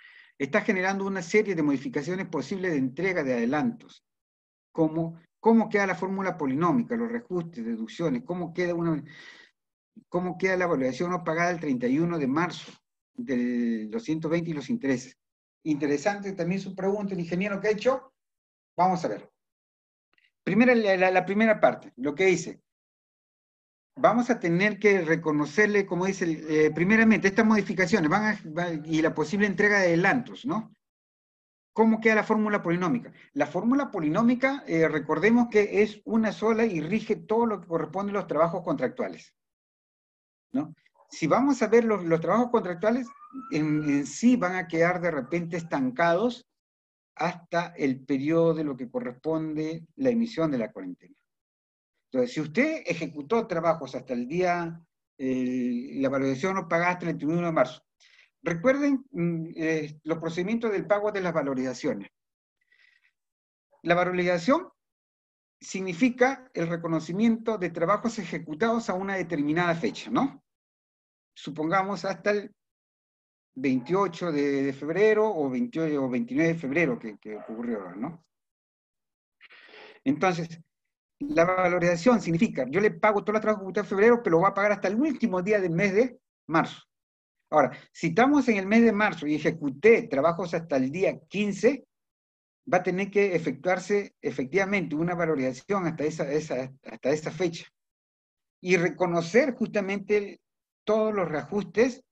Speaker 1: está generando una serie de modificaciones posibles de entrega de adelantos, como cómo queda la fórmula polinómica, los reajustes, deducciones, cómo queda la valoración no pagada el 31 de marzo de los 120 y los intereses. Interesante también su pregunta, el ingeniero que ha hecho. Vamos a ver. Primero, la primera parte, lo que dice. Vamos a tener que reconocerle, como dice, primeramente, estas modificaciones y la posible entrega de adelantos, ¿no? ¿Cómo queda la fórmula polinómica? La fórmula polinómica, recordemos que es una sola y rige todo lo que corresponde a los trabajos contractuales, ¿no? Si vamos a ver los trabajos contractuales, en sí van a quedar de repente estancados hasta el periodo de lo que corresponde la emisión de la cuarentena. Entonces, si usted ejecutó trabajos hasta el día, la valorización no pagada hasta el 31 de marzo, recuerden los procedimientos del pago de las valorizaciones. La valorización significa el reconocimiento de trabajos ejecutados a una determinada fecha, ¿no? Supongamos hasta el 28 de febrero o 28 o 29 de febrero que ocurrió, ¿no? Entonces, la valorización significa, yo le pago todos los trabajos ejecutados en febrero, pero lo voy a pagar hasta el último día del mes de marzo. Ahora, si estamos en el mes de marzo y ejecuté trabajos hasta el día 15, va a tener que efectuarse efectivamente una valorización hasta esa fecha. Y reconocer justamente todos los reajustes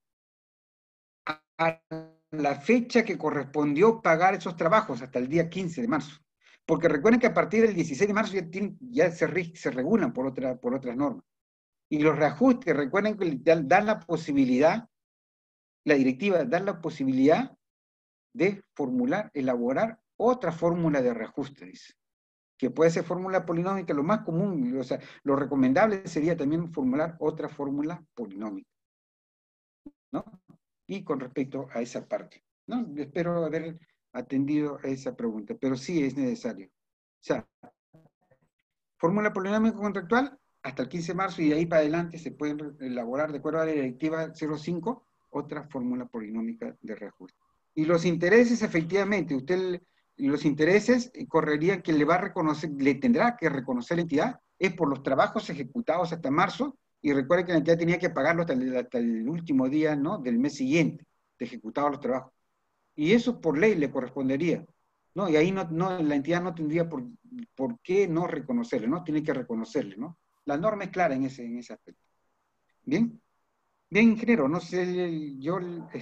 Speaker 1: a la fecha que correspondió pagar esos trabajos hasta el día 15 de marzo. Porque recuerden que a partir del 16 de marzo ya se regulan por otras normas. Y los reajustes, recuerden que dan la posibilidad, la directiva da la posibilidad de elaborar otra fórmula de reajuste, dice. Que puede ser fórmula polinómica, lo más común, o sea, lo recomendable sería también formular otra fórmula polinómica, ¿no? Y con respecto a esa parte, ¿no? Espero haber atendido a esa pregunta, pero sí es necesario. O sea, fórmula polinómica contractual hasta el 15 de marzo y de ahí para adelante se pueden elaborar, de acuerdo a la directiva 05, otra fórmula polinómica de reajuste. Y los intereses, efectivamente, los intereses correrían que le tendrá que reconocer la entidad, es por los trabajos ejecutados hasta marzo, y recuerde que la entidad tenía que pagarlo hasta el último día, ¿no?, del mes siguiente de ejecutados los trabajos. Y eso por ley le correspondería, ¿no? Y ahí la entidad no tendría por qué no reconocerle, ¿no? Tiene que reconocerle, ¿no? La norma es clara en ese aspecto. ¿Bien? Bien, ingeniero, no sé, yo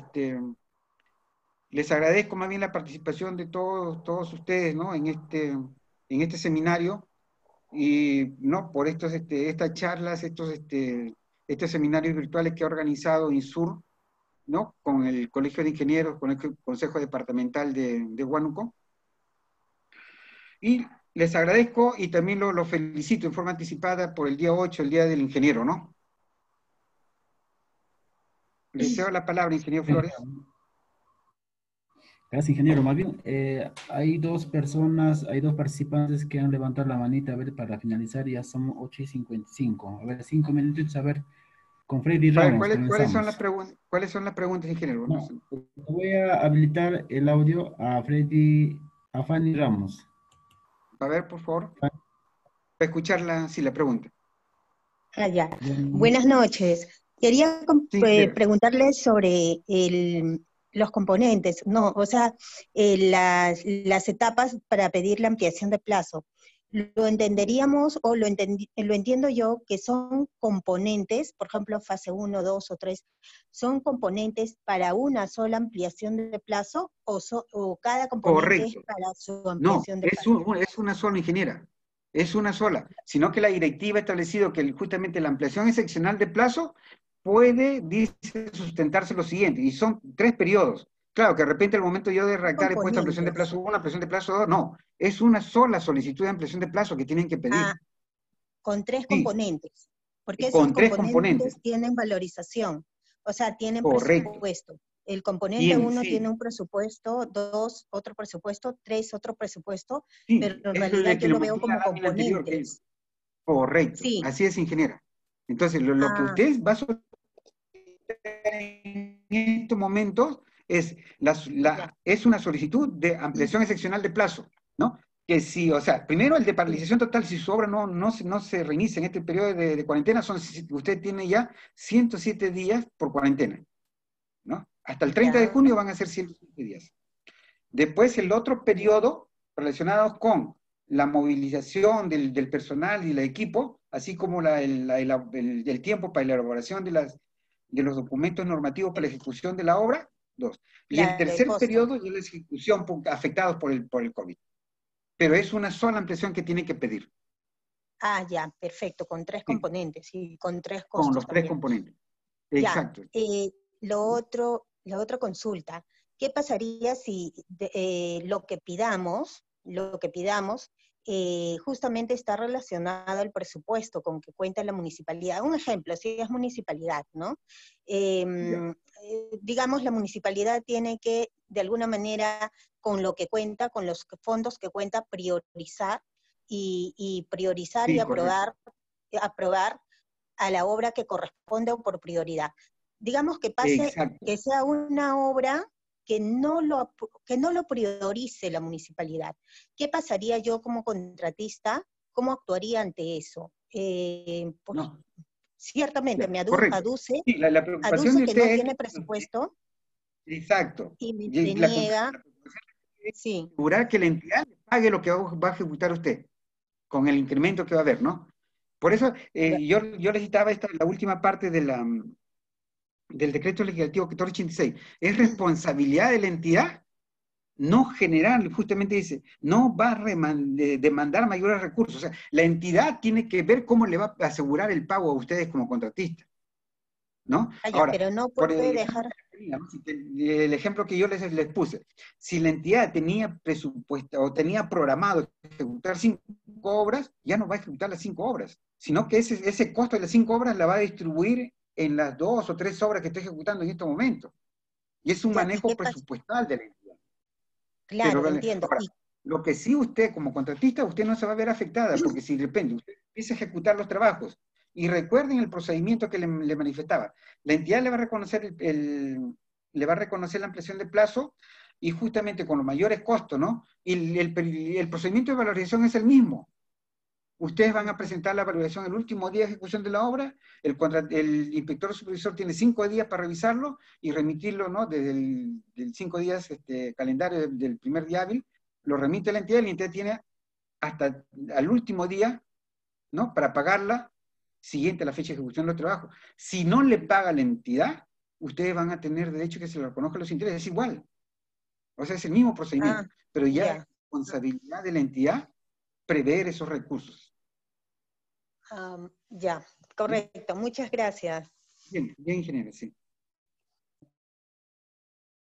Speaker 1: les agradezco más bien la participación de todos ustedes, ¿no?, en este seminario, y no por estas charlas, estos seminarios virtuales que ha organizado INSUR, ¿no?, con el Colegio de Ingenieros, con el Consejo Departamental de Huánuco. Y les agradezco y también lo felicito en forma anticipada por el día 8, el Día del Ingeniero, ¿no? Les cedo la palabra, ingeniero Flores.
Speaker 3: Gracias, ingeniero. Más bien, hay dos participantes que han levantado la manita, a ver, para finalizar, ya son 8:55. A ver, 5 minutos, a ver, con Freddy
Speaker 1: A ver,
Speaker 3: Ramos,
Speaker 1: ¿cuáles son
Speaker 3: comenzamos.
Speaker 1: ¿cuáles son las preguntas, ingeniero? No
Speaker 3: No,
Speaker 1: sé.
Speaker 3: voy a habilitar el audio a Fanny Ramos.
Speaker 1: A ver, por favor, para escucharla, sí, la pregunta.
Speaker 5: Ya. Buenas noches. Quería
Speaker 1: Sí,
Speaker 5: preguntarle sobre los componentes, no, o sea, las etapas para pedir la ampliación de plazo. Lo entenderíamos, o lo entiendo yo, que son componentes, por ejemplo, fase 1, 2 o 3, ¿son componentes para una sola ampliación de plazo o cada componente
Speaker 1: correcto.
Speaker 5: es para su
Speaker 1: No,
Speaker 5: ampliación de plazo?
Speaker 1: es una sola, ingeniera. Es una sola. Sino que la directiva ha establecido que justamente la ampliación excepcional de plazo puede, dice, sustentarse lo siguiente, y son 3 periodos. Claro, que de repente al momento yo de redactar he puesto ampliación de plazo 1, ampliación de plazo 2, no. Es una sola solicitud de ampliación de plazo que tienen que pedir.
Speaker 5: Ah, con 3
Speaker 1: Sí,
Speaker 5: componentes. Porque esos
Speaker 1: con 3 componentes.
Speaker 5: tienen valorización, o sea, tienen
Speaker 1: Correcto.
Speaker 5: presupuesto. El componente 1
Speaker 1: sí.
Speaker 5: tiene un presupuesto, 2 otro presupuesto, 3 otro presupuesto,
Speaker 1: Sí,
Speaker 5: pero en
Speaker 1: es
Speaker 5: realidad
Speaker 1: que
Speaker 5: yo
Speaker 1: le
Speaker 5: lo veo
Speaker 1: mostré en la
Speaker 5: como
Speaker 1: lámina anterior,
Speaker 5: componentes.
Speaker 1: correcto,
Speaker 5: Sí.
Speaker 1: así es, ingeniera. Entonces, lo que usted va a solicitar en estos momentos es, es una solicitud de ampliación excepcional de plazo, ¿no? Que si, o sea, primero el de paralización total, si su obra no se reinicia en este periodo de cuarentena, usted tiene ya 107 días por cuarentena, ¿no? Hasta el 30 de
Speaker 5: Ya.
Speaker 1: junio van a ser 107 días. Después el otro periodo relacionado con la movilización del personal y el equipo, así como el tiempo para la elaboración de los documentos normativos para la ejecución de la obra, 2. Y el
Speaker 5: Claro, el
Speaker 1: tercer
Speaker 5: costo.
Speaker 1: periodo es la ejecución afectados por el COVID. Pero es una sola ampliación que tiene que pedir,
Speaker 5: Ah, ya, perfecto, con 3
Speaker 1: sí,
Speaker 5: componentes y con 3
Speaker 1: con
Speaker 5: costos
Speaker 1: los 3
Speaker 5: también.
Speaker 1: componentes.
Speaker 5: Ya,
Speaker 1: Exacto.
Speaker 5: la otra consulta, ¿qué pasaría si lo que pidamos, justamente está relacionado al presupuesto con que cuenta la municipalidad? Un ejemplo, si es municipalidad, ¿no? Digamos, la municipalidad tiene que, de alguna manera, con lo que cuenta, con los fondos que cuenta, priorizar y priorizar y
Speaker 1: Sí, correcto.
Speaker 5: aprobar a la obra que corresponde o por prioridad. Digamos que pase,
Speaker 1: Exacto.
Speaker 5: que sea una obra que no lo priorice la municipalidad. ¿Qué pasaría yo como contratista? ¿Cómo actuaría ante eso? Pues,
Speaker 1: No,
Speaker 5: ciertamente
Speaker 1: ya,
Speaker 5: me
Speaker 1: correcto.
Speaker 5: aduce,
Speaker 1: Sí, la preocupación
Speaker 5: aduce
Speaker 1: de
Speaker 5: que no
Speaker 1: usted
Speaker 5: tiene
Speaker 1: es,
Speaker 5: presupuesto
Speaker 1: exacto,
Speaker 5: y me
Speaker 1: y la
Speaker 5: deniega,
Speaker 1: preocupación es
Speaker 5: sí.
Speaker 1: asegurar que la entidad le pague lo que va a ejecutar usted, con el incremento que va a haber, ¿no? Por eso,
Speaker 5: Ya.
Speaker 1: yo les citaba la última parte del decreto legislativo 1486. Es responsabilidad de la entidad no generar, justamente dice, no va a demandar mayores recursos. O sea, la entidad tiene que ver cómo le va a asegurar el pago a ustedes como contratistas, ¿no?
Speaker 5: Ah, ya,
Speaker 1: Ahora,
Speaker 5: pero no
Speaker 1: por
Speaker 5: puede dejar,
Speaker 1: el ejemplo que yo les puse, si la entidad tenía presupuesto o tenía programado ejecutar 5 obras, ya no va a ejecutar las 5 obras, sino que ese costo de las 5 obras la va a distribuir en las 2 o 3 obras que está ejecutando en estos momentos. Y es un
Speaker 5: ya, ¿y
Speaker 1: manejo
Speaker 5: qué pasa?
Speaker 1: presupuestal de la entidad. Pero
Speaker 5: Claro, entiendo.
Speaker 1: ahora,
Speaker 5: Y
Speaker 1: lo que sí usted como contratista, usted no se va a ver afectada, porque si de repente usted empieza a ejecutar los trabajos, y recuerden el procedimiento que le manifestaba, la entidad le va a reconocer le va a reconocer la ampliación de plazo, y justamente con los mayores costos, ¿no? Y el procedimiento de valorización es el mismo. Ustedes van a presentar la valoración el último día de ejecución de la obra, el inspector supervisor tiene 5 días para revisarlo y remitirlo, ¿no? Desde el 5 días calendario del primer día hábil, lo remite a la entidad y la entidad tiene hasta al último día, ¿no? Para pagarla siguiente a la fecha de ejecución de los trabajos. Si no le paga la entidad, ustedes van a tener derecho a que se le reconozcan los intereses, es igual. O sea, es el mismo
Speaker 5: ah,
Speaker 1: procedimiento, pero ya es
Speaker 5: ya.
Speaker 1: responsabilidad de la entidad prever esos recursos.
Speaker 5: Ya,
Speaker 1: ¿Sí?
Speaker 5: correcto. Muchas gracias.
Speaker 1: Bien, bien, ingeniero, sí.